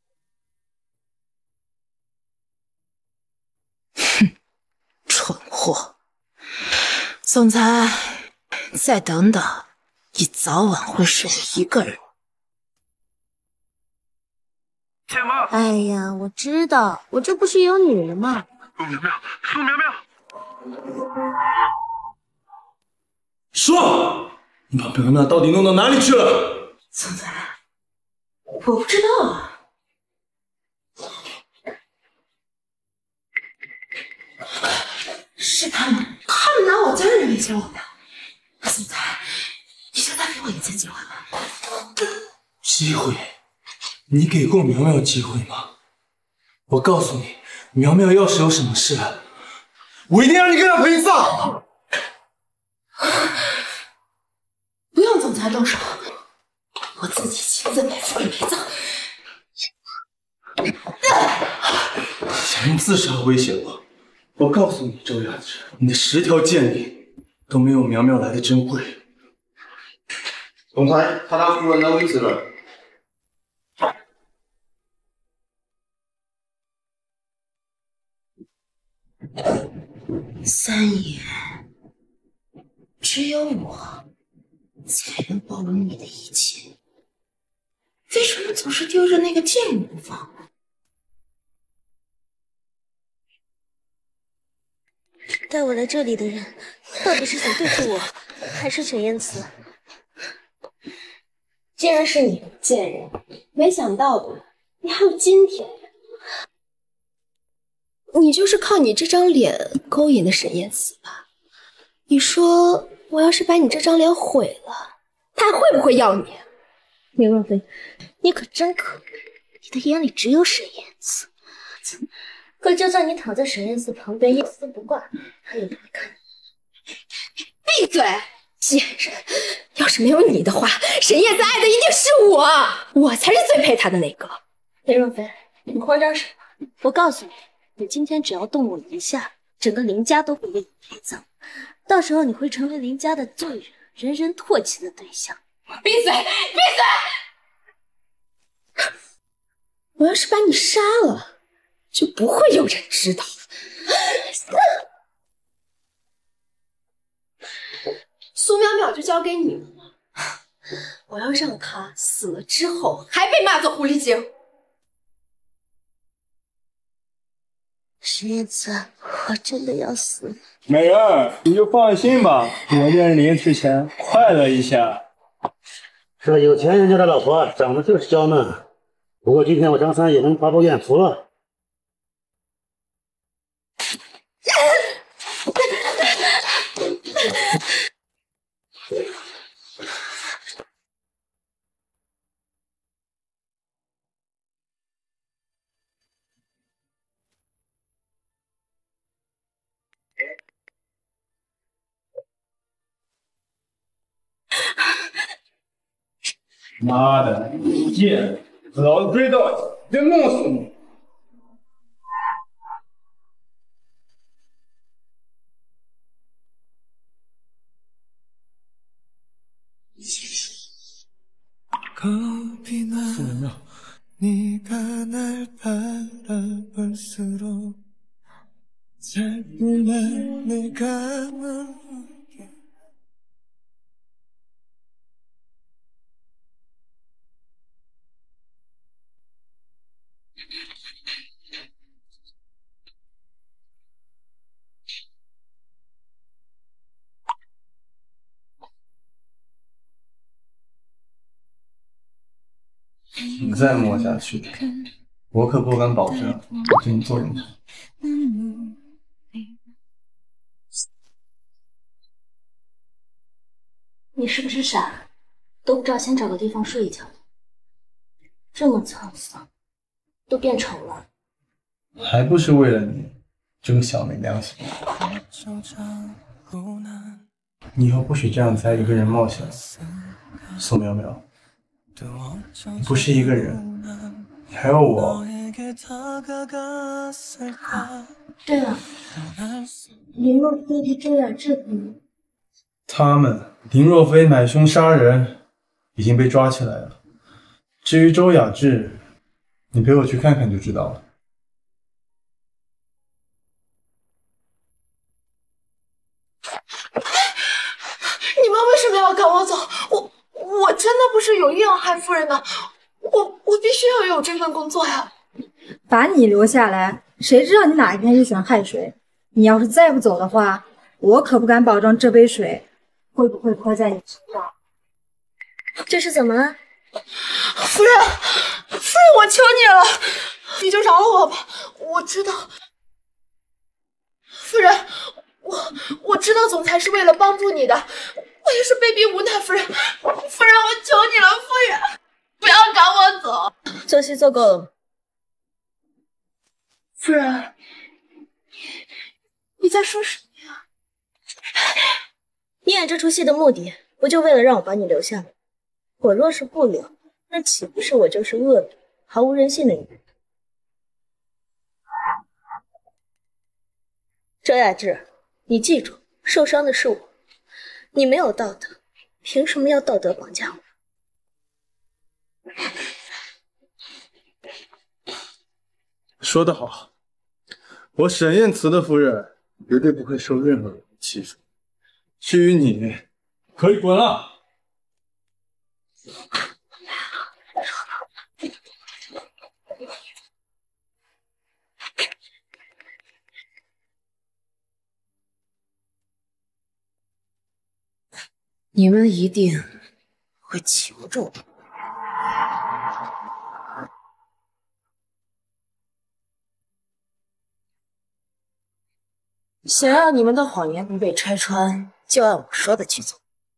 哼，蠢货！总裁，再等等，你早晚会是我一个人。 哎呀，我知道，我这不是有女人吗？ 苏苗苗，苏苗苗， 说，你把苗苗到底弄到哪里去了？ 总裁，我不知道啊。是他们，他们拿我家人威胁我的。总裁，你就再给我一次机会吧。 机会？你给过苗苗机会吗？我告诉你，苗苗要是有什么事，我一定让你跟她陪葬。 不用总裁动手，我自己亲自给夫人陪葬。 想用自杀威胁我？我告诉你，周雅芝，你的十条剑里都没有苗苗来的珍贵。 总裁，他当夫人的位置了。 三爷，只有我才能保护你的一切，为什么总是丢着那个贱人不放？ 带我来这里的人，到底是想对付我，还是沈燕慈？ 既然是你贱人，没想到吧，你还有今天。你就是靠你这张脸勾引的沈燕慈吧？你说我要是把你这张脸毁了，他还会不会要你？ 林若飞，你可真可恶，你的眼里只有沈燕慈。可就算你躺在沈燕慈旁边一丝不挂，他也不会看你。 闭嘴！贱人！要是没有你的话，沈燕慈爱的一定是我，我才是最配她的那个。 林若飞，你慌张什么？我告诉你，你今天只要动我一下，整个林家都会为你陪葬，到时候你会成为林家的罪人，人人唾弃的对象。 闭嘴！闭嘴！我要是把你杀了，就不会有人知道。苏淼淼就交给你了吗？我要让她死了之后还被骂作狐狸精。 沈燕慈，我真的要死了。 美人，你就放心吧，我练灵之前快乐一下。 这有钱人家的老婆长得就是娇嫩，不过今天我张三也能把我眼服了。 妈的，你贱人！老子追到你，得弄死你！ 苏淼淼， 네가 날 바라볼수록 자꾸만 내가 모르게 你再摸下去，我可不敢保证我对你做人头。 你是不是傻？都不知道先找个地方睡一觉？这么沧桑，都变丑了。 还不是为了你这个小没良心！你以后不许这样才一个人冒险。宋淼淼，你不是一个人，你还有我。 对了，林若飞和周雅志呢？ 他们林若飞买凶杀人，已经被抓起来了。至于周雅志，你陪我去看看就知道了。 你们为什么要赶我走？我我真的不是有意要害夫人的，我我必须要有这份工作呀！ 把你留下来，谁知道你哪一天是想害谁？你要是再不走的话，我可不敢保证这杯水会不会泼在你身上。 这是怎么了？ 夫人，夫人，我求你了，你就饶了我吧！我知道，夫人，我我知道总裁是为了帮助你的，我也是被逼无奈。夫人，夫人，我求你了，夫人，不要赶我走。 做戏做够了吗？ 夫人，你在说什么呀？ 你演这出戏的目的，不就为了让我把你留下来？我若是不留，那岂不是我就是恶毒、毫无人性的女人？周雅志，你记住，受伤的是我，你没有道德，凭什么要道德绑架我？ 说得好，我沈燕慈的夫人绝对不会受任何人欺负。至于你，可以滚了。 你们一定会求着我。 想让你们的谎言不被拆穿，就按我说的去做。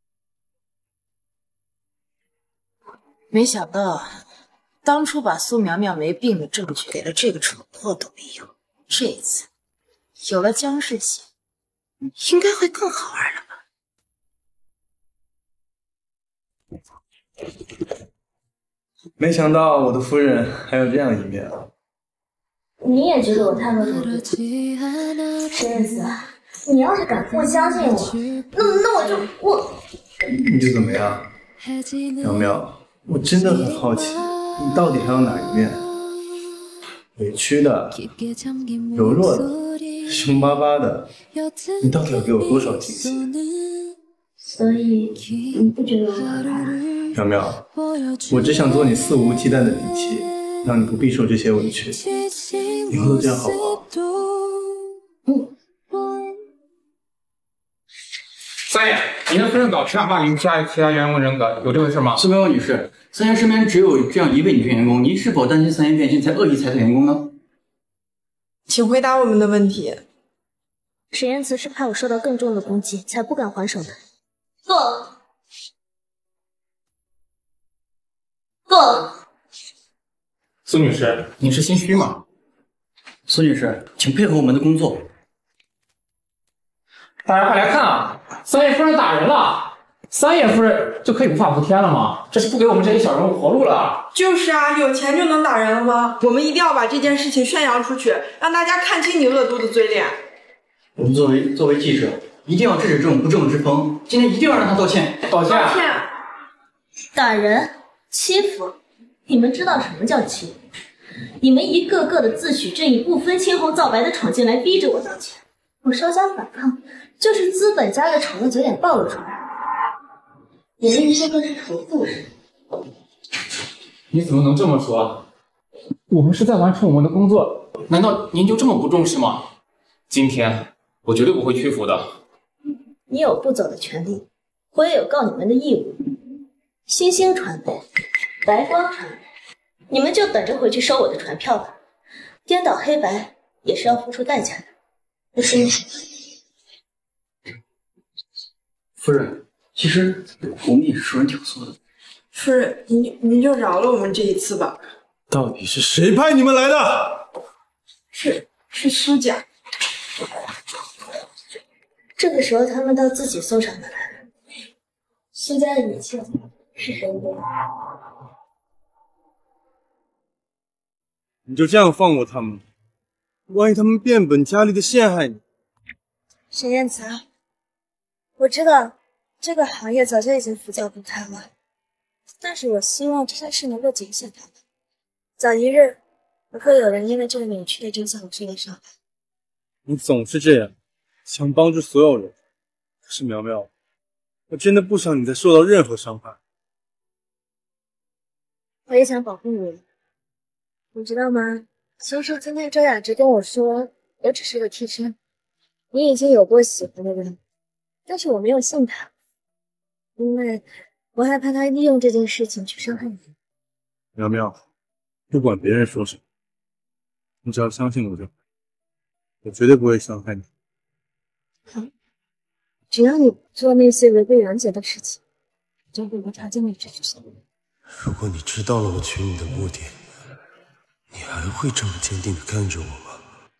没想到，当初把苏苗苗没病的证据给了这个蠢货都没用，这一次有了江世贤，应该会更好玩了吧？ 没想到我的夫人还有这样一面啊！ 你也觉得我太温柔了？沈燕子，你要是敢不相信我，那那我就我你就怎么样？苗苗，我真的很好奇，你到底还有哪一面？委屈的、柔弱的、凶巴巴的，你到底要给我多少惊喜？ 所以你不觉得我可怕？ 苗苗，我只想做你肆无忌惮的底气，让你不必受这些委屈。以后都这样好不好？ 嗯。 三爷，您的夫人搞职场霸凌其他其他员工人格，有这回事吗？ 苏苗苗女士，三爷身边只有这样一位女性员工，您是否担心三爷变心才恶意裁退员工呢？ 请回答我们的问题。 沈燕慈是怕我受到更重的攻击，才不敢还手的。够了，够了。 苏女士，你是心虚吗？ 苏女士，请配合我们的工作。 大家快来看啊！三爷夫人打人了，三爷夫人就可以无法无天了吗？这是不给我们这些小人物活路了。 就是啊，有钱就能打人了吗？我们一定要把这件事情宣扬出去，让大家看清你恶毒的嘴脸。 我们作为作为记者，一定要制止这种不正之风。今天一定要让他道歉， 道歉。 道歉。 打人、欺负，你们知道什么叫欺负？你们一个个的自诩正义，不分青红皂白的闯进来，逼着我道歉。我稍加反抗，就是资本家的丑恶嘴脸暴露出来。你们一个个是仇富人。 你怎么能这么说？我们是在完成我们的工作，难道您就这么不重视吗？今天我绝对不会屈服的。 你有不走的权利，我也有告你们的义务。星星传媒、白光传媒，你们就等着回去收我的传票吧。颠倒黑白也是要付出代价的。不是夫人，其实我们也是受人挑唆的。 夫人，您您就饶了我们这一次吧。 到底是谁派你们来的？ 是是苏家。 这个时候他们倒自己送上门来了。苏家的一切是谁的？ 你就这样放过他们？万一他们变本加厉的陷害你？ 沈燕慈，我知道这个行业早就已经浮躁不堪了，但是我希望这件事能够警醒他们，早一日不会有人因为这个扭曲的真相受到伤害。 你总是这样，想帮助所有人，可是苗苗，我真的不想你再受到任何伤害。 我也想保护你，你知道吗？其实今天周雅芝跟我说，我只是个替身，你已经有过喜欢的人，但是我没有信他，因为我害怕他利用这件事情去伤害你。 苗苗，不管别人说什么，你只要相信我就好，我绝对不会伤害你。 好，只要你不做那些违背原则的事情，我就会无条件的支持你。 如果你知道了我娶你的目的，你还会这么坚定的看着我吗？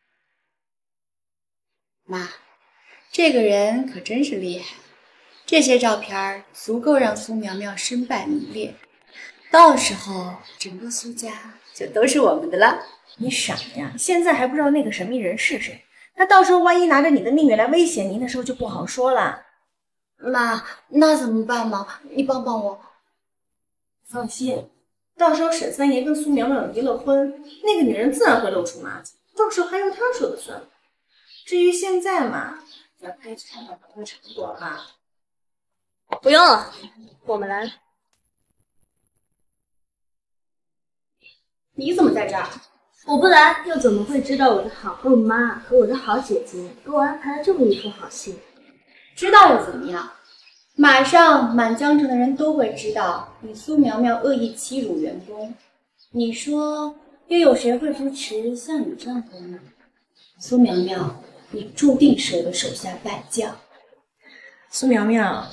妈，这个人可真是厉害，这些照片足够让苏苗苗身败名裂，到时候整个苏家就都是我们的了。 你傻呀？现在还不知道那个神秘人是谁，他到时候万一拿着你的命运来威胁您的时候就不好说了。 妈，那怎么办嘛？你帮帮我。 放心，到时候沈三爷跟苏苗苗离了婚，那个女人自然会露出马脚，到时候还由他说了算。至于现在嘛，咱可以去看看他的成果吧。 不用了，我们来了。 你怎么在这儿？ 我不来，又怎么会知道我的好后妈和我的好姐姐给我安排了这么一出好戏？ 知道又怎么样？ 马上满江城的人都会知道你苏苗苗恶意欺辱员工，你说又有谁会支持像你这样的人呢？苏苗苗，你注定是我的手下败将。 苏苗苗，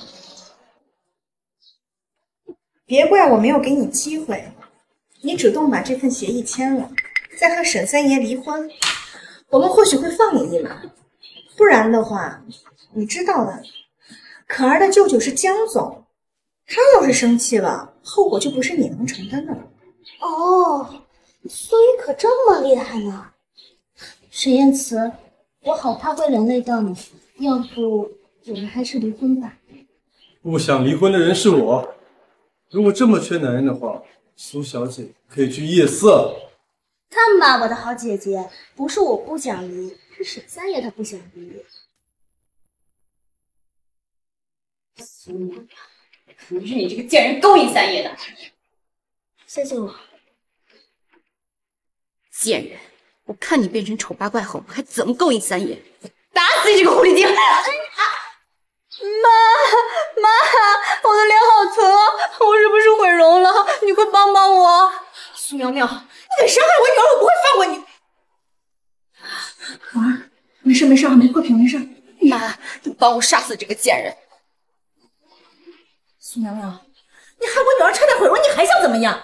别怪我没有给你机会，你主动把这份协议签了，再和沈三爷离婚，我们或许会放你一马。不然的话，你知道的，可儿的舅舅是江总，他要是生气了，后果就不是你能承担的了。 哦，苏雨可这么厉害呢？沈燕慈，我好怕会连累到你，要不我们还是离婚吧。 不想离婚的人是我。如果这么缺男人的话，苏小姐可以去夜色。 看吧，我的好姐姐，不是我不想离，是沈三爷他不想离。 苏苗苗，可能是你这个贱人勾引三爷的。 相信我。 贱人，我看你变成丑八怪后还怎么勾引三爷！打死你这个狐狸精！ 妈妈，我的脸好疼啊！我是不是毁容了？你快帮帮我！ 苏苗苗，你敢伤害我女儿，我不会放过你！ 婉儿，没事没事啊，没破屏，没事。 妈，你帮我杀死这个贱人！ 苏苗苗，你害我女儿差点毁容，你还想怎么样？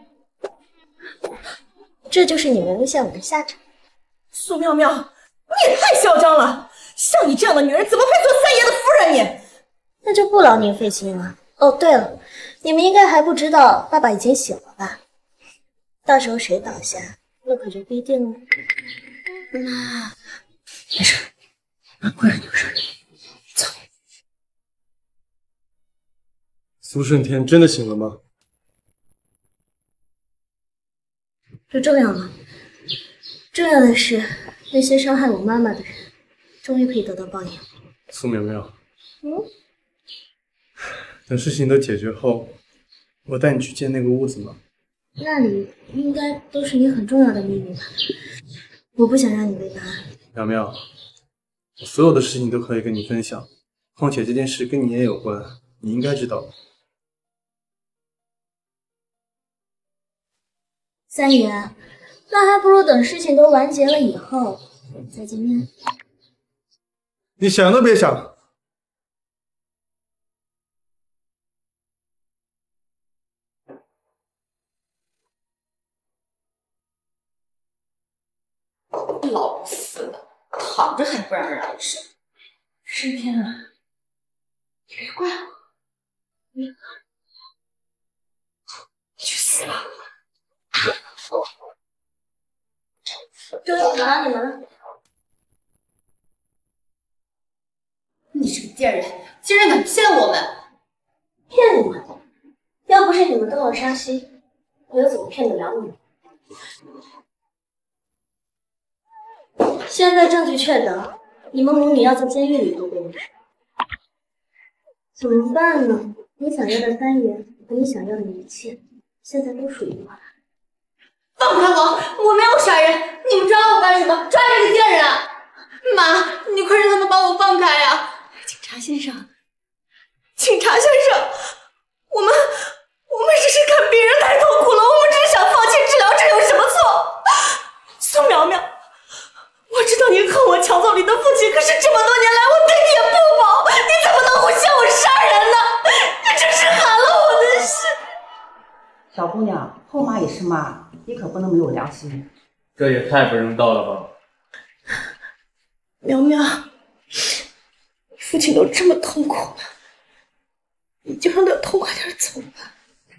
这就是你们诬陷我的下场。 苏苗苗，你也太嚣张了！像你这样的女人，怎么配做三爷的夫人？你那就不劳您费心了。哦，对了，你们应该还不知道爸爸已经醒了吧？到时候谁倒下，那可就不一定了。 妈，没事，妈不让你有事。走。 苏胜天真的醒了吗？ 不重要了，重要的是那些伤害我妈妈的人，终于可以得到报应。 苏苗苗， 嗯， 等事情都解决后，我带你去见那个屋子吗？ 那里应该都是你很重要的秘密吧？我不想让你为难。 苗苗，我所有的事情都可以跟你分享，况且这件事跟你也有关，你应该知道。 三爷，那还不如等事情都完结了以后再见面。 你想都别想！ 老不死的，躺着还不让人事。 诗篇啊，你别怪我，你你去死吧！ 终于等到你们了。 你这个贱人，竟然敢骗我们！ 骗你们？要不是你们跟我伤心，我又怎么骗得了你们？现在证据确凿，你们母女要在监狱里度过一生，怎么办呢？你想要的三爷和你想要的一切，现在都属于我了。 放开我！我没有杀人，你们抓我干什么？抓这个贱人啊！妈，你快让他们把我放开呀！ 警察先生，警察先生，我们我们只是看别人太痛苦了，我们只是想放弃治疗，这有什么错？苏苗苗，我知道你恨我抢走你的父亲，可是这么多年来我对你也不薄，你怎么能诬陷我杀人呢？你真是寒了我的心。 小姑娘，后妈也是妈，你可不能没有良心。 这也太不人道了吧！ 苗苗，父亲都这么痛苦了，你就让他痛快点走吧。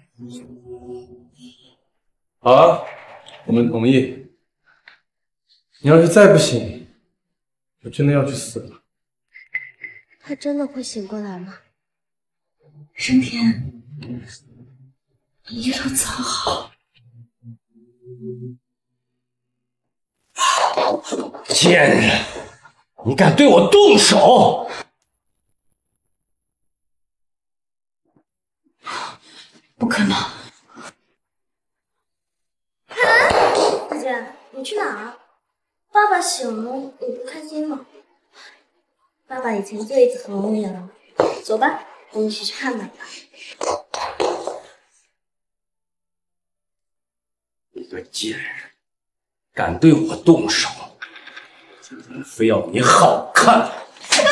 好啊，我们同意。你要是再不醒，我真的要去死了。 他真的会醒过来吗？ 升天，你让早好。 贱人，你敢对我动手！ 不可能！ 姐姐，你去哪儿？爸爸醒了，你不开心吗？爸爸以前最疼你了，走吧。 我们一起去看看吧。 你个贱人，敢对我动手，非要你好看！ 天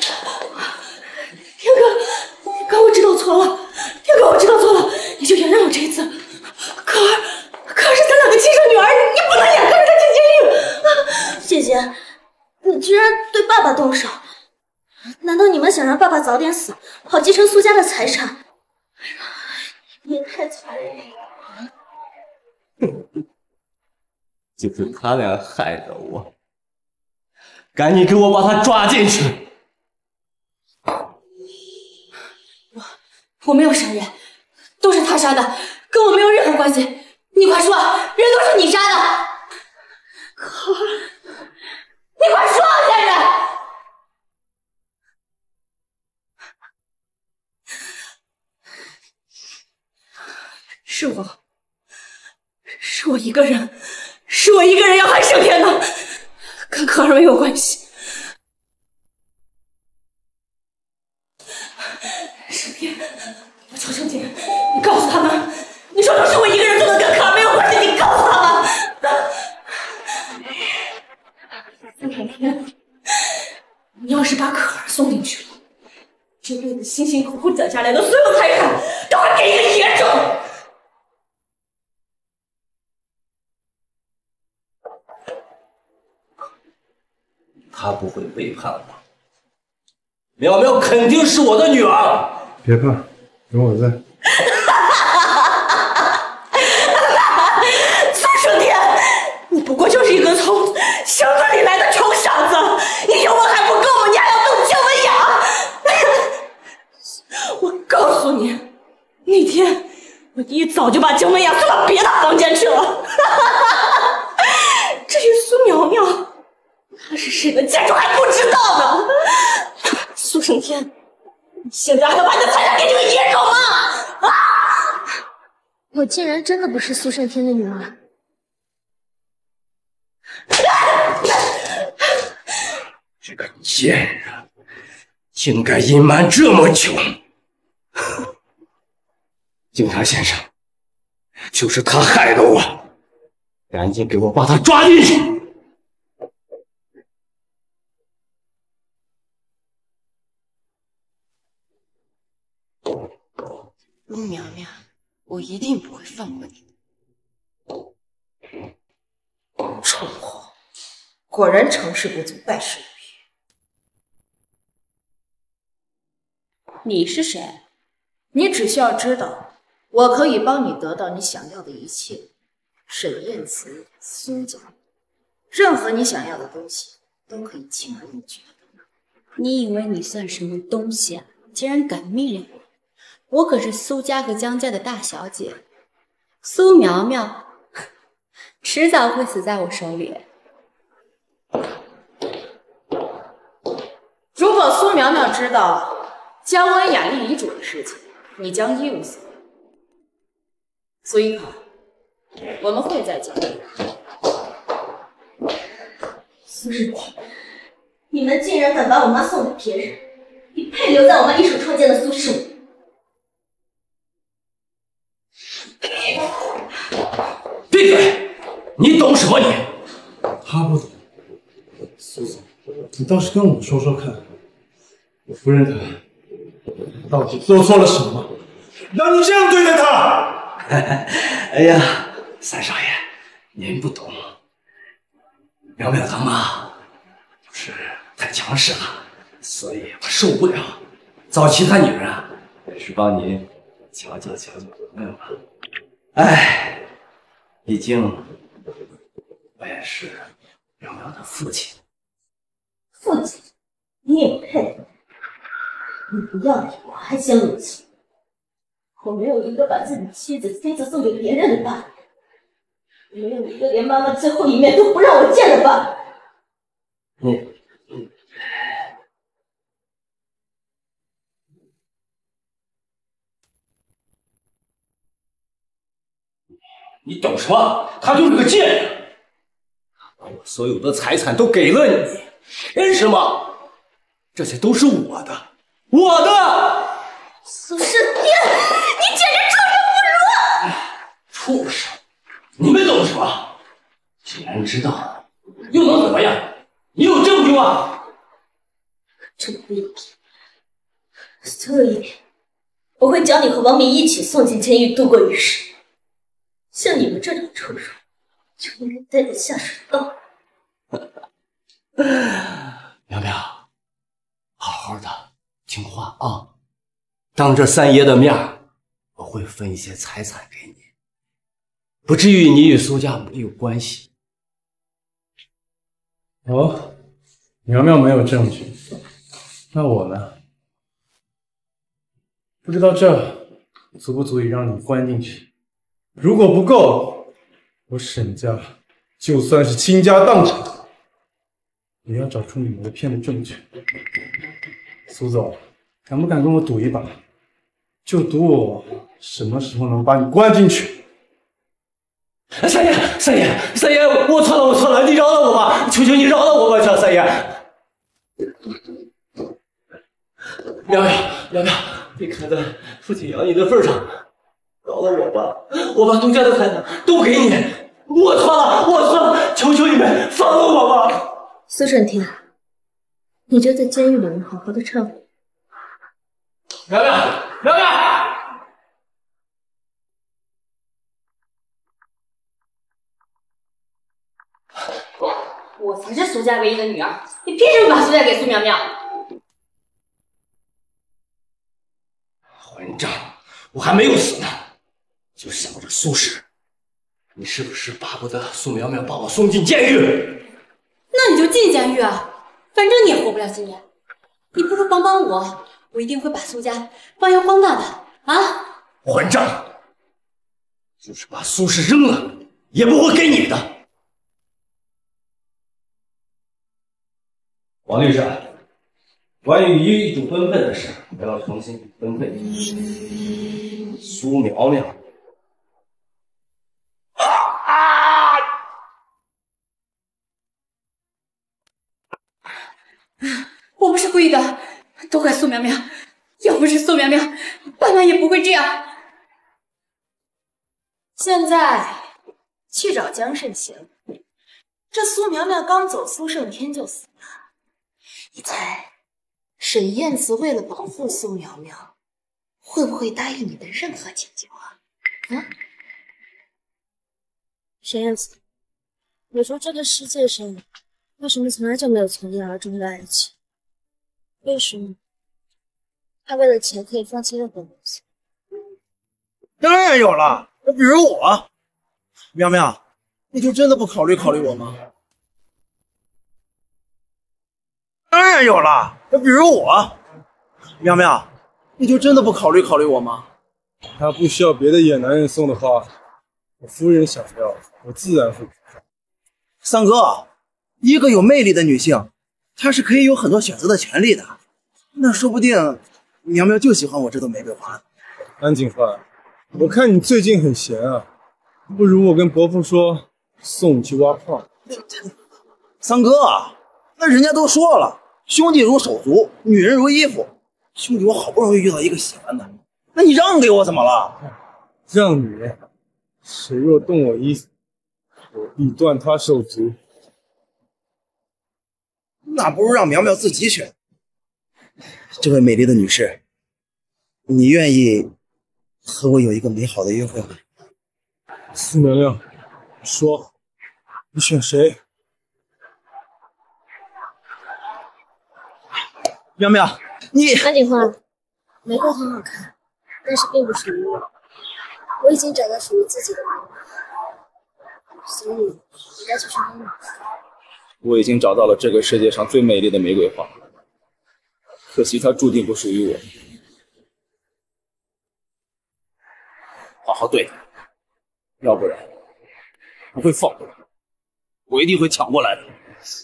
哥，天哥，我知道错了，天哥，我知道错了，你就原谅我这一次。可儿，可儿是咱俩的亲生女儿，你不能眼看着她进监狱。 姐姐，你居然对爸爸动手，难道你们想让爸爸早点死，好继承苏家的财产？你也太残忍了。 就是他俩害的我，赶紧给我把他抓进去！ 我我没有杀人，都是他杀的，跟我没有任何关系。你快说，人都是你杀的！可儿，你快说，贱人！是我，是我一个人，是我一个人要害盛天的，跟可儿没有关系。盛天，我求求你，你告诉他们，你说都是我一个人做的，跟可儿没有关系，你告诉他们。盛天，你要是把可儿送进去了，这辈子辛辛苦苦攒下来的所有财产都会给一个野种。 他不会背叛我，苗苗肯定是我的女儿。 别怕，有我在。 苏盛天，你不过就是一个从乡村里来的穷小子，你英文还不够，你还要动静文雅。我告诉你，那天我一早就把静文雅送到别的房间去了。至于苏苗苗，他是谁的贱种还不知道呢。苏盛天，你现在还要把你的财产给这个野种吗？啊！ 我竟然真的不是苏盛天的女儿。 这个贱人，竟敢隐瞒这么久！警察先生，就是他害的我，赶紧给我把他抓进去！ 陆苗苗，我一定不会放过你的。 臭货，果然成事不足败事有余。你是谁？你只需要知道，我可以帮你得到你想要的一切。沈燕慈，苏家，任何你想要的东西都可以轻而易举的得到。 你以为你算什么东西啊？竟然敢命令我！我可是苏家和江家的大小姐，苏苗苗，迟早会死在我手里。 如果苏苗苗知道江文雅立遗嘱的事情，你将一无所有。苏一考，我们会再见。 苏日天，你们竟然敢把我妈送给别人，你配留在我妈一手创建的苏氏舞？ 闭嘴！你懂什么你？ 他不懂。苏总，你倒是跟我说说看，我夫人她到底做错了什么，让你这样对待她？ 哎呀，三少爷，您不懂，苗苗他妈就是太强势了，所以我受不了，找其他女人啊，也是帮您调解调解朋友吧。哎，毕竟我也是苗苗的父亲。 父亲，你也配？你不要比我还先恶心！我没有一个把自己妻子亲自送给别人的爸，没有一个连妈妈最后一面都不让我见的爸。 你，你懂什么？他就是个贱人，把我所有的财产都给了你，凭什么？这些都是我的，我的！ 苏胜天，你简直畜生不如！ 畜生！你们懂什么？既然知道，又能怎么样？你有证据吗？ 证据。所以，我会将你和王明一起送进监狱度过余生。像你们这种畜生，就应该待在下水道。 苗苗，好好的听话啊！当着三爷的面，我会分一些财产给你，不至于你与苏家没有关系。 哦，苗苗没有证据，那我呢？不知道这足不足以让你关进去？如果不够，我沈家就算是倾家荡产，也要找出你谋骗的证据。苏总，敢不敢跟我赌一把？就赌我什么时候能把你关进去？ 三爷，三爷，三爷，我错了，我错了，你饶了我吧，求求你饶了我吧，这三爷。苗苗，苗苗，你看在父亲养你的份上，饶了我吧，我把杜家的财产都给你。我错了，我错了，求求你们放了我吧。 苏胜天，你就在监狱里面好好的忏悔。 苗苗，苗苗。 我才是苏家唯一的女儿，你凭什么把苏家给苏苗苗？ 混账！我还没有死呢，就想着苏氏，你是不是巴不得苏苗苗把我送进监狱？ 那你就进监狱啊，反正你也活不了几年。你不如帮帮我，我一定会把苏家发扬光大的啊！ 混账！就是把苏氏扔了，也不会给你的。王律师，关于遗嘱分配的事，我要重新分配。苏苗苗，啊！ 我不是故意的，都怪苏苗苗。要不是苏苗苗，爸妈也不会这样。 现在去找江胜贤，这苏苗苗刚走，苏胜天就死了。你猜，沈燕慈为了保护苏苗苗，会不会答应你的任何请求啊？啊？ 沈燕慈，你说这个世界上为什么从来就没有从一而终的爱情？为什么他为了钱可以放弃任何东西？ 当然有了，比如我，苗苗，你就真的不考虑考虑我吗？当然有了，比如我，苗苗，你就真的不考虑考虑我吗？ 他不需要别的野男人送的花，我夫人想要，我自然会。 三哥，一个有魅力的女性，她是可以有很多选择的权利的。那说不定苗苗就喜欢我这朵玫瑰花。 安景焕，我看你最近很闲啊，不如我跟伯父说，送你去挖矿。 三哥，那人家都说了，兄弟如手足，女人如衣服。兄弟，我好不容易遇到一个喜欢的，那你让给我怎么了？ 让你？谁若动我衣服，我必断他手足。 那不如让苗苗自己选。这位美丽的女士，你愿意和我有一个美好的约会吗？ 苏苗苗，说，你选谁？ 苗苗，你安景焕，玫瑰很好看，但是并不属于我。我已经找到属于自己的玫瑰，所以你该去去拥有。 我已经找到了这个世界上最美丽的玫瑰花，可惜它注定不属于我。好好对待，要不然不会放过你，我一定会抢过来的。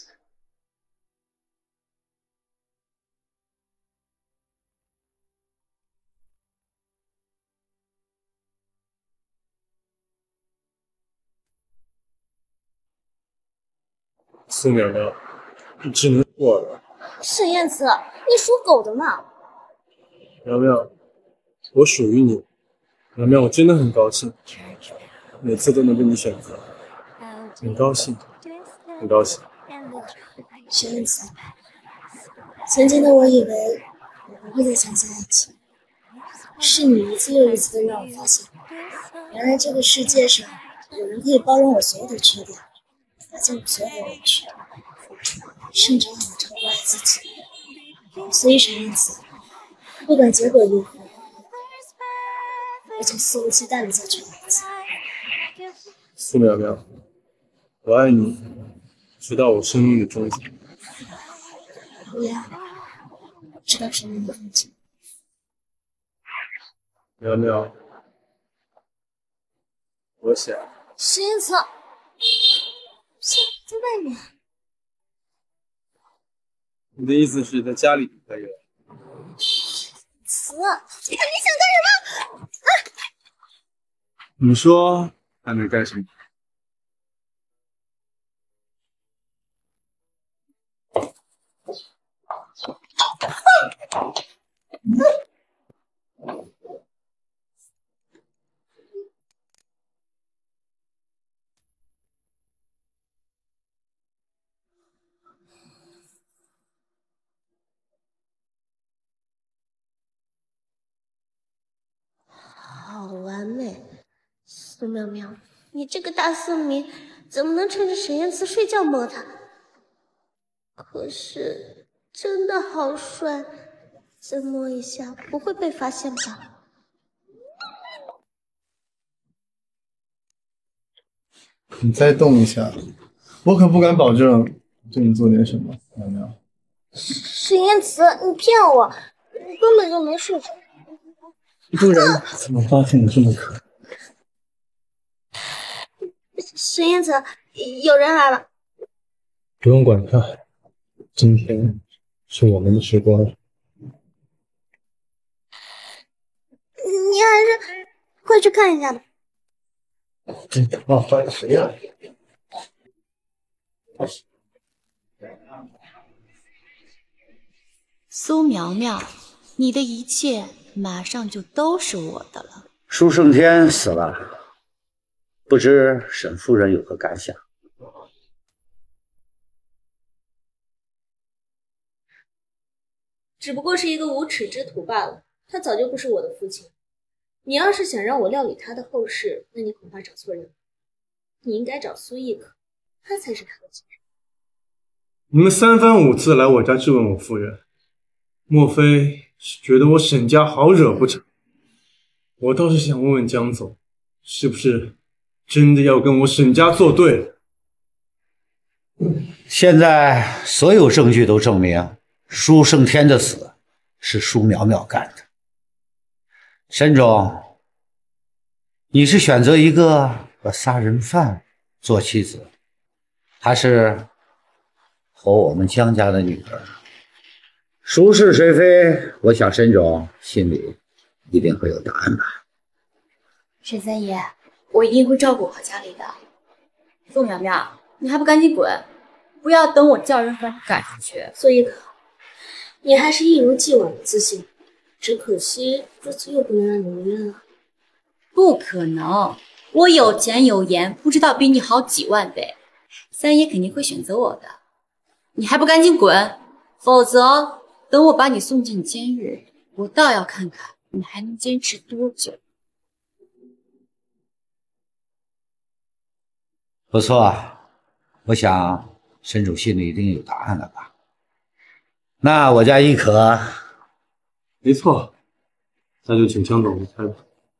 苏苗苗，你只能错了。 沈燕慈，你属狗的嘛？ 苗苗， 我属于你。苗苗，我真的很高兴，每次都能被你选择，很高兴，很高兴。 沈燕子，曾经的我以为我不会再相信爱情，是你一次又一次的让我发现，原来这个世界上有人可以包容我所有的缺点，发现我所有的委屈，甚至让我超过爱自己。所以沈燕子，不管结果如何，我就肆无忌惮的再去爱一次。 苏苗苗，我爱你，直到我生命的终结。 不要，直到生命的终结。 苗苗，我想。 沈燕子，现在在外面。 你的意思是在家里才有？ 词，你想干什么？啊！ 你说还能干什么？ 好完美，苏苗苗，你这个大色迷怎么能趁着沈燕慈睡觉摸他？可是真的好帅，再摸一下不会被发现吧？ 你再动一下，我可不敢保证对你做点什么，苗苗。 沈燕慈，你骗我，我根本就没睡着。 不然怎么发现你这么可爱？ 沈燕慈，有人来了。 不用管他，今天是我们的时光。 你还是快去看一下吧。 这他妈翻谁呀？ 苏苗苗，你的一切马上就都是我的了。 舒胜天死了，不知沈夫人有何感想？ 只不过是一个无耻之徒罢了，他早就不是我的父亲。你要是想让我料理他的后事，那你恐怕找错人了。你应该找苏亦可，他才是他的亲人。 你们三番五次来我家质问我夫人，莫非是觉得我沈家好惹不成？我倒是想问问江总，是不是真的要跟我沈家作对？ 现在所有证据都证明舒胜天的死是舒苗苗干的。沈总，你是选择一个和杀人犯做妻子，还是和我们江家的女儿？孰是谁非，我想沈总心里一定会有答案吧。 沈三爷，我一定会照顾好家里的。宋苗苗，你还不赶紧滚！不要等我叫人把你赶出去。 苏亦可，你还是一如既往的自信，只可惜这次又不能让你如愿了。 不可能，我有钱有颜，不知道比你好几万倍。三爷肯定会选择我的，你还不赶紧滚！否则等我把你送进监狱，我倒要看看你还能坚持多久。 不错，我想沈总心里一定有答案了吧？那我家亦可， 没错，那就请江总离开吧。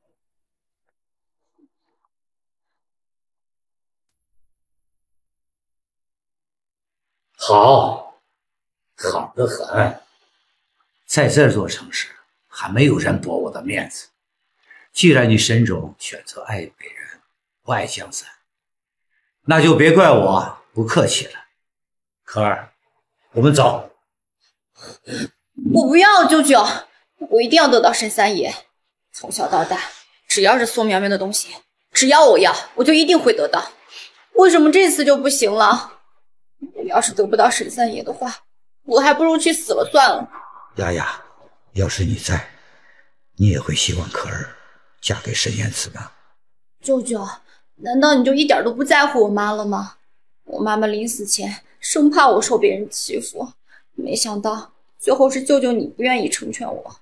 好，好得很。在这座城市，还没有人驳我的面子。既然你沈总选择爱别人，不爱江山，那就别怪我不客气了。可儿，我们走。 我不要舅舅，我一定要得到沈三爷。从小到大，只要是苏苗苗的东西，只要我要，我就一定会得到。为什么这次就不行了？我要是得不到沈三爷的话，我还不如去死了算了。 丫丫，要是你在， 你也会希望可儿嫁给沈燕慈吗？ 舅舅，难道你就一点都不在乎我妈了吗？我妈妈临死前生怕我受别人欺负，没想到最后是舅舅你不愿意成全我。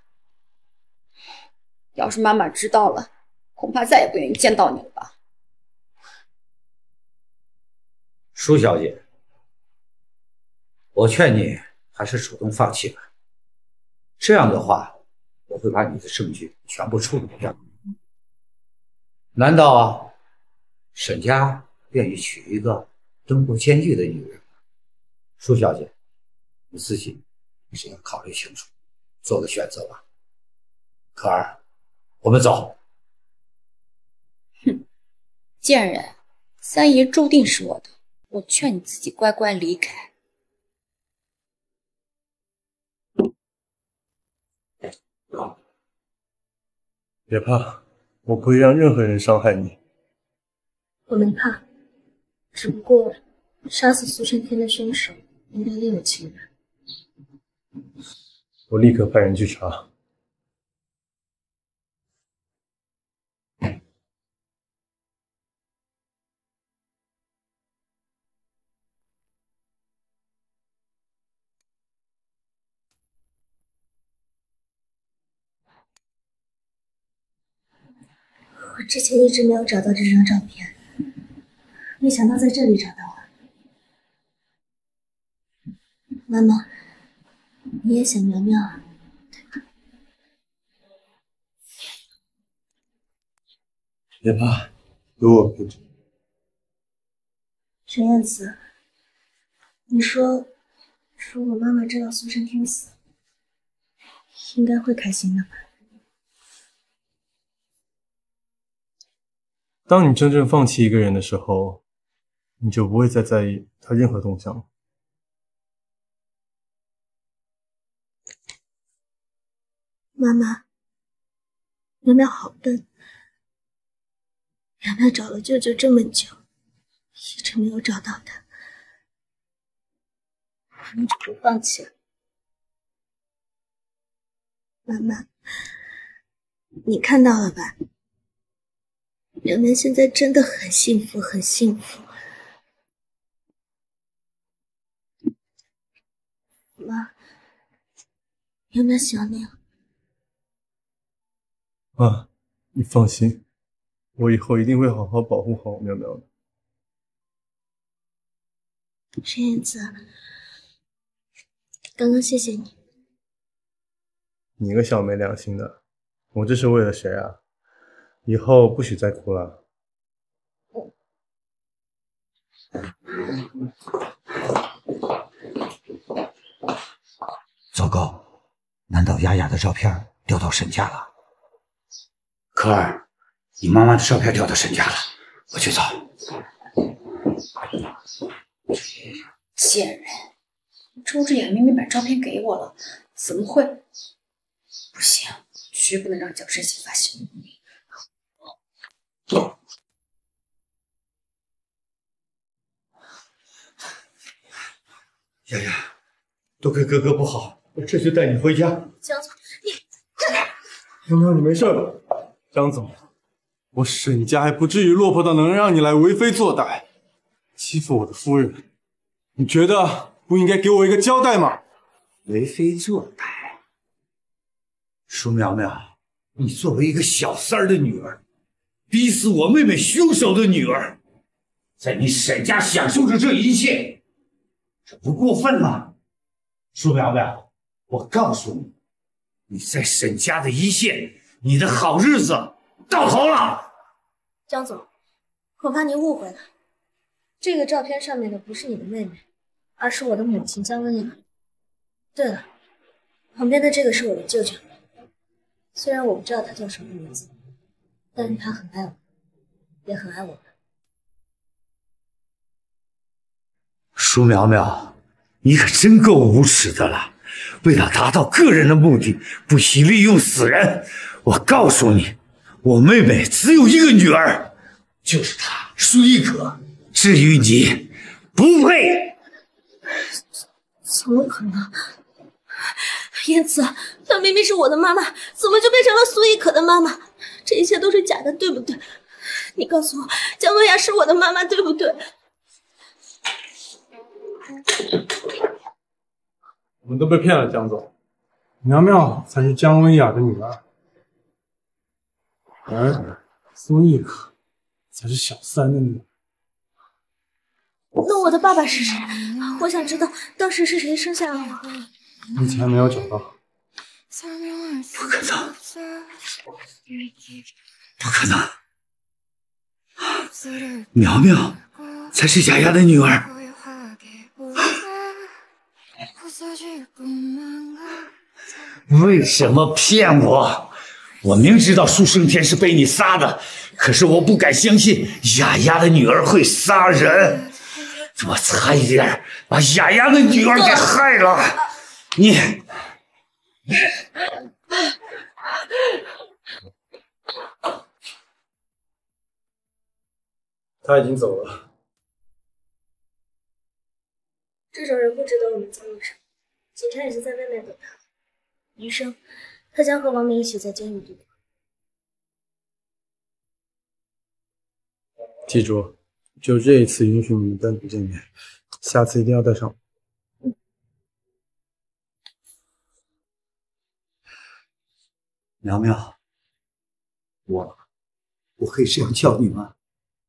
要是妈妈知道了，恐怕再也不愿意见到你了吧。 舒小姐，我劝你还是主动放弃吧。这样的话，我会把你的证据全部处理掉。难道沈家愿意娶一个蹲过监狱的女人吗？舒小姐，你自己还是要考虑清楚，做个选择吧。可儿，我们走。 哼，贱人，三爷注定是我的，我劝你自己乖乖离开。 别怕，我不会让任何人伤害你。 我没怕，只不过杀死苏胜天的凶手应该另有其人。 我立刻派人去查。 我之前一直没有找到这张照片，没想到在这里找到了。妈妈，你也想苗苗啊？ 别怕，有我陪着。 陈燕慈，你说，如果妈妈知道苏胜天死，应该会开心的吧？ 当你真正放弃一个人的时候，你就不会再在意他任何动向了。 妈妈，苗苗好笨，苗苗找了舅舅这么久，一直没有找到他，我们就不放弃了。妈妈，你看到了吧？苗苗现在真的很幸福，很幸福。妈，苗苗喜欢你。 妈，你放心，我以后一定会好好保护好苗苗的。 沈燕子，刚刚谢谢你。 你个小没良心的，我这是为了谁啊？以后不许再哭了。 糟糕，难道雅雅的照片掉到沈家了？可儿，你妈妈的照片掉到沈家了，我去找。 贱人，周志雅明明把照片给我了，怎么会？不行，绝不能让蒋胜熙发现。 雅雅，都怪哥哥不好，我这就带你回家。 江总，你苗苗，你没事吧？张总，我沈家还不至于落魄到能让你来为非作歹，欺负我的夫人，你觉得不应该给我一个交代吗？ 为非作歹，舒苗苗，你作为一个小三儿的女儿，逼死我妹妹凶手的女儿，在你沈家享受着这一切，这不过分吗？舒苗苗，我告诉你，你在沈家的一线，你的好日子到头了。 江总，恐怕您误会了，这个照片上面的不是你的妹妹，而是我的母亲江温雅。对了，旁边的这个是我的舅舅，虽然我不知道他叫什么名字，但是他很爱我，也很爱我们。 舒苗苗，你可真够无耻的了！为了达到个人的目的，不惜利用死人。我告诉你，我妹妹只有一个女儿，就是她，舒一可。至于你，不配。 怎么可能？ 言辞，她明明是我的妈妈，怎么就变成了苏亦可的妈妈？这一切都是假的，对不对？你告诉我，江文雅是我的妈妈，对不对？ 我们都被骗了，江总。苗苗才是江文雅的女儿，而苏亦可才是小三的女儿。 那我的爸爸是谁？我想知道当时是谁生下了我。 目前还没有找到。 不可能，不可能！苗苗才是雅雅的女儿。为什么骗我？我明知道苏胜天是被你杀的，可是我不敢相信雅雅的女儿会杀人。我差一点把雅雅的女儿给害了。你， 他已经走了。 这种人不值得我们遭遇上。警察已经在外面等他了。余生，他将和王明一起在监狱度过。 记住，就这一次允许你们单独见面，下次一定要带上我。 苗苗，我我可以这样叫你吗？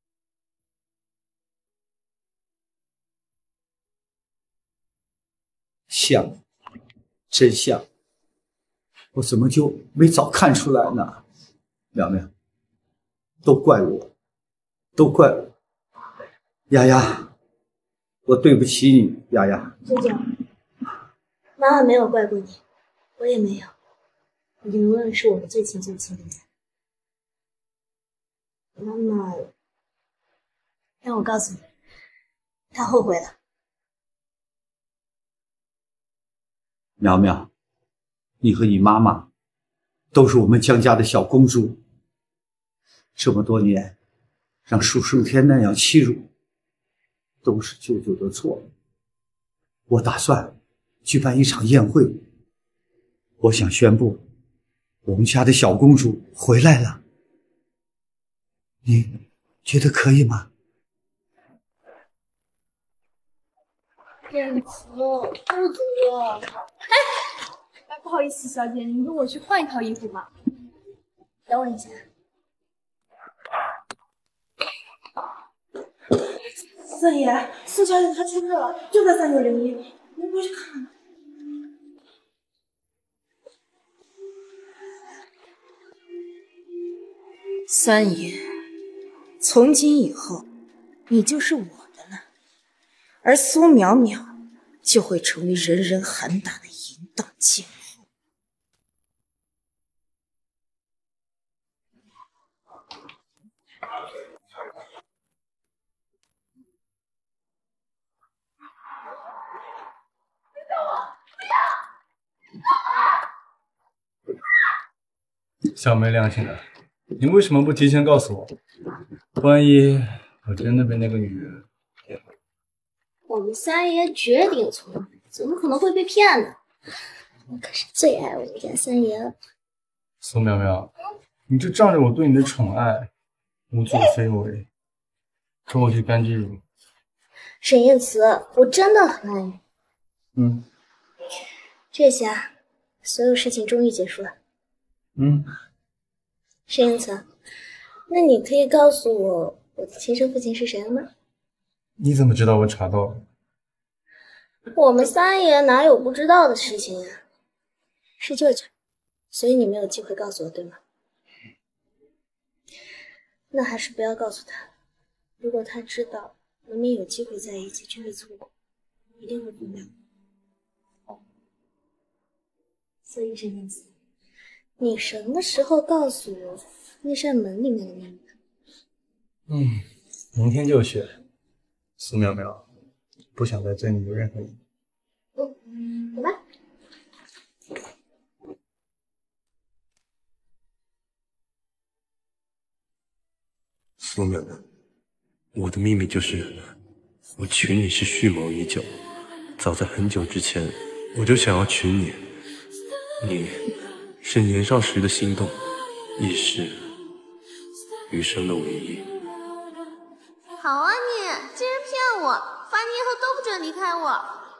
像，真像，我怎么就没早看出来呢？苗苗，都怪我，都怪我。雅雅，我对不起你，雅雅。 舅舅，妈妈没有怪过你，我也没有。你永远是我们最亲最亲的人。妈妈，让我告诉你，她后悔了。 苗苗，你和你妈妈都是我们江家的小公主，这么多年让苏胜天那样欺辱，都是舅舅的错。我打算举办一场宴会，我想宣布我们家的小公主回来了，你觉得可以吗？ 点词，不多。哎，不好意思，小姐，您跟我去换一套衣服吧。 等我一下。 三爷，苏小姐她出事了，就在三九零一，您过去看看。 三爷，从今以后，你就是我的了，而苏淼淼就会成为人人喊打的淫荡贱妇。 小没良心的，你为什么不提前告诉我？万一我真的被那个女人骗了？ 我们三爷绝顶聪明，怎么可能会被骗呢？我可是最爱我们家三爷了。 苏苗苗，你就仗着我对你的宠爱，无作非为，跟我去甘之如。 沈燕慈，我真的很爱你。 嗯这下，所有事情终于结束了。 嗯。 沈燕慈，那你可以告诉我我的亲生父亲是谁了吗？ 你怎么知道我查到了？ 我们三爷哪有不知道的事情呀？是舅舅，所以你没有机会告诉我，对吗？那还是不要告诉他，如果他知道我们有机会在一起，就会错过，一定会不妙。所以沈燕慈，你什么时候告诉我那扇门里面的秘密？ 嗯，明天就去。苏苗苗，不想再对你有任何意见。 嗯，走吧。 苏苗苗，我的秘密就是，我娶你是蓄谋已久，早在很久之前我就想要娶你， 你是年少时的心动，亦是余生的唯一。 好啊你，竟然骗我！罚你以后都不准离开我。